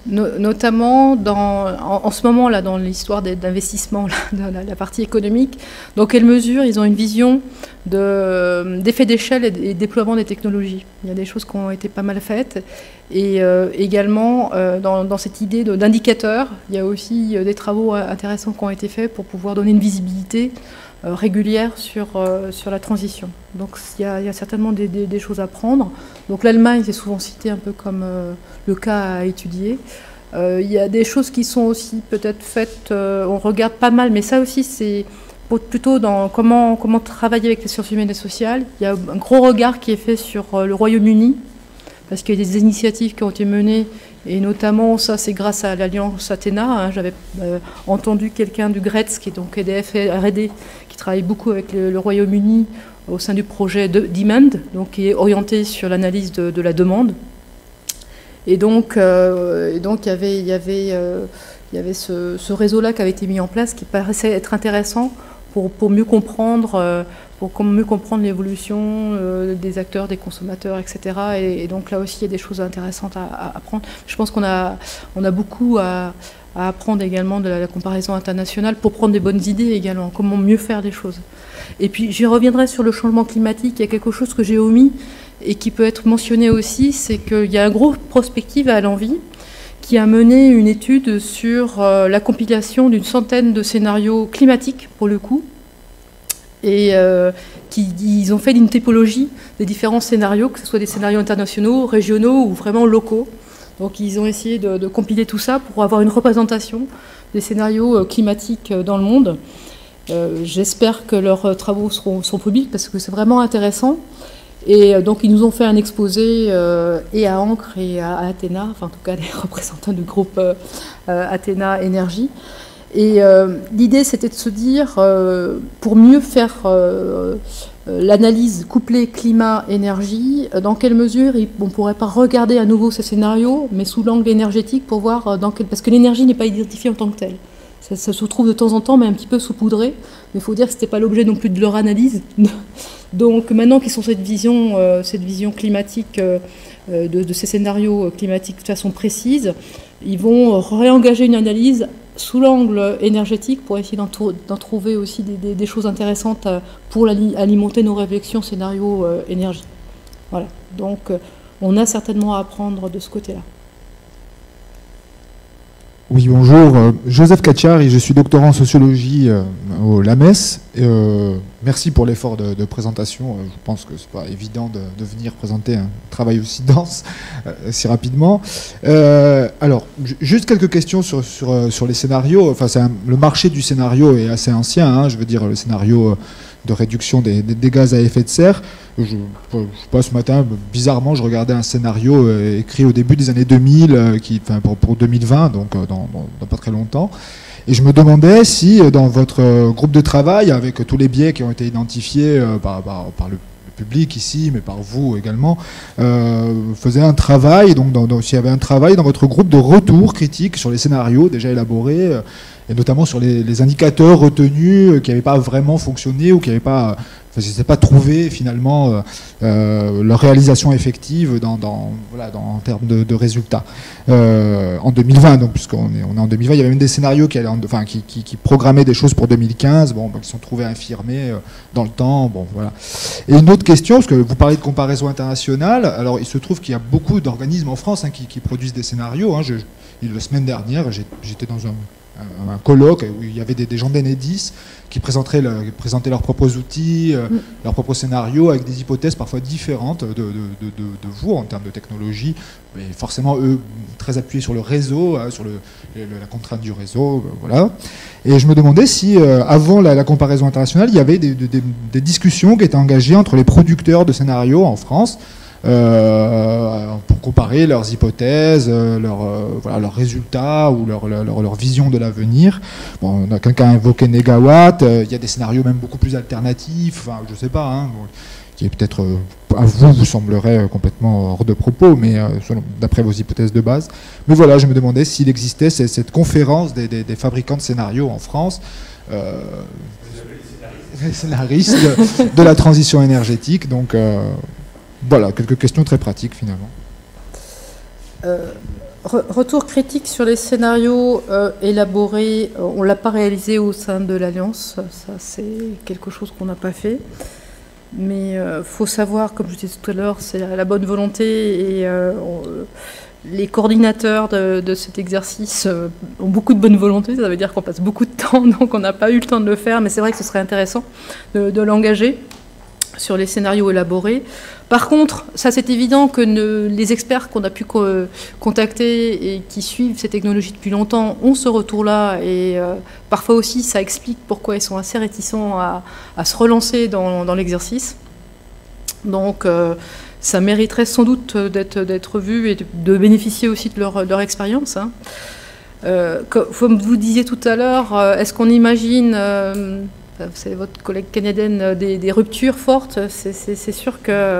ce moment-là, dans l'histoire d'investissement, dans la partie économique. Dans quelle mesure ils ont une vision d'effet d'échelle et déploiement des technologies. Il y a des choses qui ont été pas mal faites. Et également, dans cette idée d'indicateurs, il y a aussi des travaux intéressants qui ont été faits pour pouvoir donner une visibilité régulière sur la transition. Donc il y a certainement des choses à prendre. Donc l'Allemagne, c'est souvent cité un peu comme le cas à étudier. Il y a des choses qui sont aussi peut-être faites, on regarde pas mal, mais ça aussi c'est plutôt dans comment travailler avec les sciences humaines et sociales. Il y a un gros regard qui est fait sur le Royaume-Uni, parce qu'il y a des initiatives qui ont été menées, et notamment, ça c'est grâce à l'Alliance Athéna, hein, j'avais entendu quelqu'un du GRETS, qui est donc EDF R&D, qui travaille beaucoup avec le Royaume-Uni au sein du projet Demand, donc qui est orienté sur l'analyse de la demande. Et donc il y avait ce réseau-là qui avait été mis en place, qui paraissait être intéressant pour mieux comprendre l'évolution des acteurs, des consommateurs, etc. Et donc là aussi, il y a des choses intéressantes à apprendre. Je pense qu'on a beaucoup à apprendre également de la comparaison internationale pour prendre des bonnes idées également, comment mieux faire les choses. Et puis, j'y reviendrai sur le changement climatique. Il y a quelque chose que j'ai omis et qui peut être mentionné aussi, c'est qu'il y a un gros prospective à l'Envie qui a mené une étude sur la compilation d'une centaine de scénarios climatiques, pour le coup, et ils ont fait une typologie des différents scénarios, que ce soit des scénarios internationaux, régionaux ou vraiment locaux. Donc ils ont essayé de compiler tout ça pour avoir une représentation des scénarios climatiques dans le monde. J'espère que leurs travaux sont publics parce que c'est vraiment intéressant. Et donc ils nous ont fait un exposé et à Ancre et à Athéna, enfin en tout cas les représentants du groupe Athéna Énergie. Et l'idée c'était de se dire, pour mieux faire l'analyse couplée climat-énergie, dans quelle mesure on ne pourrait pas regarder à nouveau ces scénarios, mais sous l'angle énergétique pour voir parce que l'énergie n'est pas identifiée en tant que telle. Ça se trouve de temps en temps, mais un petit peu saupoudré. Mais il faut dire que ce n'était pas l'objet non plus de leur analyse. Donc maintenant qu'ils ont cette vision climatique de ces scénarios climatiques de façon précise, ils vont réengager une analyse sous l'angle énergétique pour essayer d'en trouver aussi des choses intéressantes pour alimenter nos réflexions scénario énergie. Voilà. Donc on a certainement à apprendre de ce côté-là. Oui, bonjour. Joseph Cacciari, je suis doctorant en sociologie au LAMES. Merci pour l'effort de présentation. Je pense que c'est pas évident de venir présenter un travail aussi dense si rapidement. Alors, juste quelques questions sur les scnarios. Enfin, le marché du scénario est assez ancien. Hein, je veux dire, le scénario de réduction des gaz à effet de serre. Je sais pas, ce matin, bizarrement, je regardais un scénario écrit au début des années 2000, pour 2020, donc dans pas très longtemps. Et je me demandais si, dans votre groupe de travail, avec tous les biais qui ont été identifiés par le public ici, mais par vous également, faisait un travail, donc s'il y avait un travail dans votre groupe de retour critique sur les scénarios déjà élaborés, et notamment sur les indicateurs retenus qui n'avaient pas vraiment fonctionné ou qui n'avaient pas... Enfin, je ne sais pas trouvé finalement leur réalisation effective en termes de résultats. En 2020, donc puisqu'on est en 2020, il y avait même des scénarios qui programmaient des choses pour 2015, qui sont trouvés infirmés dans le temps. Bon, voilà. Et une autre question, parce que vous parlez de comparaison internationale, alors il se trouve qu'il y a beaucoup d'organismes en France qui produisent des scénarios. Hein. La semaine dernière, j'étais dans un colloque où il y avait des gens d'Enedis qui présentaient leurs propres outils, leurs propres scénarios avec des hypothèses parfois différentes de vous en termes de technologie, mais forcément eux très appuyés sur le réseau, sur la contrainte du réseau, voilà. Et je me demandais si avant la comparaison internationale, il y avait des discussions qui étaient engagées entre les producteurs de scénarios en France pour comparer leurs hypothèses, leurs résultats ou leur vision de l'avenir. Bon, quelqu'un a évoqué Negawatt, il y a des scénarios même beaucoup plus alternatifs, enfin, je sais pas, hein, qui est peut-être à vous semblerait complètement hors de propos, mais d'après vos hypothèses de base. Mais voilà, je me demandais s'il existait cette conférence des fabricants de scénarios en France, les scénaristes de la transition énergétique, donc... Voilà, quelques questions très pratiques finalement. Retour critique sur les scénarios élaborés, on ne l'a pas réalisé au sein de l'Alliance, ça c'est quelque chose qu'on n'a pas fait. Mais il faut savoir, comme je disais tout à l'heure, c'est la bonne volonté et les coordinateurs de cet exercice ont beaucoup de bonne volonté, ça veut dire qu'on passe beaucoup de temps, donc on n'a pas eu le temps de le faire, mais c'est vrai que ce serait intéressant de l'engager sur les scénarios élaborés. Par contre, ça c'est évident que les experts qu'on a pu contacter et qui suivent ces technologies depuis longtemps ont ce retour-là et parfois aussi ça explique pourquoi ils sont assez réticents à se relancer dans l'exercice. Donc ça mériterait sans doute d'être vu et de bénéficier aussi de leur expérience. Hein. Comme vous disiez tout à l'heure, est-ce qu'on imagine, c'est votre collègue canadienne, des ruptures fortes? C'est sûr que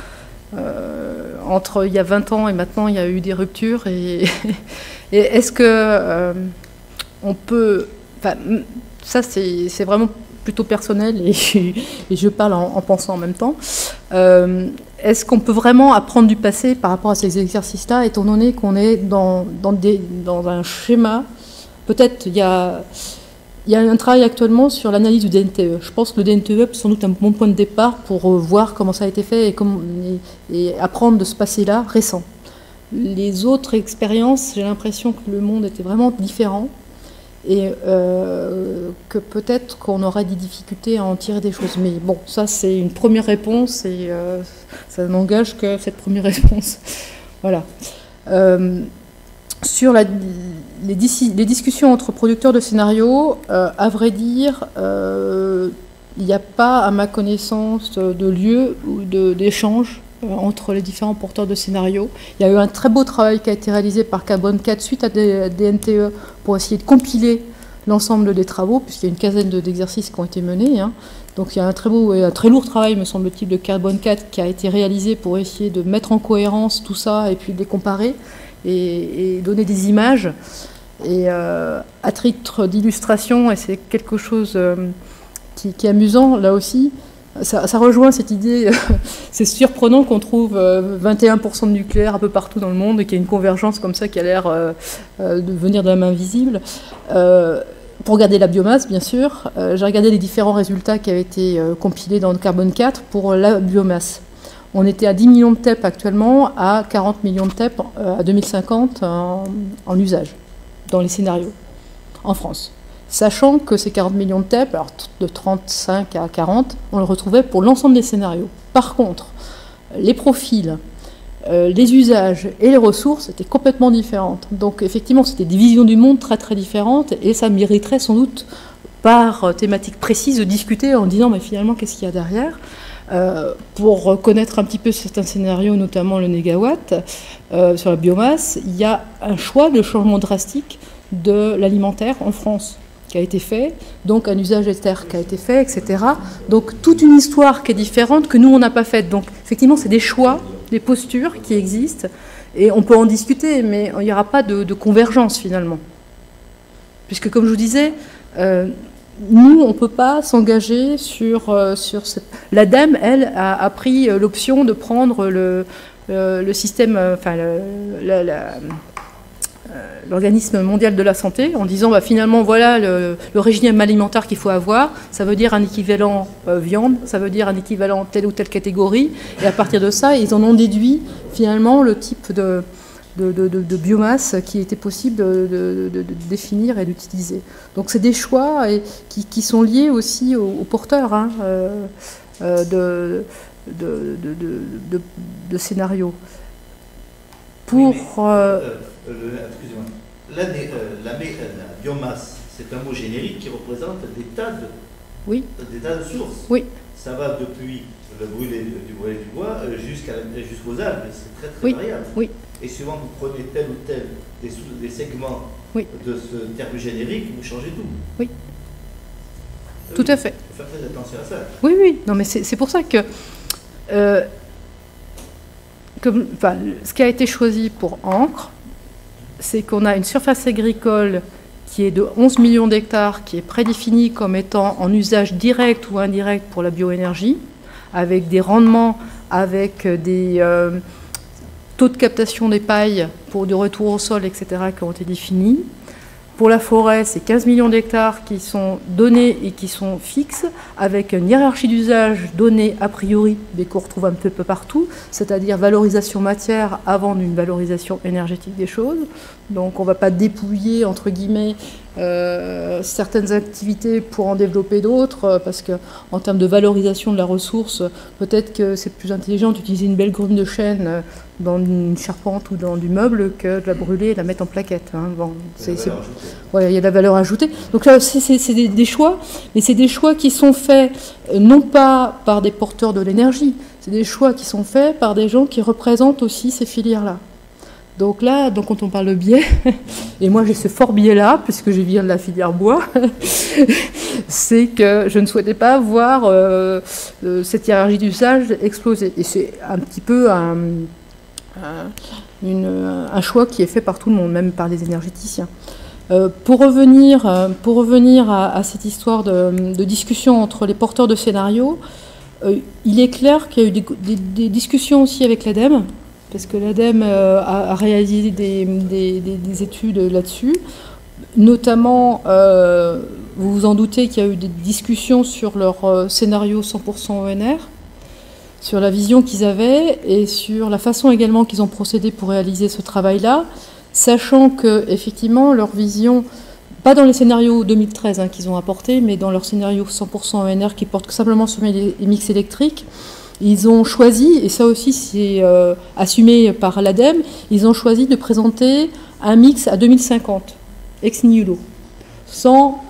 entre il y a 20 ans et maintenant, il y a eu des ruptures. Et est-ce que on peut... Enfin, ça, c'est vraiment plutôt personnel et je parle en pensant en même temps. Est-ce qu'on peut vraiment apprendre du passé par rapport à ces exercices-là, étant donné qu'on est dans un schéma? Peut-être il y a un travail actuellement sur l'analyse du DNTE. Je pense que le DNTE est sans doute un bon point de départ pour voir comment ça a été fait et apprendre de ce passé-là récent. Les autres expériences, j'ai l'impression que le monde était vraiment différent et que peut-être qu'on aurait des difficultés à en tirer des choses. Mais bon, ça c'est une première réponse et ça n'engage que cette première réponse. Voilà. Sur les discussions entre producteurs de scénarios, à vrai dire, il n'y a pas, à ma connaissance, de lieu ou d'échange entre les différents porteurs de scénarios. Il y a eu un très beau travail qui a été réalisé par Carbone 4 suite à des NTE pour essayer de compiler l'ensemble des travaux, puisqu'il y a une quinzaine d'exercices qui ont été menés. Hein. Donc il y a un très beau et un très lourd travail, me semble-t-il, de Carbone 4 qui a été réalisé pour essayer de mettre en cohérence tout ça et puis de les comparer et donner des images. Et à titre d'illustration, et c'est quelque chose qui est amusant là aussi, ça rejoint cette idée, c'est surprenant qu'on trouve 21% de nucléaire un peu partout dans le monde et qu'il y ait une convergence comme ça qui a l'air de venir de la main visible. Pour regarder la biomasse, bien sûr, j'ai regardé les différents résultats qui avaient été compilés dans le Carbone 4 pour la biomasse. On était à 10 millions de TEP actuellement, à 40 millions de TEP à 2050 en usage, dans les scénarios, en France. Sachant que ces 40 millions de TEP, alors de 35 à 40, on le retrouvait pour l'ensemble des scénarios. Par contre, les profils, les usages et les ressources étaient complètement différentes. Donc effectivement, c'était des visions du monde très très différentes et ça mériterait sans doute, par thématique précise, de discuter en disant mais finalement qu'est-ce qu'il y a derrière pour connaître un petit peu certains scénarios, notamment le négawatt, sur la biomasse. Il y a un choix de changement drastique de l'alimentaire en France qui a été fait, donc un usage des terres qui a été fait, etc. Donc toute une histoire qui est différente que nous, on n'a pas faite. Donc effectivement, c'est des choix, des postures qui existent, et on peut en discuter, mais il n'y aura pas de convergence finalement. Puisque comme je vous disais, nous, on ne peut pas s'engager sur cette... L'ADEME, elle, a pris l'option de prendre le système, enfin l'Organisme mondial de la santé, en disant bah, finalement voilà le régime alimentaire qu'il faut avoir, ça veut dire un équivalent viande, ça veut dire un équivalent telle ou telle catégorie, et à partir de ça, ils en ont déduit finalement le type de biomasse qui était possible de définir et d'utiliser. Donc c'est des choix qui sont liés aussi aux porteurs hein, de scénarios. Pour... excusez-moi. La biomasse, c'est un mot générique qui représente des tas de sources. Oui. Ça va depuis le brûler du bois jusqu'aux algues. C'est très variable. Oui. Et souvent, vous prenez tel ou tel des segments de ce terme générique, vous changez tout. Oui. Tout à fait. Il faut faire très attention à ça. Oui, oui. Non, mais c'est pour ça que... ce qui a été choisi pour Ancre, c'est qu'on a une surface agricole qui est de 11 millions d'hectares, qui est prédéfinie comme étant en usage direct ou indirect pour la bioénergie, avec des rendements, avec des taux de captation des pailles pour du retour au sol, etc., qui ont été définis. Pour la forêt, c'est 15 millions d'hectares qui sont donnés et qui sont fixes, avec une hiérarchie d'usage donnée a priori, mais qu'on retrouve un peu partout, c'est-à-dire valorisation matière avant d'une valorisation énergétique des choses. Donc on ne va pas dépouiller, entre guillemets, certaines activités pour en développer d'autres, parce qu'en termes de valorisation de la ressource, peut-être que c'est plus intelligent d'utiliser une belle grume de chêne dans une charpente ou dans du meuble que de la brûler et de la mettre en plaquette. Hein. Bon, ouais, il y a de la valeur ajoutée. Donc là, c'est des choix, mais c'est des choix qui sont faits non pas par des porteurs de l'énergie, c'est des choix qui sont faits par des gens qui représentent aussi ces filières-là. Donc là, quand on parle de biais, et moi j'ai ce fort biais-là, puisque je viens de la filière bois, c'est que je ne souhaitais pas voir cette hiérarchie d'usage exploser. Et c'est un petit peu un choix qui est fait par tout le monde, même par les énergéticiens. Pour revenir à cette histoire de discussion entre les porteurs de scénarios, il est clair qu'il y a eu des discussions aussi avec l'ADEME, parce que l'ADEME a réalisé des études là-dessus. Notamment, vous vous en doutez qu'il y a eu des discussions sur leur scénario 100% ONR, sur la vision qu'ils avaient et sur la façon également qu'ils ont procédé pour réaliser ce travail-là, sachant que effectivement leur vision, pas dans les scénarios 2013 qu'ils ont apportés, mais dans leur scénario 100% ONR qui porte simplement sur les mix électriques, ils ont choisi, et ça aussi c'est assumé par l'ADEME, ils ont choisi de présenter un mix à 2050, ex nihilo, sans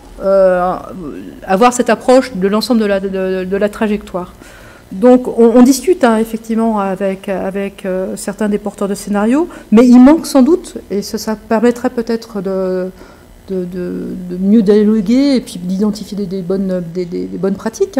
avoir cette approche de l'ensemble de la trajectoire. Donc on discute effectivement avec certains des porteurs de scénarios, mais il manque sans doute, et ça permettrait peut-être de mieux dialoguer et puis d'identifier des bonnes pratiques,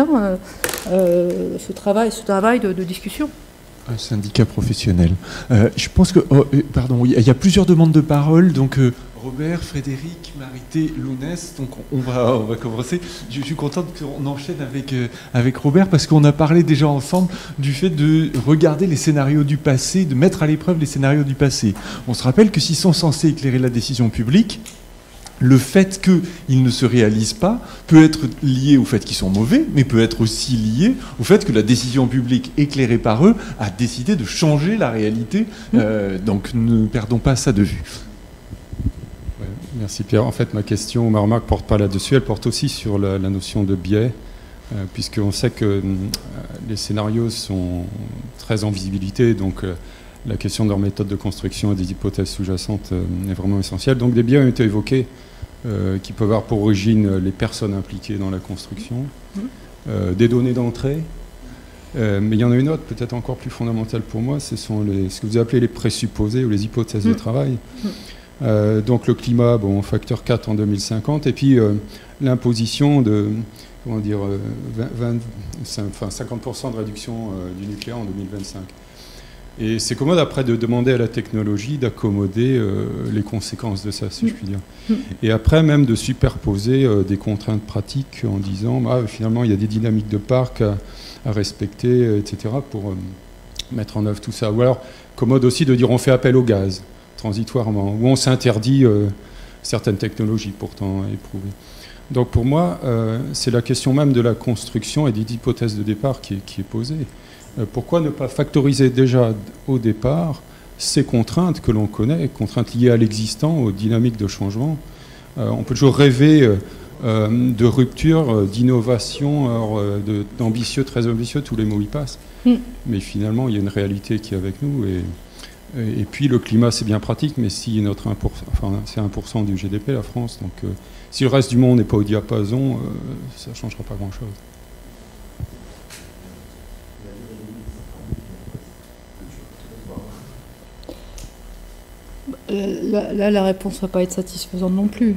ce travail de discussion. Un syndicat professionnel. Je pense que, pardon, il y a plusieurs demandes de parole, donc Robert, Frédéric, Marité, Lounès, donc on va commencer. Je suis contente qu'on enchaîne avec Robert, parce qu'on a parlé déjà ensemble du fait de regarder les scénarios du passé, de mettre à l'épreuve les scénarios du passé. On se rappelle que s'ils sont censés éclairer la décision publique, le fait qu'ils ne se réalisent pas peut être lié au fait qu'ils sont mauvais, mais peut être aussi lié au fait que la décision publique éclairée par eux a décidé de changer la réalité. Donc ne perdons pas ça de vue. Ouais, merci Pierre. En fait, ma remarque ne porte pas là-dessus, elle porte aussi sur la notion de biais, puisqu'on sait que les scénarios sont très en visibilité, donc la question de leur méthode de construction et des hypothèses sous-jacentes est vraiment essentielle. Donc des biais ont été évoqués qui peuvent avoir pour origine les personnes impliquées dans la construction, des données d'entrée, mais il y en a une autre peut-être encore plus fondamentale pour moi, ce sont ce que vous appelez les présupposés ou les hypothèses de travail. Donc le climat, facteur 4 en 2050, et puis l'imposition de 50% de réduction du nucléaire en 2025. Et c'est commode après de demander à la technologie d'accommoder les conséquences de ça, si je puis dire. Et après même de superposer des contraintes pratiques en disant finalement il y a des dynamiques de parc à respecter, etc. pour mettre en œuvre tout ça. Ou alors commode aussi de dire on fait appel au gaz, transitoirement, ou on s'interdit certaines technologies pourtant éprouvées. Donc pour moi, c'est la question même de la construction et des hypothèses de départ qui est posée. Pourquoi ne pas factoriser déjà au départ ces contraintes que l'on connaît, contraintes liées à l'existant, aux dynamiques de changement. On peut toujours rêver de rupture, d'innovation, d'ambitieux, très ambitieux, tous les mots y passent. Mais finalement, il y a une réalité qui est avec nous. Et puis le climat, c'est bien pratique, mais si notre 1%, c'est 1% du GDP, la France, donc si le reste du monde n'est pas au diapason, ça ne changera pas grand-chose. Là, la réponse ne va pas être satisfaisante non plus.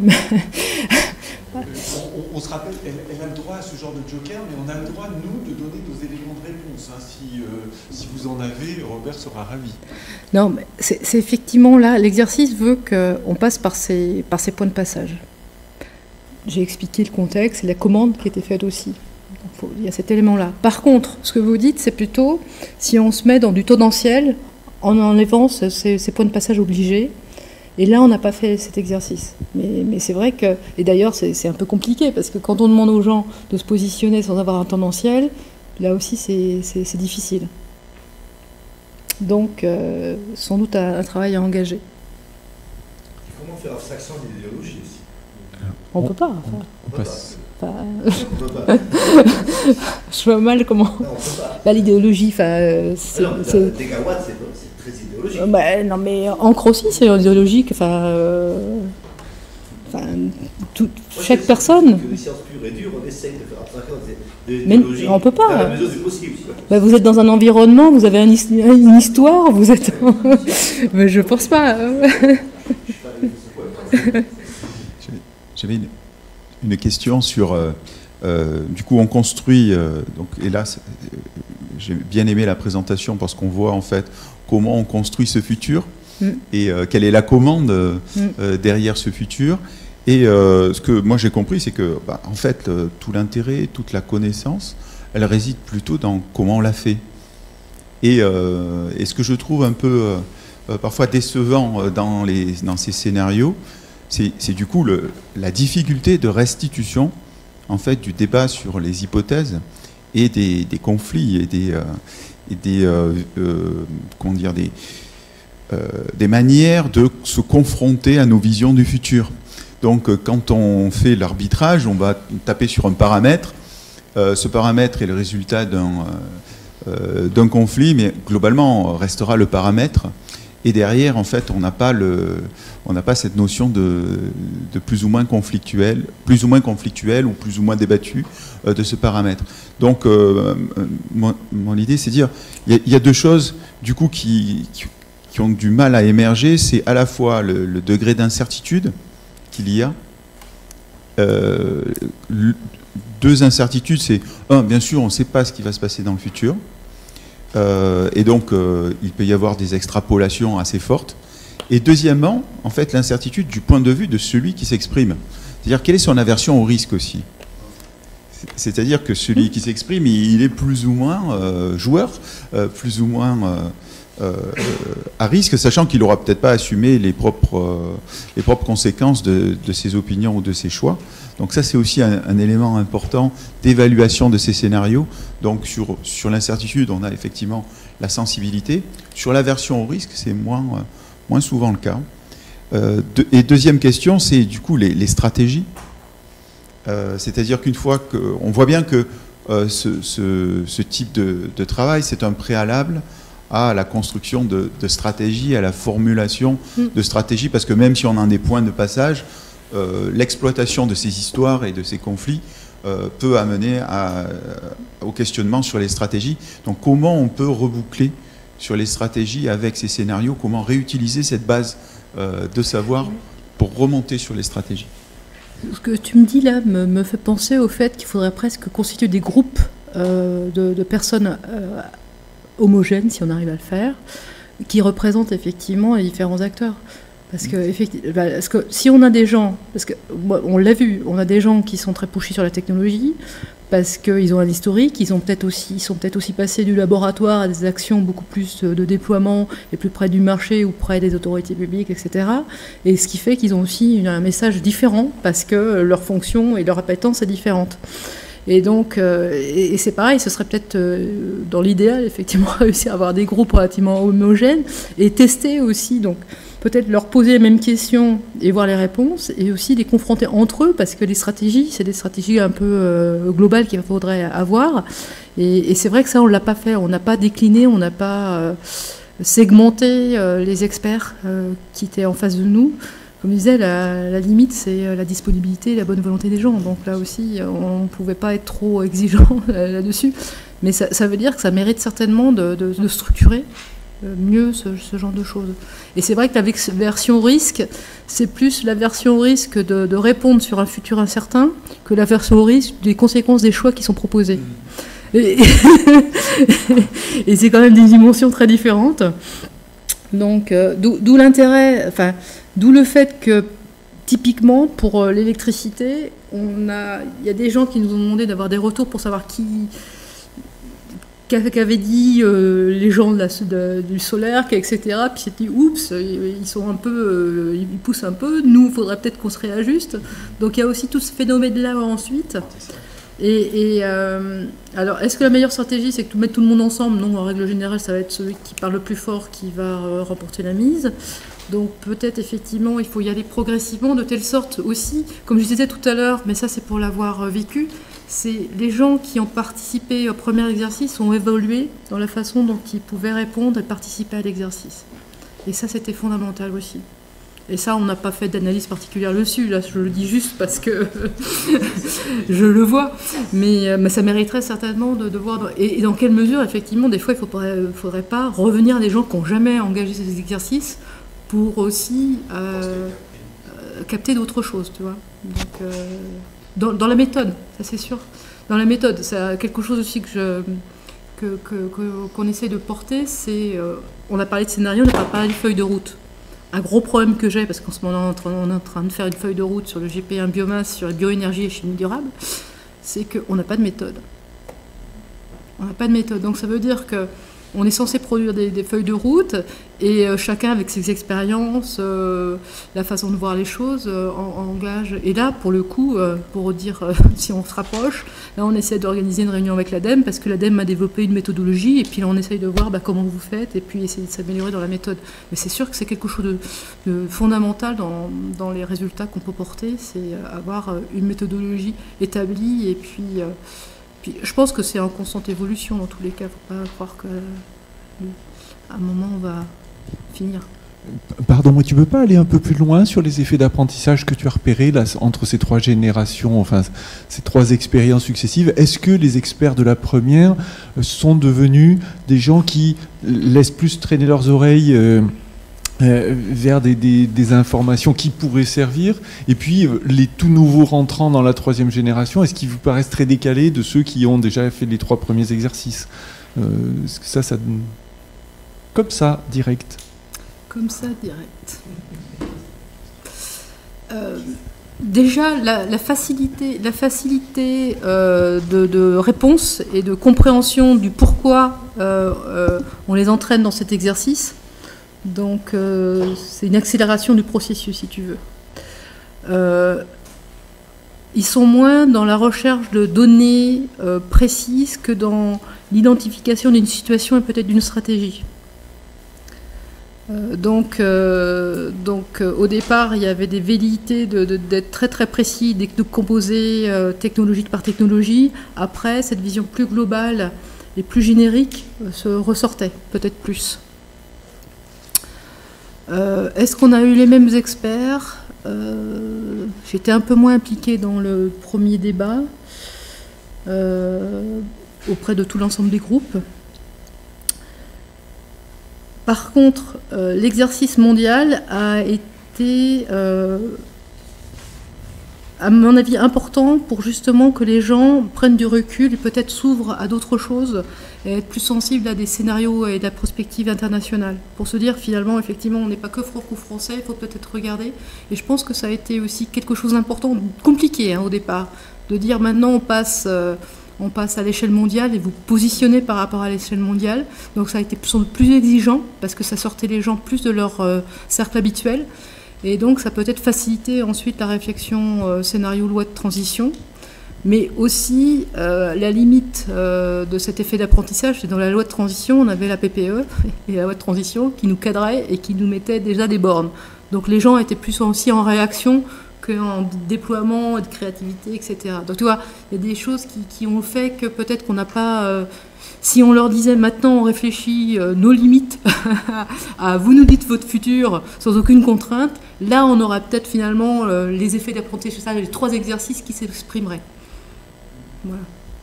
On se rappelle, elle a le droit à ce genre de joker, mais on a le droit, nous, de donner nos éléments de réponse. Si vous en avez, Robert sera ravi. Non, mais c'est effectivement là, l'exercice veut qu'on passe par ces points de passage. J'ai expliqué le contexte et la commande qui était faite aussi. Donc, il y a cet élément-là. Par contre, ce que vous dites, c'est plutôt si on se met dans du tendanciel, en enlevant ces points de passage obligés. Et là, on n'a pas fait cet exercice. Mais c'est vrai que... Et d'ailleurs, c'est un peu compliqué, parce que quand on demande aux gens de se positionner sans avoir un tendanciel, là aussi, c'est difficile. Donc, sans doute un travail à engager. Il faire abstraction de l'idéologie aussi. On peut pas. On peut pas. Je vois mal comment. Non, on peut pas. Bah, l'idéologie, c'est. Alors, Dégawatt, c'est très idéologique. Bah, non, mais Ancre aussi, c'est idéologique. Chaque personne. Que les sciences pures et dures, on essaye de faire abstraction de Mais l'idéologie. on peut pas. Dans la mesure du possible. Bah, vous êtes dans un environnement, vous avez une histoire, vous êtes. Mais je pense pas. J'avais une question sur. Du coup, on construit. Donc, et là, j'ai bien aimé la présentation parce qu'on voit en fait comment on construit ce futur et quelle est la commande derrière ce futur. Et ce que moi j'ai compris, c'est que en fait, tout l'intérêt, toute la connaissance, elle réside plutôt dans comment on l'a fait. Et ce que je trouve un peu parfois décevant dans ces scénarios, c'est du coup la difficulté de restitution en fait du débat sur les hypothèses et des conflits et des manières de se confronter à nos visions du futur. Donc quand on fait l'arbitrage, on va taper sur un paramètre. Ce paramètre est le résultat d'un conflit, mais globalement restera le paramètre. Et derrière, en fait, on n'a pas cette notion de plus ou moins conflictuel ou plus ou moins débattu de ce paramètre. Donc, mon idée, c'est de dire, il y a deux choses, du coup, qui ont du mal à émerger. C'est à la fois le degré d'incertitude qu'il y a. Deux incertitudes, c'est, bien sûr, on ne sait pas ce qui va se passer dans le futur. Et donc, il peut y avoir des extrapolations assez fortes. Et deuxièmement, en fait, l'incertitude du point de vue de celui qui s'exprime. C'est-à-dire, quelle est son aversion au risque aussi? C'est-à-dire que celui qui s'exprime, il est plus ou moins joueur, plus ou moins à risque, sachant qu'il n'aura peut-être pas assumé les propres conséquences de ses opinions ou de ses choix. Donc ça, c'est aussi un élément important d'évaluation de ces scénarios. Donc sur l'incertitude, on a effectivement la sensibilité. Sur l'aversion au risque, c'est moins souvent le cas. Et deuxième question, c'est du coup les stratégies. C'est-à-dire qu'une fois qu'on voit bien que ce type de travail, c'est un préalable à la construction de stratégies, à la formulation de stratégies, parce que même si on a des points de passage, l'exploitation de ces histoires et de ces conflits peut amener au questionnement sur les stratégies. Donc comment on peut reboucler sur les stratégies avec ces scénarios, comment réutiliser cette base de savoir pour remonter sur les stratégies. Ce que tu me dis là me fait penser au fait qu'il faudrait presque constituer des groupes de personnes homogènes, si on arrive à le faire, qui représentent effectivement les différents acteurs. Parce que si on a des gens, parce que on l'a vu, on a des gens qui sont très pushés sur la technologie, parce qu'ils ont un historique, ils sont peut-être aussi passés du laboratoire à des actions beaucoup plus de déploiement et plus près du marché ou près des autorités publiques, etc. Et ce qui fait qu'ils ont aussi un message différent, parce que leur fonction et leur appétence est différente. Et donc, et c'est pareil, ce serait peut-être dans l'idéal, effectivement, réussir à avoir des groupes relativement homogènes et tester aussi, donc peut-être leur poser les mêmes questions et voir les réponses, et aussi les confronter entre eux, parce que les stratégies, c'est des stratégies un peu globales qu'il faudrait avoir. Et c'est vrai que ça, on ne l'a pas fait, on n'a pas décliné, on n'a pas segmenté les experts qui étaient en face de nous. Comme je disais, la limite, c'est la disponibilité et la bonne volonté des gens. Donc là aussi, on ne pouvait pas être trop exigeant là-dessus. Mais ça veut dire que ça mérite certainement de structurer mieux ce genre de choses. Et c'est vrai que la version risque, c'est plus la version risque de répondre sur un futur incertain que la version risque des conséquences des choix qui sont proposés. Et c'est quand même des dimensions très différentes. Donc, d'où l'intérêt, d'où le fait que, typiquement, pour l'électricité, il y a des gens qui nous ont demandé d'avoir des retours pour savoir qu'avaient dit les gens du solaire, etc. Puis c'est dit, oups, ils sont un peu, ils poussent un peu, nous, il faudrait peut-être qu'on se réajuste. Donc il y a aussi tout ce phénomène-là ensuite. Alors, est-ce que la meilleure stratégie, c'est de mettre tout le monde ensemble? Non, en règle générale, ça va être celui qui parle le plus fort qui va remporter la mise. Donc peut-être effectivement il faut y aller progressivement de telle sorte aussi, comme je disais tout à l'heure, mais ça c'est pour l'avoir vécu, c'est les gens qui ont participé au premier exercice ont évolué dans la façon dont ils pouvaient répondre et participer à l'exercice. Et ça c'était fondamental aussi. Et ça, on n'a pas fait d'analyse particulière dessus, là je le dis juste parce que je le vois, mais ça mériterait certainement de voir, et dans quelle mesure, effectivement, des fois, il ne faudrait pas revenir à des gens qui n'ont jamais engagé ces exercices pour aussi capter d'autres choses, tu vois. Donc, dans la méthode, ça c'est sûr. Dans la méthode, c'est quelque chose aussi qu'on essaie de porter, c'est, on a parlé de scénario, on n'a pas parlé de feuille de route. Un gros problème que j'ai, parce qu'en ce moment on est en train de faire une feuille de route sur le GP1 biomasse, sur la bioénergie et chimie durable, c'est qu'on n'a pas de méthode. On n'a pas de méthode. Donc ça veut dire qu'on est censé produire des feuilles de route, et chacun avec ses expériences, la façon de voir les choses, engage. Et là, pour le coup, pour dire si on se rapproche, là on essaie d'organiser une réunion avec l'ADEME, parce que l'ADEME a développé une méthodologie, et puis là on essaye de voir comment vous faites, et puis essayer de s'améliorer dans la méthode. Mais c'est sûr que c'est quelque chose de fondamental dans les résultats qu'on peut porter, c'est avoir une méthodologie établie, et puis je pense que c'est en constante évolution dans tous les cas. Il ne faut pas croire qu'à un moment on va finir. Pardon, moi, tu ne peux pas aller un peu plus loin sur les effets d'apprentissage que tu as repérés là, entre ces trois générations, enfin ces trois expériences successives? Est-ce que les experts de la première sont devenus des gens qui laissent plus traîner leurs oreilles vers des informations qui pourraient servir? Et puis, les tout nouveaux rentrants dans la troisième génération, est-ce qu'ils vous paraissent très décalés de ceux qui ont déjà fait les trois premiers exercices? Ça, comme ça, direct. Comme ça, direct. Déjà, la facilité de réponse et de compréhension du pourquoi on les entraîne dans cet exercice. Donc, c'est une accélération du processus, si tu veux. Ils sont moins dans la recherche de données précises que dans l'identification d'une situation et peut-être d'une stratégie. Donc, au départ, il y avait des velléités d'être très très précis, de composer technologie par technologie. Après, cette vision plus globale et plus générique se ressortait, peut-être plus. Est-ce qu'on a eu les mêmes experts? J'étais un peu moins impliquée dans le premier débat auprès de tout l'ensemble des groupes. Par contre, l'exercice mondial a été, à mon avis, important pour justement que les gens prennent du recul et peut-être s'ouvrent à d'autres choses et être plus sensibles à des scénarios et de la prospective internationale. Pour se dire, finalement, effectivement, on n'est pas que franco-français, il faut peut-être regarder. Et je pense que ça a été aussi quelque chose d'important, compliqué au départ, de dire maintenant on passe à l'échelle mondiale et vous positionnez par rapport à l'échelle mondiale. Donc ça a été sans doute plus exigeant parce que ça sortait les gens plus de leur cercle habituel. Et donc ça peut-être facilité ensuite la réflexion scénario loi de transition. Mais aussi la limite de cet effet d'apprentissage, c'est dans la loi de transition, on avait la PPE et la loi de transition qui nous cadrait et qui nous mettait déjà des bornes. Donc les gens étaient plus aussi en réaction qu'en déploiement, de créativité, etc. Donc tu vois, il y a des choses qui ont fait que peut-être qu'on n'a pas... si on leur disait maintenant on réfléchit nos limites, à vous nous dites votre futur sans aucune contrainte, là on aura peut-être finalement les effets d'apprentissage, les trois exercices qui s'exprimeraient. Voilà.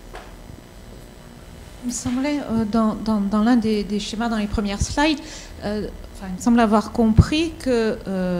Il me semblait, dans l'un des schémas dans les premières slides, il me semble avoir compris que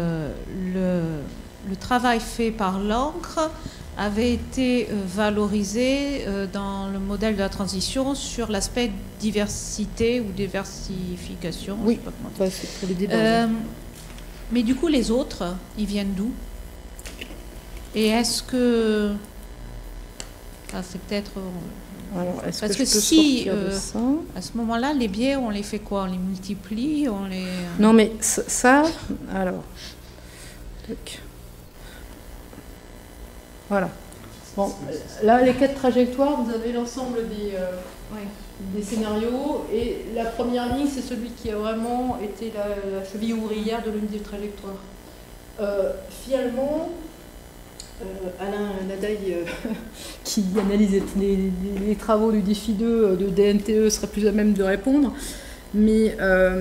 le travail fait par l'encre avait été valorisé dans le modèle de la transition sur l'aspect diversité ou diversification. Oui, c'est très les débats. Mais du coup, les autres, ils viennent d'où? Et est-ce que... c'est peut-être... Alors, parce que si, à ce moment-là, les biais, on les fait quoi? On les multiplie, on les... Non, mais ça, alors... Voilà. Bon, là, les 4 trajectoires, vous avez l'ensemble des... des scénarios. Et la première ligne, c'est celui qui a vraiment été la cheville ouvrière de l'une des trajectoires. Finalement, Alain Nadaï, qui analyse les travaux du défi 2 de DNTE, serait plus à même de répondre. Mais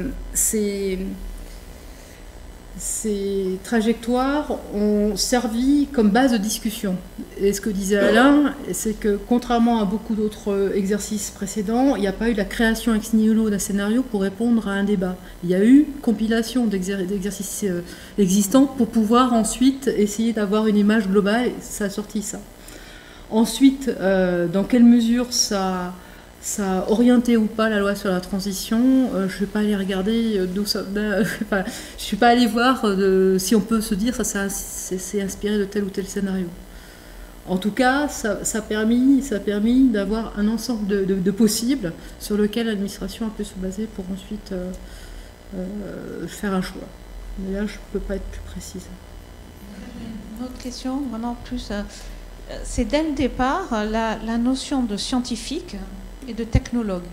ces trajectoires ont servi comme base de discussion. Et ce que disait Alain, c'est que contrairement à beaucoup d'autres exercices précédents, il n'y a pas eu la création ex nihilo d'un scénario pour répondre à un débat. Il y a eu compilation d'exercices existants pour pouvoir ensuite essayer d'avoir une image globale, et ça a sorti ça. Ensuite, dans quelle mesure ça a orienté ou pas la loi sur la transition, je ne vais pas aller regarder d'où ça... je ne suis pas allée voir si on peut se dire que ça s'est inspiré de tel ou tel scénario. En tout cas, ça a permis d'avoir un ensemble de possibles sur lequel l'administration a pu se baser pour ensuite faire un choix. Mais là, je ne peux pas être plus précise. Une autre question, maintenant plus... c'est dès le départ la notion de scientifique et de technologue.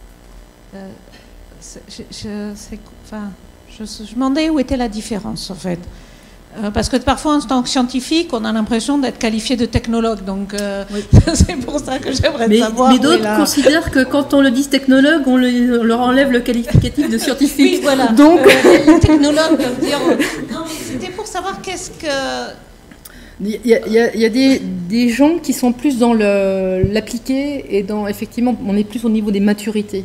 Je me demandais où était la différence, en fait. Parce que parfois, en tant que scientifique, on a l'impression d'être qualifié de technologue. Donc, oui. C'est pour ça que j'aimerais savoir. Mais d'autres considèrent que quand on le dit technologue, on leur enlève le qualificatif de scientifique. Oui, voilà. Donc, les technologues doivent dire... Non, mais c'était pour savoir qu'est-ce que... Il y a des gens qui sont plus dans l'appliqué et dans, effectivement, on est plus au niveau des maturités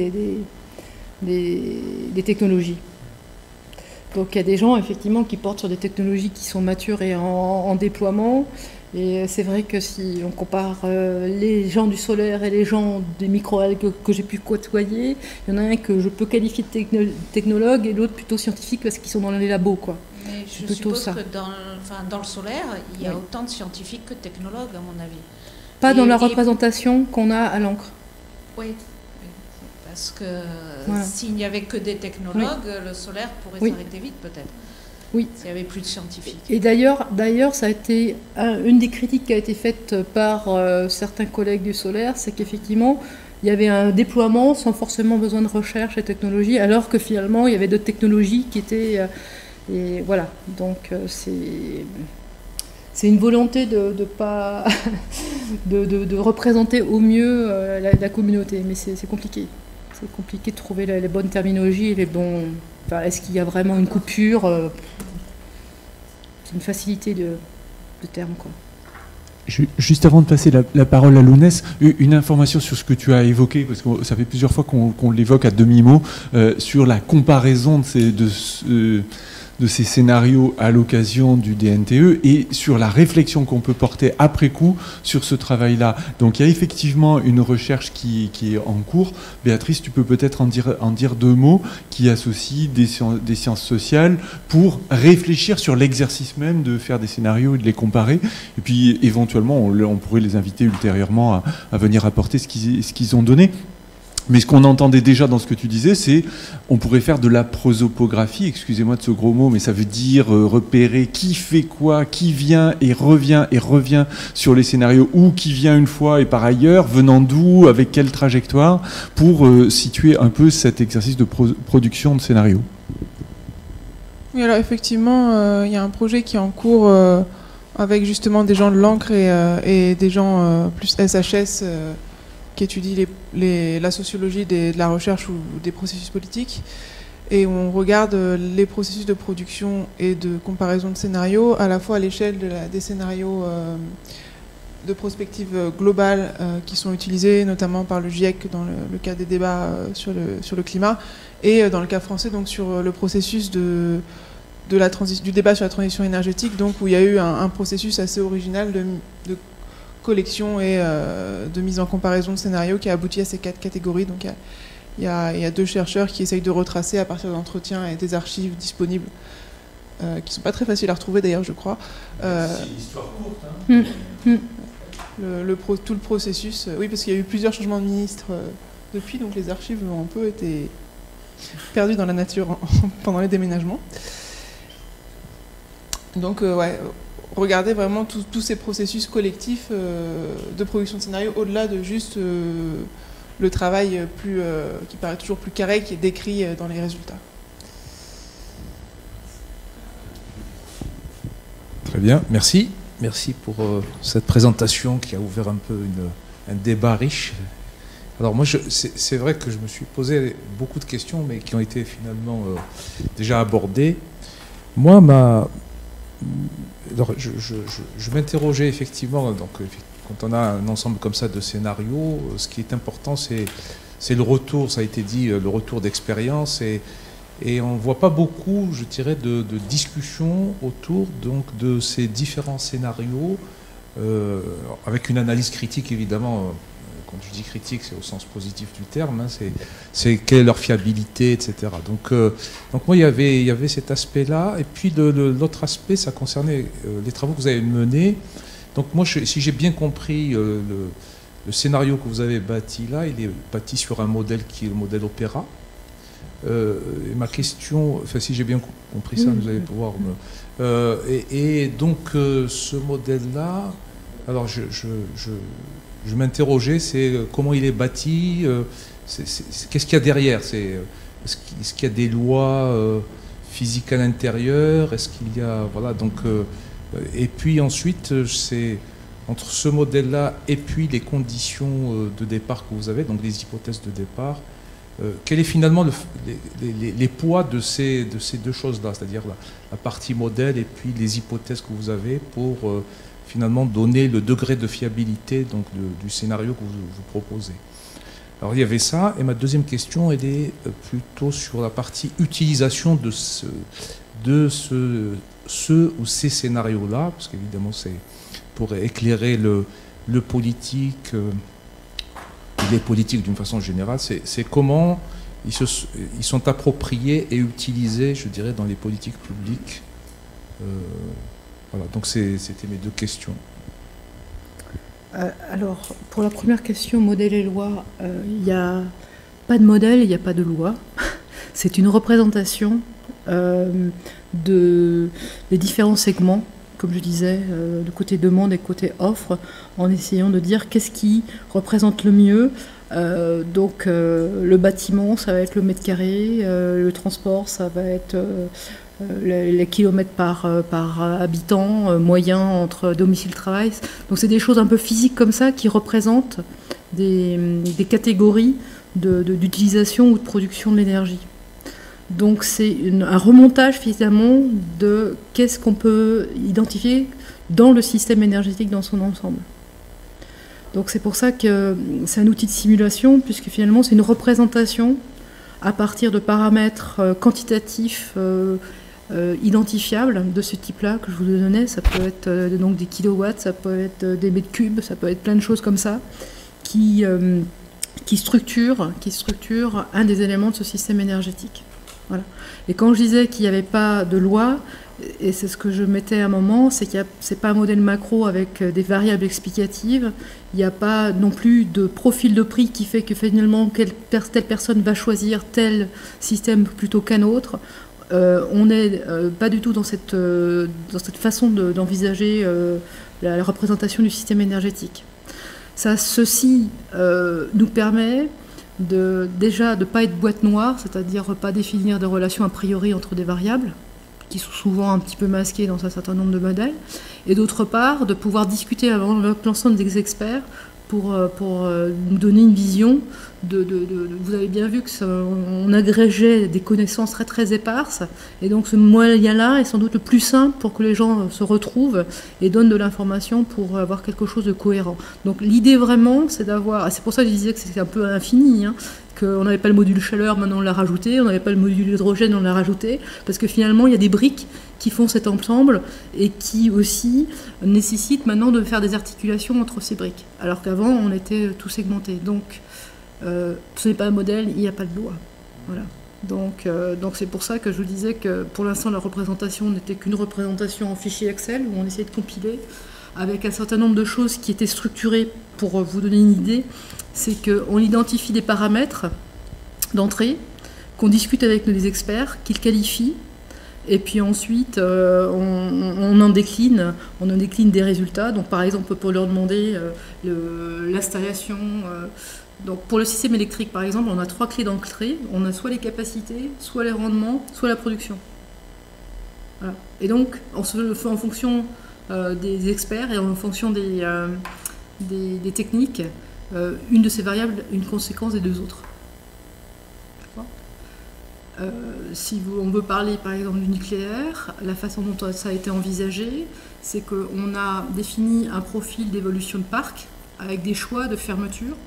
des technologies. Donc il y a des gens, effectivement, qui portent sur des technologies qui sont matures et en déploiement. Et c'est vrai que si on compare les gens du solaire et les gens des microalgues que j'ai pu côtoyer, il y en a un que je peux qualifier de technologue et l'autre plutôt scientifique parce qu'ils sont dans les labos, quoi. Mais je suppose que dans le solaire, il y a autant de scientifiques que de technologues, à mon avis. Pas dans la représentation qu'on a à l'encre. Oui, parce que s'il n'y avait que des technologues, le solaire pourrait s'arrêter vite, peut-être. Oui. S'il n'y avait plus de scientifiques. Et d'ailleurs, ça a été une des critiques qui a été faite par certains collègues du solaire, c'est qu'effectivement, il y avait un déploiement sans forcément besoin de recherche et technologie, alors que finalement, il y avait d'autres technologies qui étaient... et voilà, donc c'est une volonté de pas de représenter au mieux la communauté, mais c'est compliqué. C'est compliqué de trouver les bonnes terminologies et les bons... Enfin, est-ce qu'il y a vraiment une coupure C'est une facilité de terme, quoi. Juste avant de passer la parole à Lounès, une information sur ce que tu as évoqué, parce que ça fait plusieurs fois qu'on l'évoque à demi-mot, sur la comparaison de ces scénarios à l'occasion du DNTE et sur la réflexion qu'on peut porter après coup sur ce travail-là. Donc il y a effectivement une recherche qui est en cours. Béatrice, tu peux peut-être en dire deux mots, qui associe des sciences sociales pour réfléchir sur l'exercice même de faire des scénarios et de les comparer. Et puis éventuellement, on pourrait les inviter ultérieurement à venir apporter ce qu'ils ont donné. Mais ce qu'on entendait déjà dans ce que tu disais, c'est on pourrait faire de la prosopographie, excusez-moi de ce gros mot, mais ça veut dire repérer qui fait quoi, qui vient et revient sur les scénarios, ou qui vient une fois et par ailleurs, venant d'où, avec quelle trajectoire, pour situer un peu cet exercice de production de scénarios. Oui, alors effectivement, il y a un projet qui est en cours avec justement des gens de l'encre et des gens plus SHS qui étudie la sociologie de la recherche ou des processus politiques, et on regarde les processus de production et de comparaison de scénarios à la fois à l'échelle des scénarios de prospective globale qui sont utilisés notamment par le GIEC dans le cadre des débats sur le climat, et dans le cas français donc sur le processus du débat sur la transition énergétique, donc où il y a eu un processus assez original de collection et de mise en comparaison de scénarios qui a abouti à ces 4 catégories. Donc il y a 2 chercheurs qui essayent de retracer à partir d'entretiens et des archives disponibles qui ne sont pas très faciles à retrouver d'ailleurs, je crois. C'est une histoire courte. Hein. Tout le processus. Oui, parce qu'il y a eu plusieurs changements de ministres depuis, donc les archives ont un peu été perdues dans la nature pendant les déménagements. Donc regarder vraiment tous ces processus collectifs de production de scénarios au-delà de juste le travail qui paraît toujours plus carré, qui est décrit dans les résultats. Très bien, merci. Merci pour cette présentation qui a ouvert un peu un débat riche. Alors moi, c'est vrai que je me suis posé beaucoup de questions, mais qui ont été finalement déjà abordées. Moi, alors, je m'interrogeais effectivement, donc, quand on a un ensemble comme ça de scénarios, ce qui est important, c'est le retour, ça a été dit, le retour d'expérience, et on ne voit pas beaucoup, je dirais, de discussion autour donc, de ces différents scénarios, avec une analyse critique évidemment. Quand je dis critique, c'est au sens positif du terme, hein, c'est quelle est leur fiabilité, etc. Donc moi, il y avait cet aspect-là, et puis l'autre aspect, ça concernait les travaux que vous avez menés. Donc moi, si j'ai bien compris, le scénario que vous avez bâti là, il est bâti sur un modèle qui est le modèle Opéra. Et ma question, enfin si j'ai bien compris ça, vous allez pouvoir et donc ce modèle-là, alors je m'interrogeais, c'est comment il est bâti, qu'est-ce qu'il y a derrière, est-ce qu'il y a des lois physiques à l'intérieur, est-ce qu'il y a, voilà, donc et puis ensuite c'est entre ce modèle-là et puis les conditions de départ que vous avez, donc les hypothèses de départ. Quel est finalement les poids de ces deux choses-là, c'est-à-dire la partie modèle et puis les hypothèses que vous avez pour finalement donner le degré de fiabilité donc, du scénario que vous proposez. Alors il y avait ça, et ma deuxième question, elle est plutôt sur la partie utilisation de ce ou ces scénarios-là, parce qu'évidemment c'est pour éclairer le politique, les politiques d'une façon générale, c'est comment ils sont appropriés et utilisés, je dirais, dans les politiques publiques. Voilà, donc c'était mes deux questions. Alors, pour la première question, modèle et loi, il n'y a pas de modèle, il n'y a pas de loi. C'est une représentation des différents segments, comme je disais, de côté demande et côté offre, en essayant de dire qu'est-ce qui représente le mieux. Donc le bâtiment, ça va être le mètre carré, le transport, ça va être les kilomètres par habitant moyen entre domicile-travail. Donc c'est des choses un peu physiques comme ça qui représentent des catégories d'utilisation ou de production de l'énergie. Donc c'est un remontage finalement de qu'est-ce qu'on peut identifier dans le système énergétique dans son ensemble. Donc c'est pour ça que c'est un outil de simulation, puisque finalement c'est une représentation à partir de paramètres quantitatifs identifiables de ce type-là que je vous donnais. Ça peut être donc des kilowatts, ça peut être des mètres cubes, ça peut être plein de choses comme ça qui structurent un des éléments de ce système énergétique. Voilà. Et quand je disais qu'il n'y avait pas de loi, et c'est ce que je mettais à un moment, c'est qu'il c'est pas un modèle macro avec des variables explicatives, il n'y a pas non plus de profil de prix qui fait que finalement telle personne va choisir tel système plutôt qu'un autre. On n'est pas du tout dans cette façon d'envisager la représentation du système énergétique. Ceci nous permet déjà de ne pas être boîte noire, c'est-à-dire pas définir de relations a priori entre des variables, qui sont souvent un petit peu masquées dans un certain nombre de modèles, et d'autre part, de pouvoir discuter avec l'ensemble des experts pour nous donner une vision vous avez bien vu qu'on agrégeait des connaissances très très éparses, et donc ce moyen-là est sans doute le plus simple pour que les gens se retrouvent et donnent de l'information pour avoir quelque chose de cohérent. Donc l'idée vraiment, c'est d'avoir, c'est pour ça que je disais que c'est un peu infini, hein, qu'on n'avait pas le module chaleur, maintenant on l'a rajouté, on n'avait pas le module hydrogène, on l'a rajouté, parce que finalement il y a des briques qui font cet ensemble et qui aussi nécessitent maintenant de faire des articulations entre ces briques, alors qu'avant on était tout segmenté. Donc ce n'est pas un modèle, il n'y a pas de loi. Voilà. Donc c'est pour ça que je vous disais que pour l'instant la représentation n'était qu'une représentation en fichier Excel où on essayait de compiler avec un certain nombre de choses qui étaient structurées. Pour vous donner une idée, c'est qu'on identifie des paramètres d'entrée, qu'on discute avec les experts, qu'ils qualifient, et puis ensuite on en décline des résultats. Donc par exemple on peut leur demander l'installation Donc pour le système électrique, par exemple, on a 3 clés d'entrée. On a soit les capacités, soit les rendements, soit la production. Voilà. Et donc, on se le fait en fonction des experts et en fonction des techniques. Une de ces variables, une conséquence des deux autres. Si on veut parler par exemple du nucléaire, la façon dont ça a été envisagé, c'est qu'on a défini un profil d'évolution de parc avec des choix de fermeture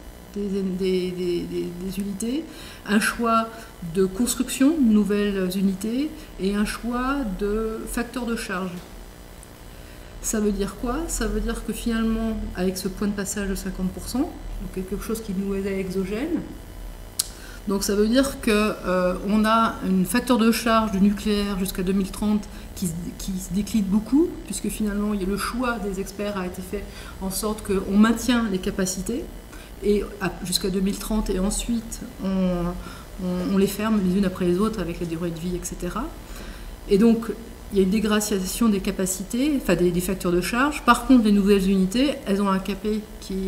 des unités, un choix de construction de nouvelles unités et un choix de facteur de charge. Ça veut dire quoi? Ça veut dire que finalement, avec ce point de passage de 50%, donc quelque chose qui nous est exogène, donc ça veut dire qu'on a un facteur de charge du nucléaire jusqu'à 2030 qui se décline beaucoup, puisque finalement le choix des experts a été fait en sorte qu'on maintient les capacités et jusqu'à 2030 et ensuite on les ferme les unes après les autres avec la durée de vie, etc. Et donc il y a une dégradation des capacités, enfin des facteurs de charge. Par contre, les nouvelles unités, elles ont un KP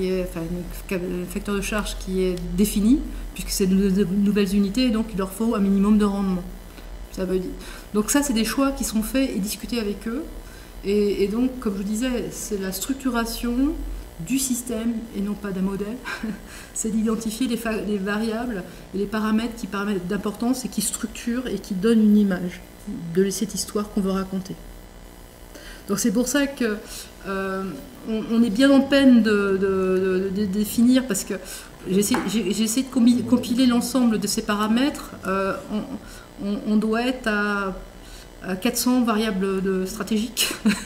un facteur de charge qui est défini, puisque c'est de nouvelles unités, et donc il leur faut un minimum de rendement. Ça veut dire. Donc ça, c'est des choix qui sont faits et discutés avec eux. Et donc, comme je disais, c'est la structuration du système et non pas d'un modèle. C'est d'identifier les variables et les paramètres qui permettent d'importance et qui structurent et qui donnent une image de cette histoire qu'on veut raconter. Donc c'est pour ça que on est bien en peine de définir, parce que j'ai essayé de compiler l'ensemble de ces paramètres. On doit être à 400 variables stratégiques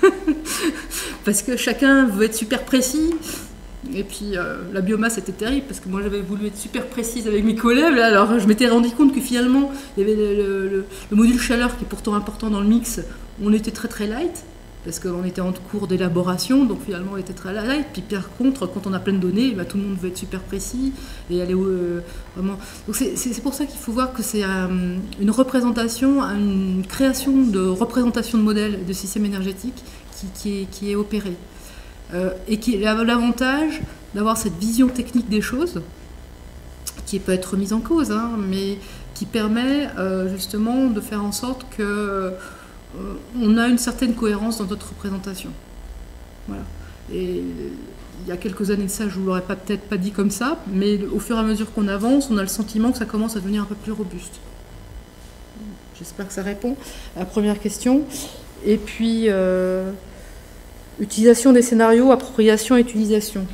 parce que chacun veut être super précis. Et puis la biomasse était terrible, parce que moi j'avais voulu être super précise avec mes collègues. Alors je m'étais rendu compte que finalement il y avait le module chaleur qui est pourtant important dans le mix. On était très très light, parce qu'on était en cours d'élaboration, donc finalement on était très light. Puis par contre, quand on a plein de données, bah, tout le monde veut être super précis et aller vraiment. Donc c'est pour ça qu'il faut voir que c'est une représentation, une création de représentation de modèles de système énergétique qui est opérée. Et qui a l'avantage d'avoir cette vision technique des choses, qui peut être remise en cause, hein, mais qui permet justement de faire en sorte qu'on a une certaine cohérence dans notre représentation. Voilà. Et il y a quelques années de ça, je ne vous l'aurais peut-être pas dit comme ça, mais au fur et à mesure qu'on avance, on a le sentiment que ça commence à devenir un peu plus robuste. J'espère que ça répond à la première question. Et puis... utilisation des scénarios, appropriation et utilisation.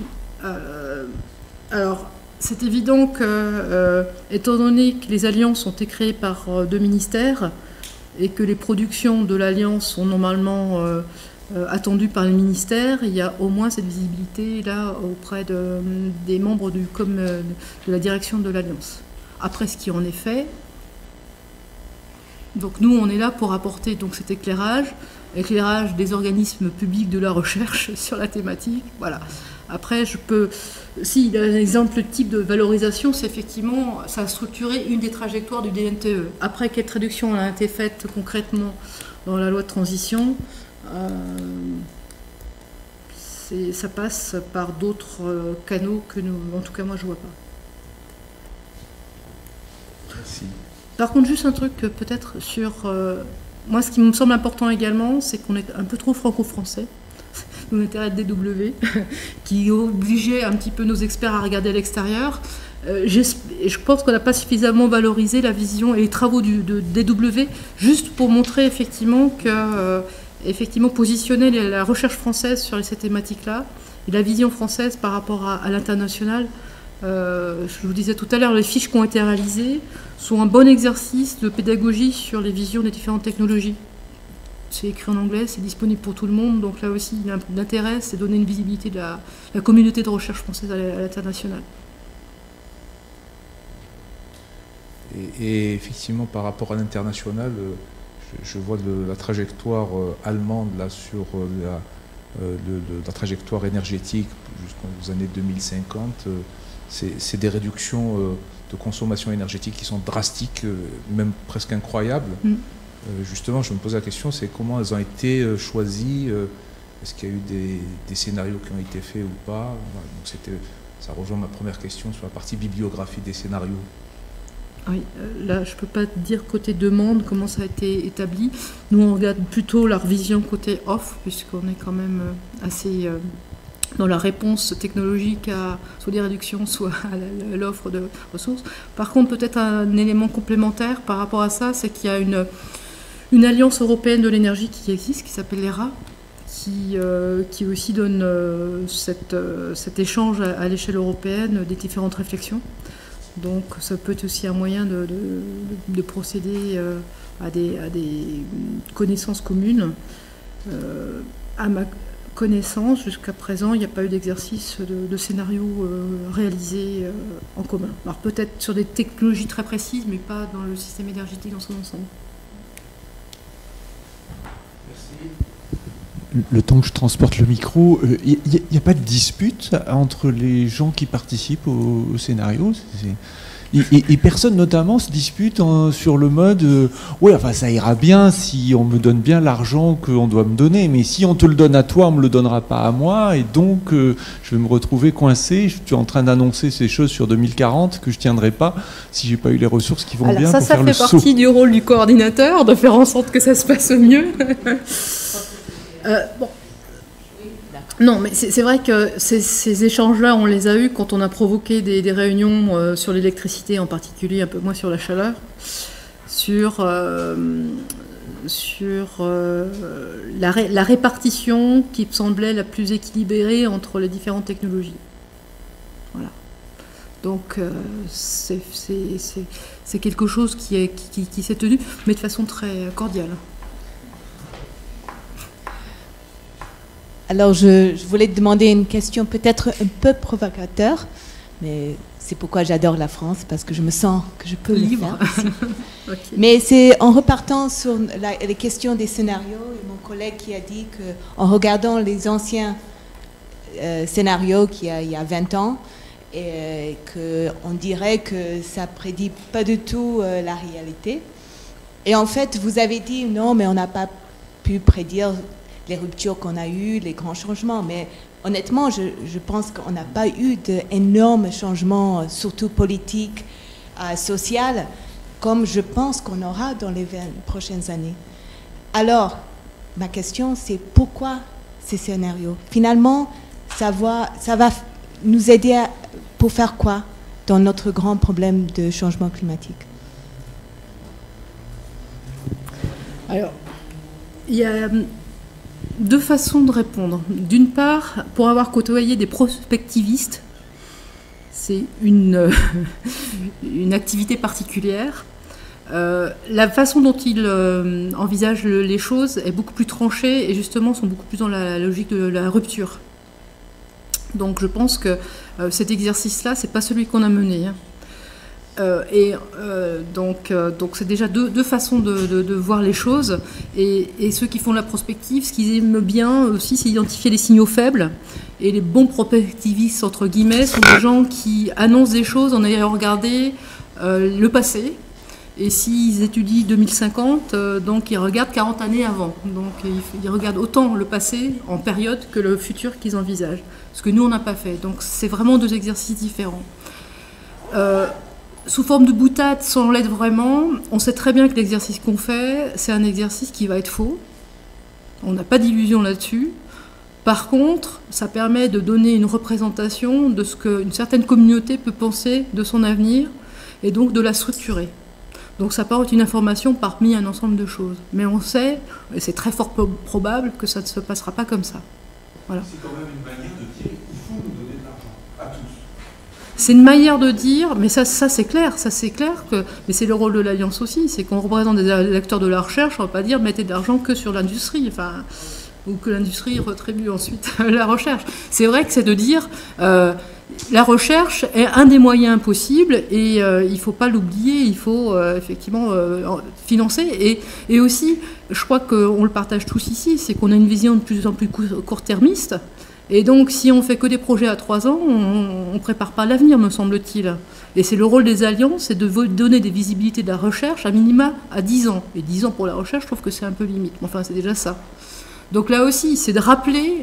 Alors, c'est évident que, étant donné que les alliances ont été créées par 2 ministères et que les productions de l'alliance sont normalement attendues par les ministères, il y a au moins cette visibilité là auprès des membres de la direction de l'alliance. Après, ce qui en est fait, donc nous, on est là pour apporter donc cet éclairage des organismes publics de la recherche sur la thématique. Voilà. Après, si un exemple type de valorisation, c'est effectivement, ça a structuré une des trajectoires du DNTE. Après, quelle traduction a été faite concrètement dans la loi de transition, ça passe par d'autres canaux que nous, en tout cas moi, je vois pas. Merci. Par contre, juste un truc peut-être sur... moi, ce qui me semble important également, c'est qu'on est un peu trop franco-français. Nous, on était à DW, qui obligeait un petit peu nos experts à regarder à l'extérieur. Je pense qu'on n'a pas suffisamment valorisé la vision et les travaux de DW, juste pour montrer effectivement que positionner la recherche française sur ces thématiques-là, et la vision française par rapport à l'international. Je vous disais tout à l'heure, les fiches qui ont été réalisées sont un bon exercice de pédagogie sur les visions des différentes technologies. C'est écrit en anglais, c'est disponible pour tout le monde, donc là aussi l'intérêt c'est donner une visibilité de la communauté de recherche française à l'international. Et effectivement, par rapport à l'international, je vois la trajectoire allemande là, sur la trajectoire énergétique jusqu'aux années 2050. C'est des réductions de consommation énergétique qui sont drastiques, même presque incroyables. Justement, je me pose la question, c'est comment elles ont été choisies. Est-ce qu'il y a eu des scénarios qui ont été faits ou pas? Donc c'était Ça rejoint ma première question sur la partie bibliographie des scénarios. Oui, là, je ne peux pas te dire côté demande comment ça a été établi. Nous, on regarde plutôt la revision côté offre, puisqu'on est quand même assez dans la réponse technologique à soit des réductions, soit à l'offre de ressources. Par contre, peut-être un élément complémentaire par rapport à ça, c'est qu'il y a une alliance européenne de l'énergie qui existe, qui s'appelle l'ERA, qui aussi donne cet échange à l'échelle européenne des différentes réflexions. Donc ça peut être aussi un moyen de procéder à des connaissances communes. À ma connaissance, jusqu'à présent, il n'y a pas eu d'exercice de scénario réalisé en commun. Alors peut-être sur des technologies très précises, mais pas dans le système énergétique dans son ensemble. Le temps que je transporte le micro, il n'y a pas de dispute entre les gens qui participent au scénario. Et personne notamment se dispute sur le mode ouais, enfin ça ira bien si on me donne bien l'argent qu'on doit me donner, mais si on te le donne à toi, on me le donnera pas à moi, et donc je vais me retrouver coincé. Je suis en train d'annoncer ces choses sur 2040 que je tiendrai pas si j'ai pas eu les ressources qui vont bien pour faire le saut. Ça fait partie du rôle du coordinateur de faire en sorte que ça se passe au mieux. Bon. Non, mais c'est vrai que ces échanges-là, on les a eus quand on a provoqué des réunions sur l'électricité, en particulier, un peu moins sur la chaleur, sur la répartition qui semblait la plus équilibrée entre les différentes technologies. Voilà. Donc, c'est quelque chose qui s'est tenu, mais de façon très cordiale. Alors, je voulais te demander une question peut-être un peu provocateur, mais c'est pourquoi j'adore la France, parce que je me sens que je peux le faire aussi. Okay. Mais c'est en repartant sur les questions des scénarios, et mon collègue qui a dit qu'en regardant les anciens scénarios qu'il y a 20 ans, qu'on dirait que ça prédit pas du tout la réalité. Et en fait, vous avez dit non, mais on n'a pas pu prédire les ruptures qu'on a eues, les grands changements. Mais honnêtement, je pense qu'on n'a pas eu d'énormes changements, surtout politiques, sociaux, comme je pense qu'on aura dans les 20 prochaines années. Alors, ma question, c'est pourquoi ces scénarios? Finalement, ça va nous aider pour faire quoi dans notre grand problème de changement climatique? Alors, il y a deux façons de répondre. D'une part, pour avoir côtoyé des prospectivistes, c'est une activité particulière. La façon dont ils envisagent les choses est beaucoup plus tranchée et justement sont beaucoup plus dans la logique de la rupture. Donc je pense que cet exercice-là, c'est pas celui qu'on a mené. Donc c'est déjà deux façons de voir les choses. Et ceux qui font la prospective, ce qu'ils aiment bien aussi, c'est identifier les signaux faibles. Et les bons prospectivistes, entre guillemets, sont des gens qui annoncent des choses en ayant regardé le passé. Et s'ils étudient 2050, donc ils regardent 40 années avant. Donc ils regardent autant le passé en période que le futur qu'ils envisagent. Ce que nous, on n'a pas fait. Donc c'est vraiment deux exercices différents. Sous forme de boutade, sans l'être vraiment, on sait très bien que l'exercice qu'on fait, c'est un exercice qui va être faux. On n'a pas d'illusion là-dessus. Par contre, ça permet de donner une représentation de ce qu'une certaine communauté peut penser de son avenir et donc de la structurer. Donc ça porte une information parmi un ensemble de choses. Mais on sait, et c'est très fort probable, que ça ne se passera pas comme ça. Voilà. C'est quand même une manière de dire qu'il faut nous donner de l'argent à tous. C'est une manière de dire, mais ça c'est clair, mais c'est le rôle de l'Alliance aussi, c'est qu'on représente des acteurs de la recherche, on ne va pas dire mettez de l'argent que sur l'industrie, ou que l'industrie retribue ensuite la recherche. C'est vrai que c'est de dire la recherche est un des moyens possibles et il ne faut pas l'oublier, il faut effectivement financer. Et aussi, je crois qu'on le partage tous ici, c'est qu'on a une vision de plus en plus court-termiste. Et donc, si on fait que des projets à 3 ans, on ne prépare pas l'avenir, me semble-t-il. Et c'est le rôle des alliances, c'est de donner des visibilités de la recherche à minima à 10 ans. Et 10 ans pour la recherche, je trouve que c'est un peu limite. Enfin, c'est déjà ça. Donc là aussi, c'est de rappeler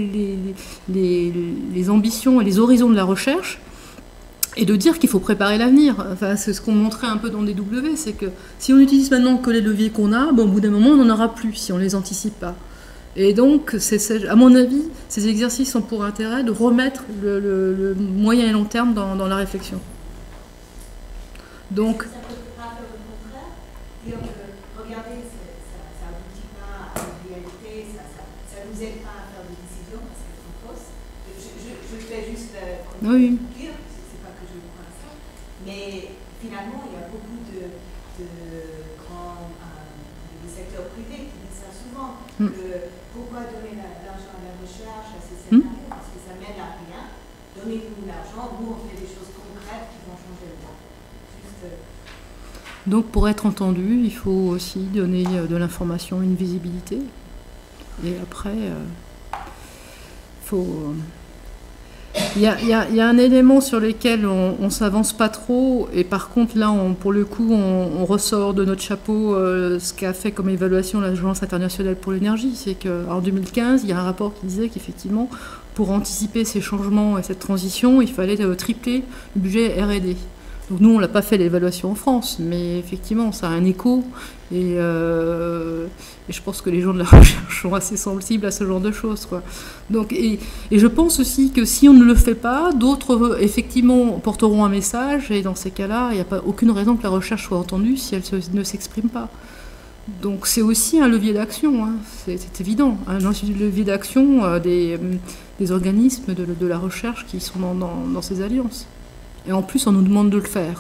les ambitions et les horizons de la recherche et de dire qu'il faut préparer l'avenir. Enfin, c'est ce qu'on montrait un peu dans DW, c'est que si on utilise maintenant que les leviers qu'on a, bon, au bout d'un moment, on n'en aura plus si on ne les anticipe pas. Et donc, à mon avis, ces exercices ont pour intérêt de remettre le moyen et long terme dans la réflexion. Donc, ça peut pas faire le contraire, dire que regardez, ça aboutit pas à une réalité, ça nous aide pas à faire des décisions parce qu'elles sont fausses. Je fais juste oui. dire, c'est pas que je crois à ça, mais finalement il y a beaucoup de grands des secteurs privés qui disent ça souvent. Pourquoi donner l'argent à la recherche, à ces scénarios, parce que ça mène à rien. Donnez-nous l'argent, nous on fait des choses concrètes qui vont changer le monde. Donc pour être entendu, il faut aussi donner de l'information, une visibilité. Et après, il y a un élément sur lequel on ne s'avance pas trop, et par contre là, pour le coup, on ressort de notre chapeau ce qu'a fait comme évaluation l'Agence internationale pour l'énergie. C'est qu'en 2015, il y a un rapport qui disait qu'effectivement, pour anticiper ces changements et cette transition, il fallait tripler le budget R&D. Donc nous, on n'a pas fait l'évaluation en France, mais effectivement, ça a un écho. Et je pense que les gens de la recherche sont assez sensibles à ce genre de choses, quoi. Donc, et je pense aussi que si on ne le fait pas, d'autres, effectivement, porteront un message. Et dans ces cas-là, il n'y a pas aucune raison que la recherche soit entendue si elle ne s'exprime pas. Donc c'est aussi un levier d'action, hein. C'est évident. Un levier d'action des organismes de la recherche qui sont dans ces alliances. Et en plus, on nous demande de le faire.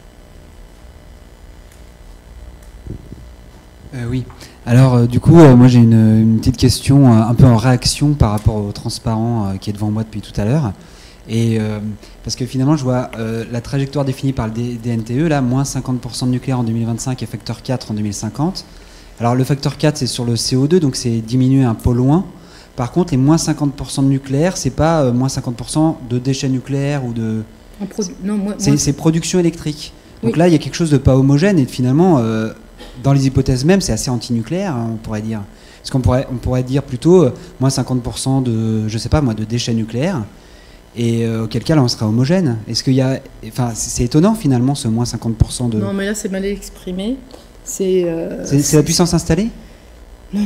Oui. Alors, du coup, moi j'ai une petite question un peu en réaction par rapport au transparent qui est devant moi depuis tout à l'heure. Et parce que finalement, je vois la trajectoire définie par le DNTE, là, moins 50% de nucléaire en 2025 et facteur 4 en 2050. Alors, le facteur 4, c'est sur le CO2, donc c'est diminué un peu loin. Par contre, les moins 50% de nucléaire, c'est pas moins 50% de déchets nucléaires ou de... C'est production électrique. Donc oui. Là, il y a quelque chose de pas homogène et finalement, dans les hypothèses mêmes, c'est assez anti-nucléaire, hein, on pourrait dire. Parce qu'on pourrait dire plutôt moins 50% de, je sais pas moi, de déchets nucléaires. Et auquel cas, là, on serait homogène. Est-ce qu'il y a... Enfin, c'est étonnant, finalement, ce moins 50% de... Non, mais là, c'est mal exprimé. C'est la puissance installée ? Non.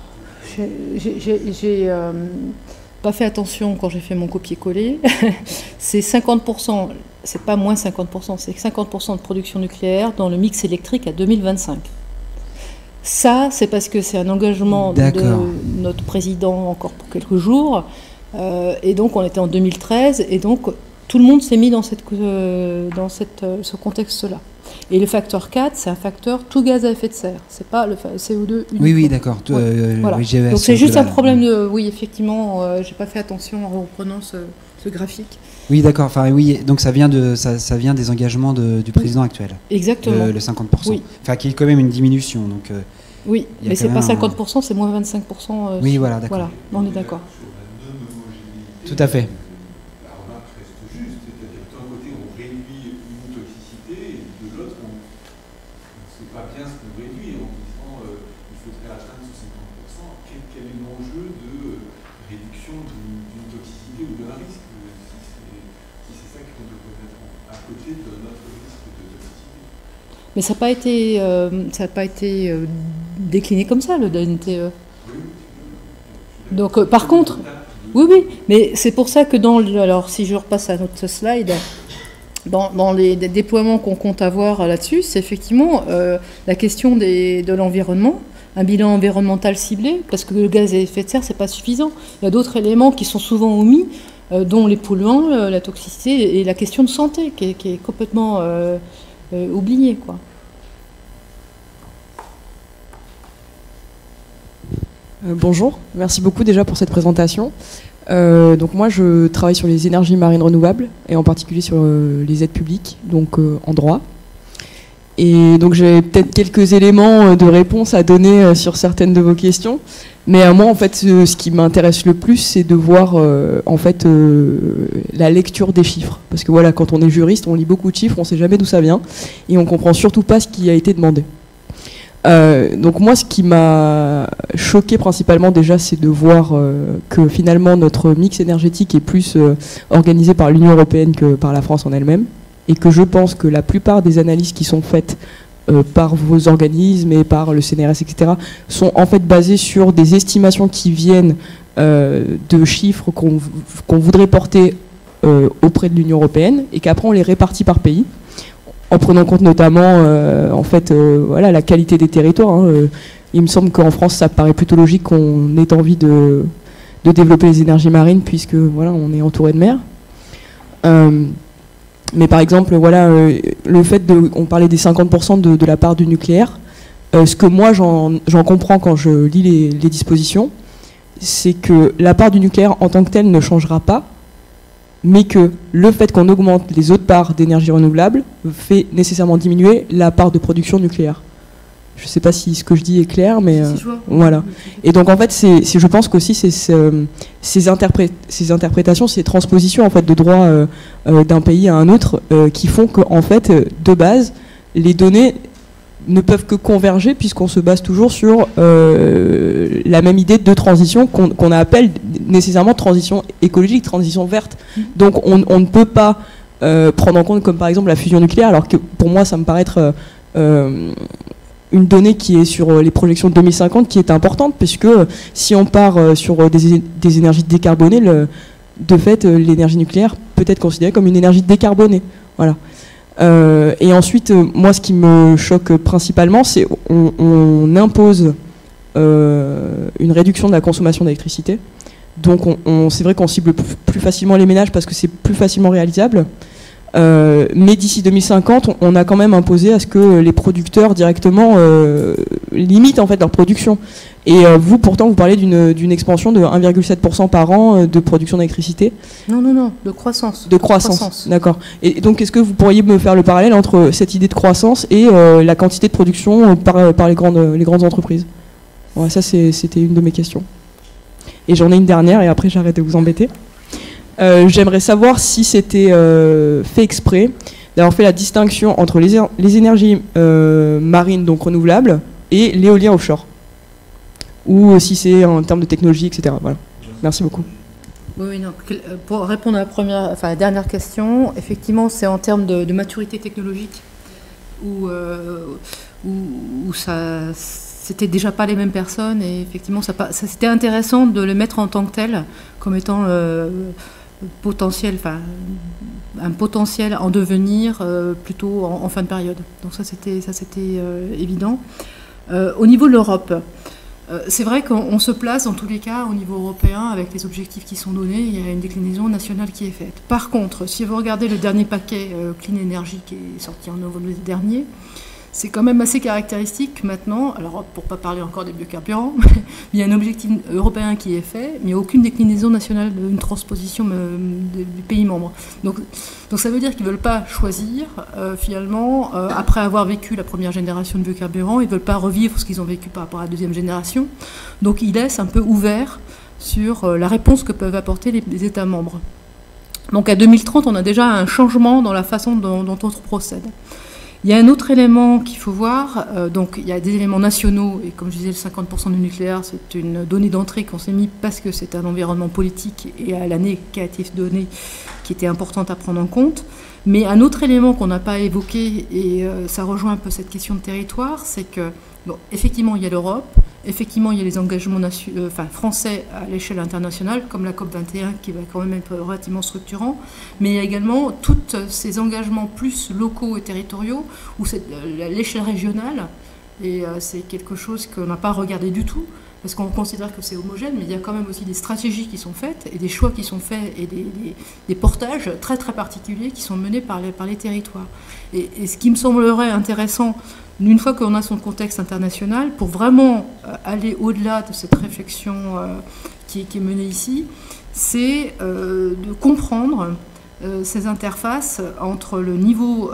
J'ai pas fait attention quand j'ai fait mon copier-coller. C'est 50%, c'est pas moins 50%, c'est 50% de production nucléaire dans le mix électrique à 2025. Ça, c'est parce que c'est un engagement de notre président encore pour quelques jours. Et donc, on était en 2013, et donc tout le monde s'est mis dans ce contexte-là. Et le facteur 4, c'est un facteur tout gaz à effet de serre, c'est pas le CO2 uniquement. Oui, d'accord. Voilà. Oui, donc c'est juste un problème de... Oui, effectivement, j'ai pas fait attention en reprenant ce graphique. Oui, d'accord. Enfin, oui, donc ça vient des engagements du président actuel. Exactement. Le 50%. Oui. Enfin, qui est quand même une diminution. Donc, oui, mais c'est pas 50%, c'est moins 25%. Oui, voilà, d'accord. Voilà, on est d'accord. Tout à fait. Mais ça n'a pas été décliné comme ça, le DNTE. Donc, par contre, oui, mais c'est pour ça que alors si je repasse à notre slide, dans les déploiements qu'on compte avoir là-dessus, c'est effectivement la question de l'environnement, un bilan environnemental ciblé, parce que le gaz à effet de serre, c'est pas suffisant. Il y a d'autres éléments qui sont souvent omis, dont les polluants, la toxicité et la question de santé, qui est complètement oubliée, quoi. Bonjour, merci beaucoup déjà pour cette présentation. Donc moi je travaille sur les énergies marines renouvelables et en particulier sur les aides publiques, donc en droit. Et donc j'ai peut-être quelques éléments de réponse à donner sur certaines de vos questions. Mais moi en fait ce qui m'intéresse le plus c'est de voir en fait la lecture des chiffres. Parce que voilà, quand on est juriste on lit beaucoup de chiffres, on ne sait jamais d'où ça vient et on ne comprend surtout pas ce qui a été demandé. Donc moi, ce qui m'a choqué principalement déjà, c'est de voir que finalement notre mix énergétique est plus organisé par l'Union européenne que par la France en elle-même, et que je pense que la plupart des analyses qui sont faites par vos organismes et par le CNRS, etc., sont en fait basées sur des estimations qui viennent de chiffres qu'on voudrait porter auprès de l'Union européenne, et qu'après on les répartit par pays, en prenant en compte notamment voilà, la qualité des territoires. Hein. Il me semble qu'en France, ça paraît plutôt logique qu'on ait envie de développer les énergies marines, puisque voilà, on est entouré de mer. Mais par exemple, voilà, le fait on parlait des 50% de la part du nucléaire. Ce que moi j'en comprends quand je lis les dispositions, c'est que la part du nucléaire en tant que telle ne changera pas, mais que le fait qu'on augmente les autres parts d'énergie renouvelable fait nécessairement diminuer la part de production nucléaire. Je ne sais pas si ce que je dis est clair, mais voilà. Et donc en fait, je pense qu'aussi ces interprétations, ces transpositions en fait de droit d'un pays à un autre, qui font qu'en fait, de base, les données ne peuvent que converger, puisqu'on se base toujours sur la même idée de transition qu'on appelle nécessairement transition écologique, transition verte. Donc on ne peut pas prendre en compte comme par exemple la fusion nucléaire, alors que pour moi ça me paraît être une donnée qui est sur les projections de 2050 qui est importante, puisque si on part sur des énergies décarbonées, de fait l'énergie nucléaire peut être considérée comme une énergie décarbonée. Voilà. Et ensuite, moi, ce qui me choque principalement, c'est qu'on impose une réduction de la consommation d'électricité. Donc, c'est vrai qu'on cible plus facilement les ménages parce que c'est plus facilement réalisable. Mais d'ici 2050, on a quand même imposé à ce que les producteurs directement limitent en fait leur production. Et vous, pourtant, vous parlez d'une expansion de 1,7% par an de production d'électricité. Non, de croissance. De croissance, d'accord. Et donc, est-ce que vous pourriez me faire le parallèle entre cette idée de croissance et la quantité de production par les grandes entreprises? Ouais, ça, c'était une de mes questions. Et j'en ai une dernière, et après, j'arrête de vous embêter. J'aimerais savoir si c'était fait exprès d'avoir fait la distinction entre les énergies marines, donc renouvelables, et l'éolien offshore. Ou si c'est en termes de technologie, etc. Voilà. Merci beaucoup. Oui, non. Pour répondre à la dernière question, effectivement, c'est en termes de maturité technologique où c'était déjà pas les mêmes personnes, et effectivement, c'était intéressant de le mettre en tant que tel, comme étant potentiel, un potentiel en devenir plutôt en fin de période. Donc ça c'était évident. Au niveau de l'Europe, c'est vrai qu'on se place dans tous les cas au niveau européen avec les objectifs qui sont donnés, il y a une déclinaison nationale qui est faite. Par contre, si vous regardez le dernier paquet Clean Energy qui est sorti en novembre dernier, c'est quand même assez caractéristique maintenant, alors pour ne pas parler encore des biocarburants, il y a un objectif européen qui est fait, mais il n'y a aucune déclinaison nationale, une transposition du pays membre. Donc ça veut dire qu'ils ne veulent pas choisir, finalement, après avoir vécu la première génération de biocarburants, ils ne veulent pas revivre ce qu'ils ont vécu par rapport à la deuxième génération. Donc ils laissent un peu ouvert sur la réponse que peuvent apporter les États membres. Donc à 2030, on a déjà un changement dans la façon dont on procède. Il y a un autre élément qu'il faut voir, donc il y a des éléments nationaux, et comme je disais, le 50% du nucléaire, c'est une donnée d'entrée qu'on s'est mis parce que c'est un environnement politique et à l'année qui a été donnée, qui était importante à prendre en compte. Mais un autre élément qu'on n'a pas évoqué, et ça rejoint un peu cette question de territoire, c'est que, bon, effectivement, il y a l'Europe, effectivement, il y a les engagements français à l'échelle internationale, comme la COP21, qui va quand même être relativement structurant, mais il y a également tous ces engagements plus locaux et territoriaux, où c'est l'échelle régionale, et c'est quelque chose qu'on n'a pas regardé du tout, parce qu'on considère que c'est homogène, mais il y a quand même aussi des stratégies qui sont faites, et des choix qui sont faits, et des portages très très particuliers qui sont menés par les territoires. Et ce qui me semblerait intéressant, une fois qu'on a son contexte international, pour vraiment aller au-delà de cette réflexion qui est menée ici, c'est de comprendre ces interfaces entre le niveau,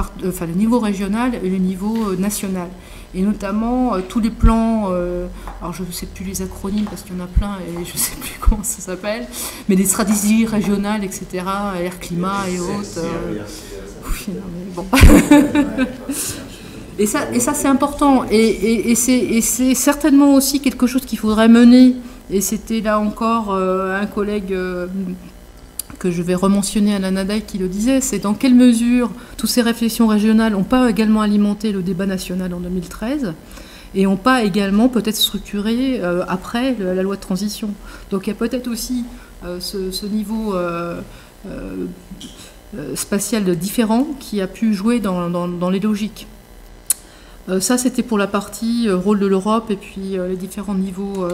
le niveau régional et le niveau national. Et notamment tous les plans, alors je ne sais plus les acronymes parce qu'il y en a plein et je ne sais plus comment ça s'appelle, mais des stratégies régionales, etc., air, climat et autres. Oui, non, mais bon. Et ça c'est important. Et c'est certainement aussi quelque chose qu'il faudrait mener. Et c'était là encore un collègue que je vais rementionner, Alain Nadai, qui le disait, c'est dans quelle mesure toutes ces réflexions régionales n'ont pas également alimenté le débat national en 2013 et n'ont pas également peut-être structuré après la loi de transition. Donc il y a peut-être aussi ce niveau spatial différent qui a pu jouer dans les logiques. Ça, c'était pour la partie rôle de l'Europe et puis les différents niveaux,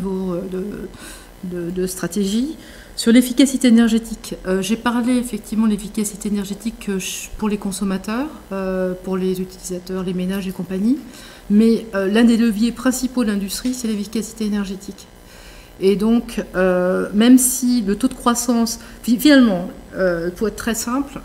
de stratégie. Sur l'efficacité énergétique, j'ai parlé effectivement de l'efficacité énergétique pour les consommateurs, pour les utilisateurs, les ménages et compagnie, mais l'un des leviers principaux de l'industrie, c'est l'efficacité énergétique. Et donc, même si le taux de croissance, finalement, pour être très simple,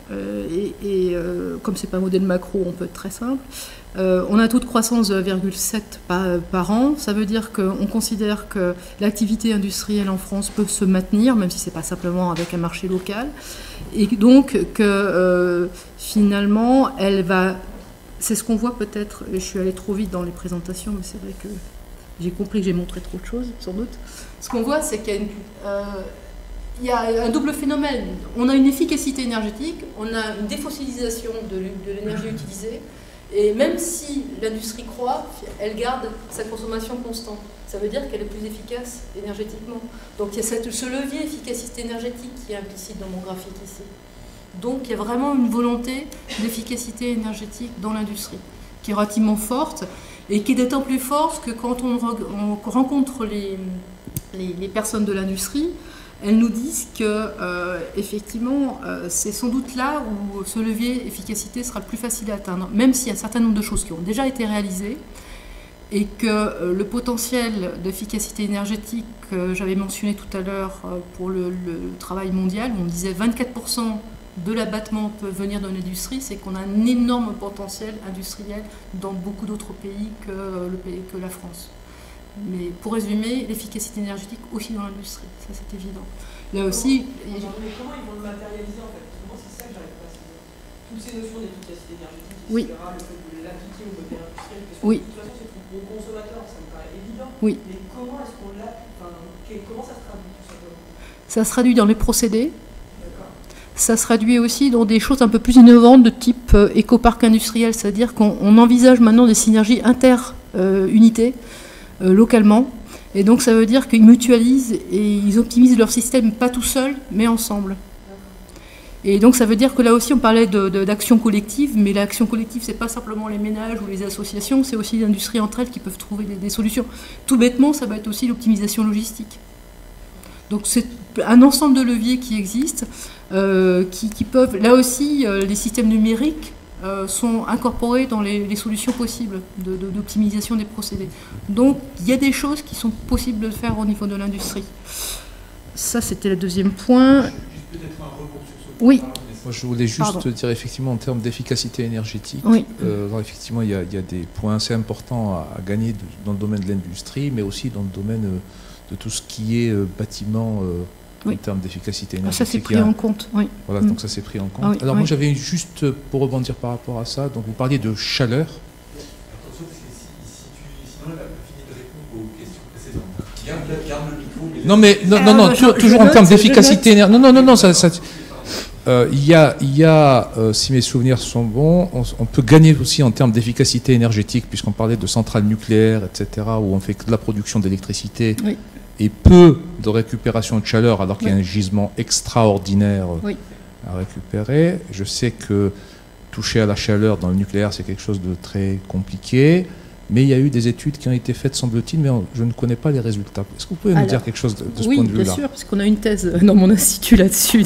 comme c'est pas un modèle macro, on peut être très simple, on a un taux de croissance de 1,7 par an. Ça veut dire qu'on considère que l'activité industrielle en France peut se maintenir, même si ce n'est pas simplement avec un marché local. Et donc que finalement, elle va... C'est ce qu'on voit peut-être, je suis allée trop vite dans les présentations, mais c'est vrai que j'ai compris que j'ai montré trop de choses, sans doute. Ce qu'on voit, c'est qu'il y a un double phénomène. On a une efficacité énergétique, on a une défossilisation de l'énergie utilisée, et même si l'industrie croît, elle garde sa consommation constante. Ça veut dire qu'elle est plus efficace énergétiquement. Donc il y a ce levier efficacité énergétique qui est implicite dans mon graphique ici. Donc il y a vraiment une volonté d'efficacité énergétique dans l'industrie, qui est relativement forte, et qui est d'autant plus forte que quand on rencontre les personnes de l'industrie, elles nous disent que, effectivement, c'est sans doute là où ce levier efficacité sera le plus facile à atteindre, même s'il y a un certain nombre de choses qui ont déjà été réalisées, et que le potentiel d'efficacité énergétique que j'avais mentionné tout à l'heure pour le travail mondial, où on disait 24% de l'abattement peut venir de l'industrie, c'est qu'on a un énorme potentiel industriel dans beaucoup d'autres pays que la France. Mais pour résumer, l'efficacité énergétique aussi dans l'industrie, ça c'est évident. Là aussi... Mais comment ils vont le matérialiser en fait? Moi c'est ça que j'arrive pas à savoir. Toutes ces notions d'efficacité énergétique, etc., oui. Le fait de l'appliquer au modèle industriel, parce que oui. de toute façon c'est pour le consommateur, ça me paraît évident. Oui. Mais comment est-ce qu'on l'applique, comment ça se traduit tout simplement? Ça se traduit dans les procédés. Ça se traduit aussi dans des choses un peu plus innovantes de type éco-parc industriel, c'est-à-dire qu'on envisage maintenant des synergies inter-unités localement. Et donc ça veut dire qu'ils mutualisent et ils optimisent leur système, pas tout seuls, mais ensemble. Et donc ça veut dire que là aussi on parlait d'action collective, mais l'action collective c'est pas simplement les ménages ou les associations, c'est aussi l'industrie entre elles qui peuvent trouver des solutions. Tout bêtement, ça va être aussi l'optimisation logistique. Donc c'est un ensemble de leviers qui existent, qui peuvent... Là aussi, les systèmes numériques sont incorporés dans les solutions possibles d'optimisation des procédés. Donc il y a des choses qui sont possibles de faire au niveau de l'industrie. Ça, c'était le deuxième point. Juste peut-être un rebond sur ce point. Oui. Moi, je voulais juste dire effectivement en termes d'efficacité énergétique, oui. Effectivement, il y a des points assez importants à gagner dans le domaine de l'industrie, mais aussi dans le domaine de tout ce qui est bâtiment oui. en termes d'efficacité énergétique. Ça, c'est pris en compte, oui. Voilà, donc ça, c'est pris en compte. Ah, oui, alors oui. moi, j'avais juste, pour rebondir par rapport à ça, donc vous parliez de chaleur. Attention, parce que sinon, elle n'a pas fini de répondre aux questions précédentes. Garde le micro. Non, toujours en termes d'efficacité énergétique. Non, ça il y a, si mes souvenirs sont bons, on peut gagner aussi en termes d'efficacité énergétique, puisqu'on parlait de centrales nucléaires, etc., où on fait que de la production d'électricité oui. et peu de récupération de chaleur, alors qu'il y a oui. un gisement extraordinaire oui. à récupérer. Je sais que toucher à la chaleur dans le nucléaire, c'est quelque chose de très compliqué. Mais il y a eu des études qui ont été faites, semble-t-il, mais je ne connais pas les résultats. Est-ce que vous pouvez nous dire quelque chose de ce point de vue-là? Oui, bien sûr, parce qu'on a une thèse dans mon institut là-dessus.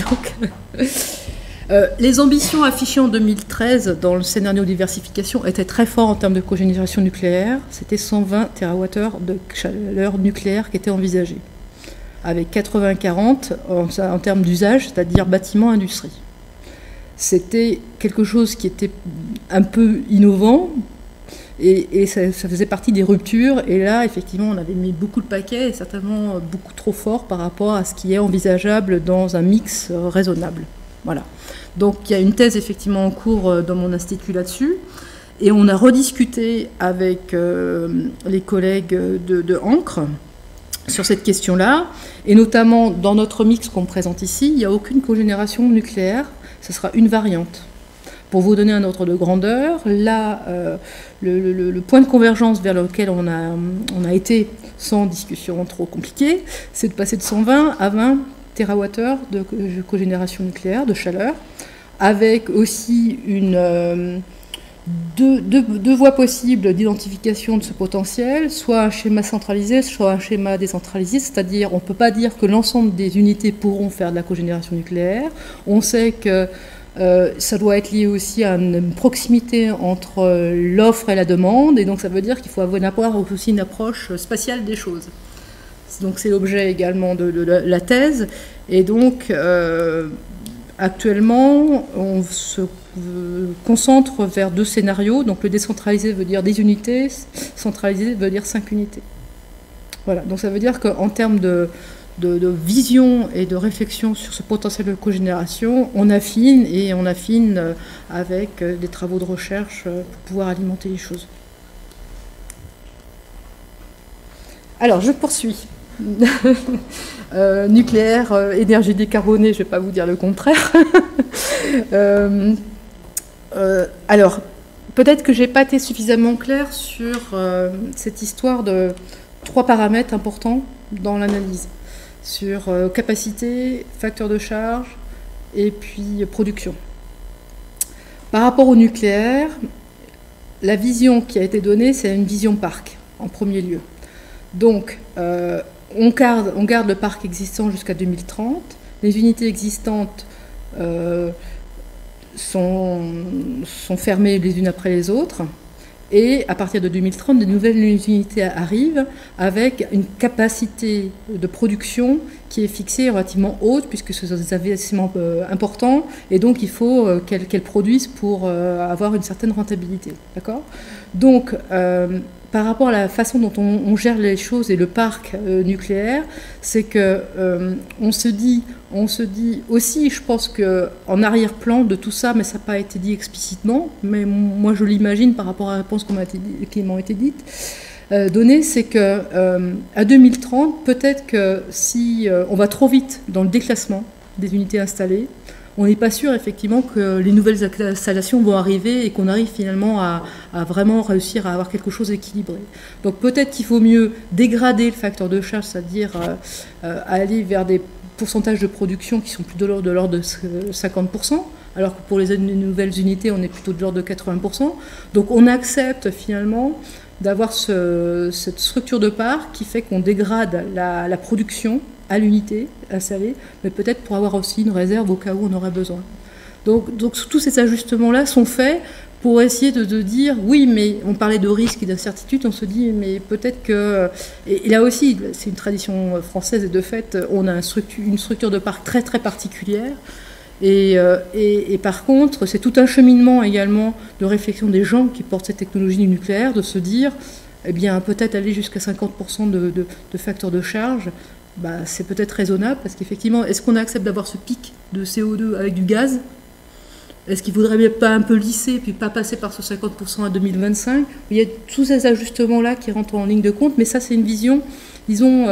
Les ambitions affichées en 2013 dans le scénario de diversification étaient très fortes en termes de cogénération nucléaire. C'était 120 TWh de chaleur nucléaire qui était envisagée, avec 80-40 en termes d'usage, c'est-à-dire bâtiment, industrie. C'était quelque chose qui était un peu innovant, et ça faisait partie des ruptures. Et là, effectivement, on avait mis beaucoup de paquets, et certainement beaucoup trop fort par rapport à ce qui est envisageable dans un mix raisonnable. Voilà. Donc il y a une thèse effectivement en cours dans mon institut là-dessus. Et on a rediscuté avec les collègues de Ancre sur cette question-là, et notamment dans notre mix qu'on présente ici, il n'y a aucune cogénération nucléaire, ce sera une variante. Pour vous donner un ordre de grandeur, là, le point de convergence vers lequel on a été sans discussion trop compliquée, c'est de passer de 120 à 20 TWh de cogénération nucléaire, de chaleur, avec aussi deux voies possibles d'identification de ce potentiel, soit un schéma centralisé, soit un schéma décentralisé, c'est-à-dire on ne peut pas dire que l'ensemble des unités pourront faire de la cogénération nucléaire. On sait que ça doit être lié aussi à une proximité entre l'offre et la demande, et donc ça veut dire qu'il faut avoir aussi une approche spatiale des choses. Donc c'est l'objet également de la thèse, et donc actuellement on se concentre vers 2 scénarios. Donc le décentralisé veut dire des unités, centralisé veut dire 5 unités. Voilà, donc ça veut dire qu'en termes de vision et de réflexion sur ce potentiel de cogénération, on affine, et on affine avec des travaux de recherche pour pouvoir alimenter les choses. Alors, je poursuis. Nucléaire, énergie décarbonée, je ne vais pas vous dire le contraire. Alors, peut-être que je n'ai pas été suffisamment claire sur cette histoire de 3 paramètres importants dans l'analyse, sur capacité, facteur de charge et puis production. Par rapport au nucléaire, la vision qui a été donnée, c'est une vision parc, en premier lieu. Donc, on garde le parc existant jusqu'à 2030. Les unités existantes sont fermées les unes après les autres. Et à partir de 2030, de nouvelles unités arrivent avec une capacité de production qui est fixée relativement haute, puisque ce sont des investissements importants, et donc il faut qu'elles produisent pour avoir une certaine rentabilité. D'accord ? Donc, par rapport à la façon dont on gère les choses et le parc nucléaire, c'est que on se dit aussi, je pense qu'en arrière-plan de tout ça, mais ça n'a pas été dit explicitement, mais moi je l'imagine par rapport à la réponse qui m'ont été dites, données, c'est que à 2030, peut-être que si on va trop vite dans le déclassement des unités installées, on n'est pas sûr effectivement que les nouvelles installations vont arriver et qu'on arrive finalement à vraiment réussir à avoir quelque chose d'équilibré. Donc peut-être qu'il faut mieux dégrader le facteur de charge, c'est-à-dire aller vers des pourcentages de production qui sont plus de l'ordre de 50%, alors que pour les nouvelles unités, on est plutôt de l'ordre de 80%. Donc on accepte finalement d'avoir cette structure de part qui fait qu'on dégrade la production à l'unité installée, mais peut-être pour avoir aussi une réserve au cas où on aurait besoin. Donc tous ces ajustements-là sont faits pour essayer de dire, oui, mais on parlait de risque et d'incertitude, on se dit, mais peut-être que... Et là aussi, c'est une tradition française, et de fait, on a une structure de parc très très particulière, et par contre, c'est tout un cheminement également de réflexion des gens qui portent cette technologie du nucléaire, de se dire, eh bien, peut-être aller jusqu'à 50% de facteurs de charge, bah, c'est peut-être raisonnable, parce qu'effectivement, est-ce qu'on accepte d'avoir ce pic de CO2 avec du gaz ? Est-ce qu'il ne faudrait pas un peu lisser, puis pas passer par ce 50% à 2025 ? Il y a tous ces ajustements-là qui rentrent en ligne de compte, mais ça, c'est une vision, disons,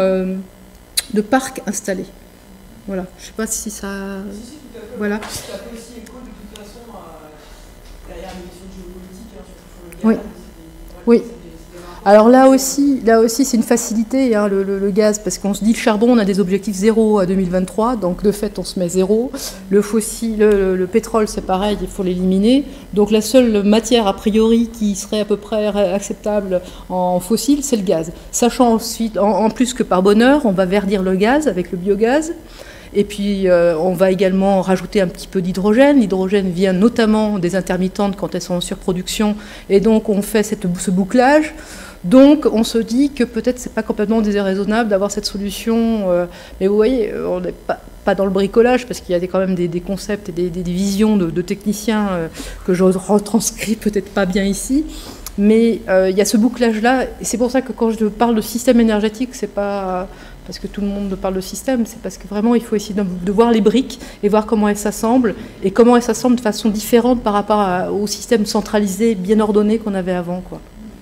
de parc installé. Voilà, je ne sais pas si ça... Si, tout à fait. Voilà. Ça fait aussi écho, de toute façon, derrière l'émission géopolitique, surtout sur le gaz. Oui. Alors là aussi c'est une facilité, hein, le gaz, parce qu'on se dit le charbon, on a des objectifs 0 à 2023, donc de fait on se met 0. Le fossile, le pétrole, c'est pareil, il faut l'éliminer. Donc la seule matière a priori qui serait à peu près acceptable en fossile, c'est le gaz. Sachant ensuite, en plus que par bonheur, on va verdir le gaz avec le biogaz. Et puis, on va également rajouter un petit peu d'hydrogène. L'hydrogène vient notamment des intermittentes quand elles sont en surproduction. Et donc, on fait ce bouclage. Donc, on se dit que peut-être c'est pas complètement déraisonnable d'avoir cette solution. Mais vous voyez, on n'est pas dans le bricolage, parce qu'il y a quand même des concepts et des visions de techniciens que je retranscris peut-être pas bien ici. Mais il y a ce bouclage-là. Et c'est pour ça que quand je parle de système énergétique, c'est pas parce que tout le monde parle de système, c'est parce que vraiment il faut essayer de voir les briques et voir comment elles s'assemblent et comment elles s'assemblent de façon différente par rapport au système centralisé, bien ordonné qu'on avait avant, quoi.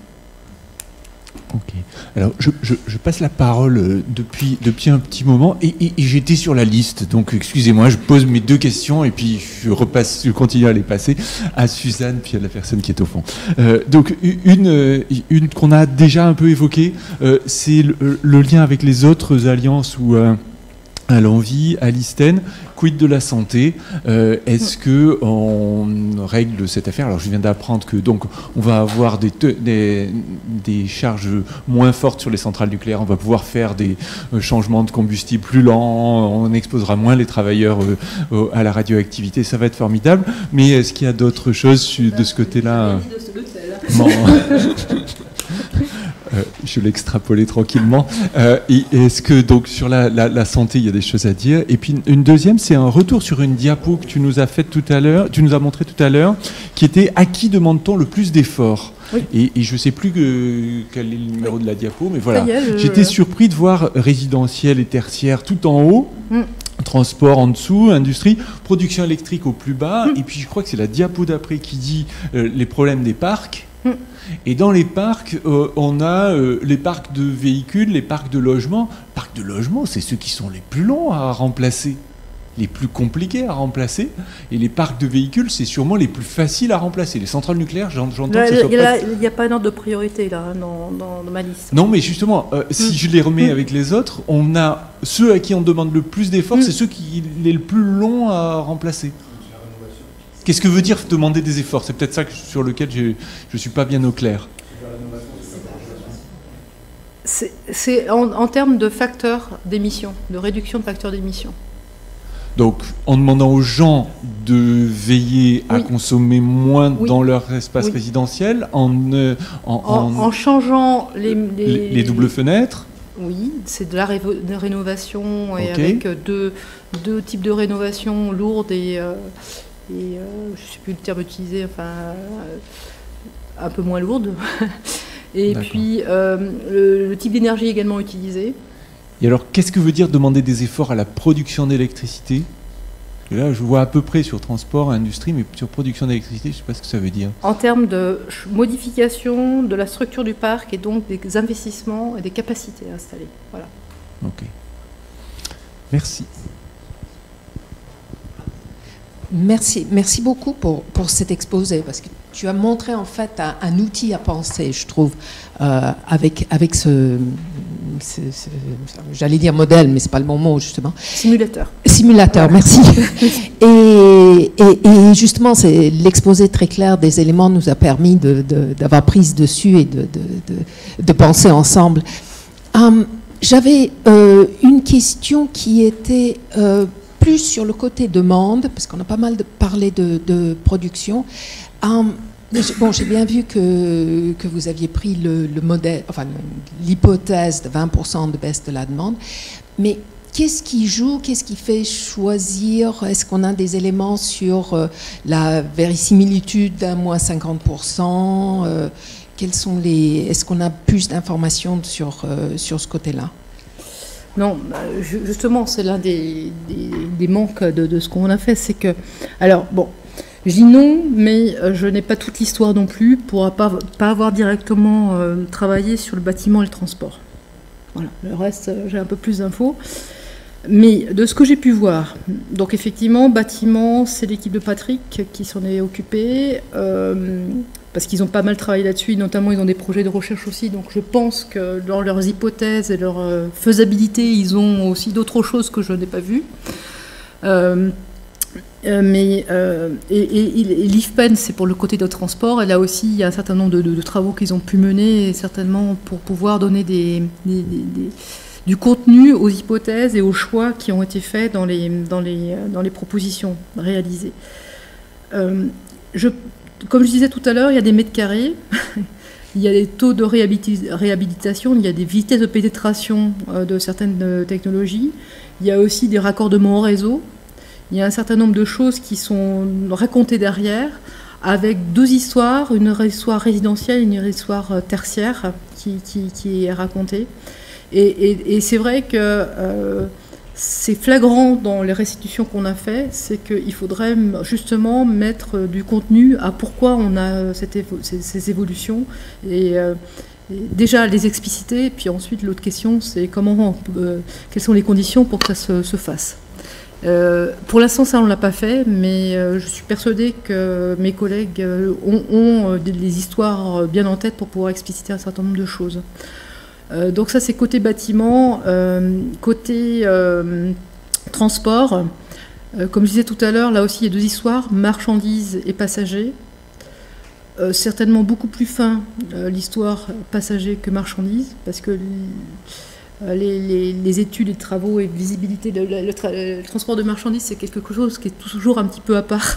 Ok. Alors, je passe la parole depuis un petit moment et j'étais sur la liste, donc excusez-moi, je pose mes 2 questions et puis je continue à les passer à Suzanne puis à la personne qui est au fond. Donc, une qu'on a déjà un peu évoquée, c'est le lien avec les autres alliances ou à l'envie, à l'ISTEN, quid de la santé, est-ce que on règle cette affaire? Alors je viens d'apprendre que donc on va avoir des charges moins fortes sur les centrales nucléaires, on va pouvoir faire des changements de combustible plus lents, on exposera moins les travailleurs à la radioactivité, ça va être formidable, mais est-ce qu'il y a d'autres choses de ce côté-là? Non. Je l'extrapolais tranquillement. Est-ce que donc sur la santé, il y a des choses à dire? Et puis une deuxième, c'est un retour sur une diapo que tu nous as fait tout à l'heure, tu nous as montré tout à l'heure, qui était à qui demande-t-on le plus d'efforts? Oui. Et je ne sais plus quel est le numéro de la diapo, mais voilà. J'étais surpris de voir résidentiel et tertiaire tout en haut. Transport en dessous, industrie, production électrique au plus bas, et puis je crois que c'est la diapo d'après qui dit les problèmes des parcs. Et dans les parcs, on a les parcs de véhicules, les parcs de logements. Parcs de logements, c'est ceux qui sont les plus longs à remplacer, les plus compliqués à remplacer. Et les parcs de véhicules, c'est sûrement les plus faciles à remplacer. Les centrales nucléaires, j'entends que ça soit pas... Il n'y a pas un ordre de priorité là, dans ma liste. Non, mais justement, si je les remets avec les autres, on a ceux à qui on demande le plus d'efforts, c'est ceux qui les le plus longs à remplacer. Qu'est-ce que veut dire demander des efforts? C'est peut-être ça sur lequel je ne suis pas bien au clair. C'est en termes de facteurs d'émission, de réduction de facteurs d'émission. Donc, en demandant aux gens de veiller à consommer moins dans leur espace résidentiel, en changeant les doubles fenêtres. Oui, c'est de la rénovation, et avec deux types de rénovation lourdes et je ne sais plus le terme utilisé, enfin un peu moins lourde. Et puis le type d'énergie également utilisé. Et alors, qu'est-ce que veut dire demander des efforts à la production d'électricité? Là, je vois à peu près sur transport, industrie, mais sur production d'électricité, je ne sais pas ce que ça veut dire. En termes de modification de la structure du parc et donc des investissements et des capacités installées. Voilà. Ok. Merci. Merci beaucoup pour cet exposé, parce que tu as montré en fait un outil à penser, je trouve, avec j'allais dire modèle, mais c'est pas le bon mot justement. Simulateur, merci. Et justement, c'est l'exposé très clair des éléments nous a permis d'avoir prise dessus et de penser ensemble. J'avais une question qui était plus sur le côté demande, parce qu'on a pas mal parlé de production. J'ai bien vu que vous aviez pris le modèle, enfin l'hypothèse de 20% de baisse de la demande, mais qu'est-ce qui joue, qu'est-ce qui fait choisir? Est-ce qu'on a des éléments sur la verisimilitude d'un moins 50%? Est-ce qu'on a plus d'informations sur ce côté-là? Non, justement, c'est l'un des manques de ce qu'on a fait, c'est que... Alors, bon, je dis non, mais je n'ai pas toute l'histoire non plus pour pas avoir directement travaillé sur le bâtiment et le transport. Voilà, le reste, j'ai un peu plus d'infos. Mais de ce que j'ai pu voir, donc effectivement, bâtiment, c'est l'équipe de Patrick qui s'en est occupée, parce qu'ils ont pas mal travaillé là-dessus, notamment ils ont des projets de recherche aussi, donc je pense que dans leurs hypothèses et leur faisabilité, ils ont aussi d'autres choses que je n'ai pas vues. L'IFPEN, c'est pour le côté de transport, et là aussi, il y a un certain nombre de travaux qu'ils ont pu mener, certainement pour pouvoir donner du contenu aux hypothèses et aux choix qui ont été faits dans les propositions réalisées. Comme je disais tout à l'heure, il y a des mètres carrés, il y a des taux de réhabilitation, il y a des vitesses de pénétration de certaines technologies, il y a aussi des raccordements au réseau, il y a un certain nombre de choses qui sont racontées derrière, avec deux histoires, une histoire résidentielle et une histoire tertiaire qui est racontée. Et c'est vrai que c'est flagrant dans les restitutions qu'on a fait, c'est qu'il faudrait justement mettre du contenu à pourquoi on a ces évolutions, et déjà les expliciter, puis ensuite l'autre question c'est quelles sont les conditions pour que ça se fasse. Pour l'instant ça on ne l'a pas fait, mais je suis persuadée que mes collègues ont des histoires bien en tête pour pouvoir expliciter un certain nombre de choses. Donc ça c'est côté bâtiment. Côté transport, comme je disais tout à l'heure, là aussi il y a deux histoires, marchandises et passagers. Certainement beaucoup plus fin l'histoire passagers que marchandises, parce que les études et travaux et visibilité, le transport de marchandises c'est quelque chose qui est toujours un petit peu à part.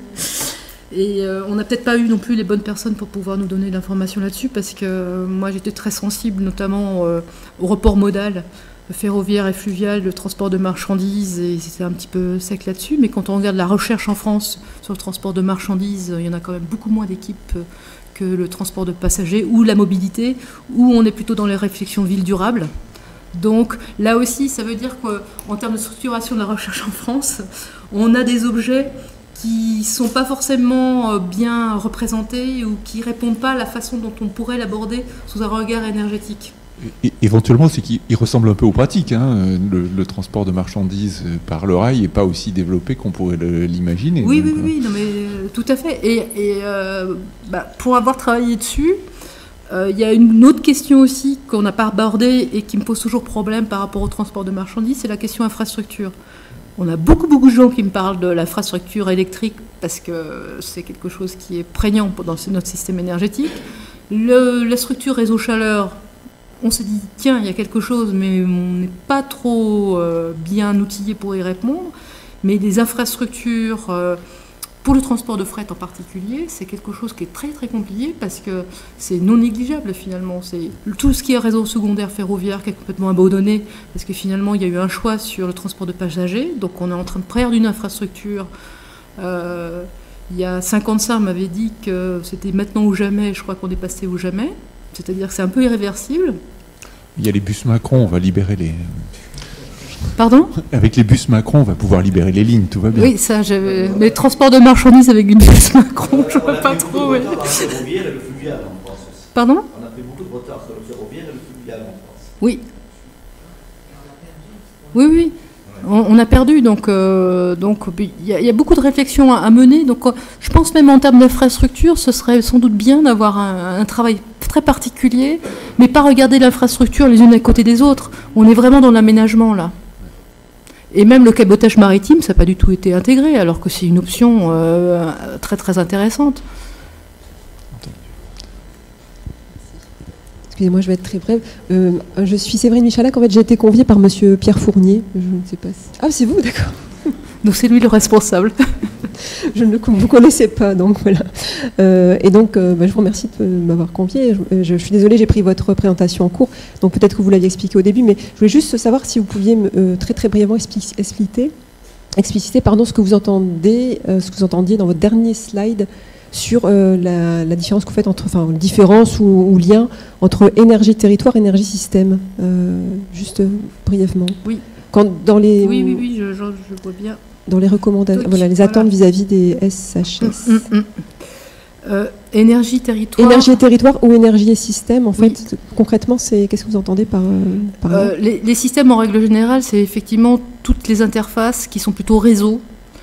Et on n'a peut-être pas eu non plus les bonnes personnes pour pouvoir nous donner l'information là-dessus, parce que moi j'étais très sensible notamment au report modal ferroviaire et fluvial, le transport de marchandises, et c'était un petit peu sec là-dessus. Mais quand on regarde la recherche en France sur le transport de marchandises, il y en a quand même beaucoup moins d'équipes que le transport de passagers ou la mobilité, où on est plutôt dans les réflexions ville durable. Donc là aussi, ça veut dire qu'en termes de structuration de la recherche en France, on a des objets qui ne sont pas forcément bien représentés ou qui ne répondent pas à la façon dont on pourrait l'aborder sous un regard énergétique. Éventuellement, c'est qu'il ressemble un peu aux pratiques. Hein. Le transport de marchandises par le rail n'est pas aussi développé qu'on pourrait l'imaginer. Oui, non, mais tout à fait. Et pour avoir travaillé dessus, il y a une autre question aussi qu'on n'a pas abordée et qui me pose toujours problème par rapport au transport de marchandises, c'est la question infrastructure. On a beaucoup de gens qui me parlent de l'infrastructure électrique parce que c'est quelque chose qui est prégnant dans notre système énergétique. La structure réseau chaleur, on s'est dit, tiens, il y a quelque chose, mais on n'est pas trop bien outillé pour y répondre. Mais les infrastructures, pour le transport de fret en particulier, c'est quelque chose qui est très très compliqué parce que c'est non négligeable finalement. C'est tout ce qui est réseau secondaire ferroviaire qui est complètement abandonné parce que finalement il y a eu un choix sur le transport de passagers. Donc on est en train de perdre une infrastructure. Il y a 5 ans de ça, on m'avait dit que c'était maintenant ou jamais. Je crois qu'on est passé au jamais. C'est-à-dire que c'est un peu irréversible. Il y a les bus Macron, on va libérer les... Pardon ? Avec les bus Macron, on va pouvoir libérer les lignes, tout va bien. Oui, ça, mais transport de marchandises avec une bus Macron, je ne vois pas trop. Ouais. Pardon ? On a fait beaucoup de retard sur le ferroviaire et le fluvial en France. Oui. Oui. On a perdu, donc il y a beaucoup de réflexions à mener. Donc, je pense même en termes d'infrastructure, ce serait sans doute bien d'avoir un travail très particulier, mais pas regarder l'infrastructure les unes à côté des autres. On est vraiment dans l'aménagement là. Et même le cabotage maritime, ça n'a pas du tout été intégré, alors que c'est une option très très intéressante. Excusez-moi, je vais être très brève. Je suis Séverine Michalak. En fait, j'ai été conviée par Monsieur Pierre Fournier. Je ne sais pas si... Ah, c'est vous, d'accord. Donc c'est lui le responsable. Je ne vous connaissais pas, donc voilà. Et donc, je vous remercie de m'avoir conviée. Je suis désolée, j'ai pris votre présentation en cours, donc peut-être que vous l'aviez expliqué au début, mais je voulais juste savoir si vous pouviez très très brièvement expliciter ce que vous entendiez dans votre dernier slide sur la différence que vous faites différence ou lien entre énergie territoire et énergie système, juste brièvement. Oui. Dans les, oui, je vois bien. Dans les recommandations, les attentes vis-à-vis des SHS. Énergie territoire. Énergie et territoire ou énergie et système, en fait, concrètement, qu'est-ce que vous entendez par là ? Les systèmes, en règle générale, c'est effectivement toutes les interfaces qui sont plutôt réseau,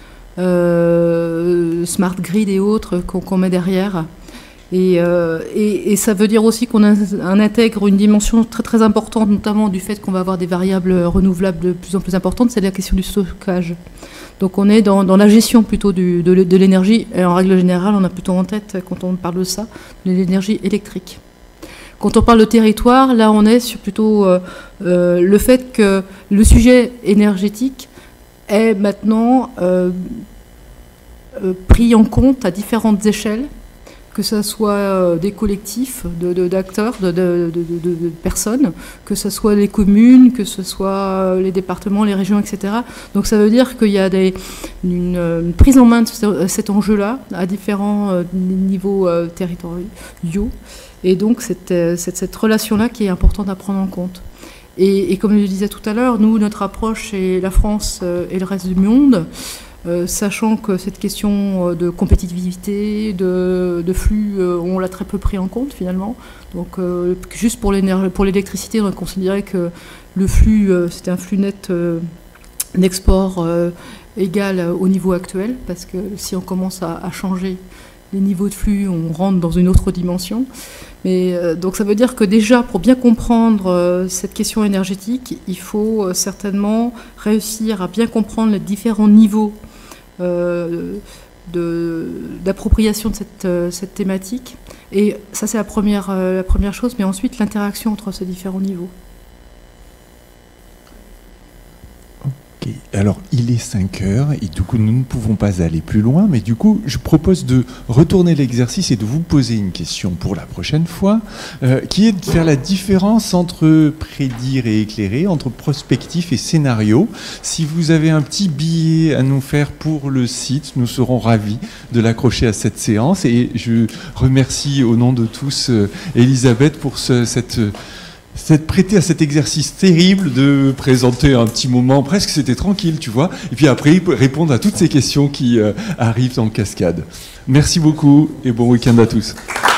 smart grid et autres qu'on met derrière. Et ça veut dire aussi qu'on intègre une dimension très très importante, notamment du fait qu'on va avoir des variables renouvelables de plus en plus importantes, c'est la question du stockage. Donc on est dans la gestion plutôt de l'énergie, et en règle générale on a plutôt en tête, quand on parle de ça, de l'énergie électrique. Quand on parle de territoire, là on est sur plutôt le fait que le sujet énergétique est maintenant pris en compte à différentes échelles, que ce soit des collectifs d'acteurs, de personnes, que ce soit les communes, que ce soit les départements, les régions, etc. Donc ça veut dire qu'il y a une prise en main de cet enjeu-là à différents niveaux territoriaux. Et donc cette relation-là qui est importante à prendre en compte. Et comme je le disais tout à l'heure, nous, notre approche, c'est la France et le reste du monde, sachant que cette question de compétitivité, de flux, on l'a très peu pris en compte finalement. Donc juste pour l'électricité, on a considéré que le flux, c'était un flux net d'export égal au niveau actuel, parce que si on commence à changer les niveaux de flux, on rentre dans une autre dimension. Mais donc ça veut dire que déjà, pour bien comprendre cette question énergétique, il faut certainement réussir à bien comprendre les différents niveaux d'appropriation de cette thématique. Et ça, c'est la première chose, mais ensuite l'interaction entre ces différents niveaux. Ok, alors il est 5 heures et du coup nous ne pouvons pas aller plus loin, mais du coup je propose de retourner l'exercice et de vous poser une question pour la prochaine fois, qui est de faire la différence entre prédire et éclairer, entre prospectif et scénario. Si vous avez un petit billet à nous faire pour le site, nous serons ravis de l'accrocher à cette séance, et je remercie au nom de tous Elisabeth pour s'être prêté à cet exercice terrible de présenter un petit moment, presque c'était tranquille, tu vois, et puis après répondre à toutes ces questions qui arrivent en cascade. Merci beaucoup et bon week-end à tous.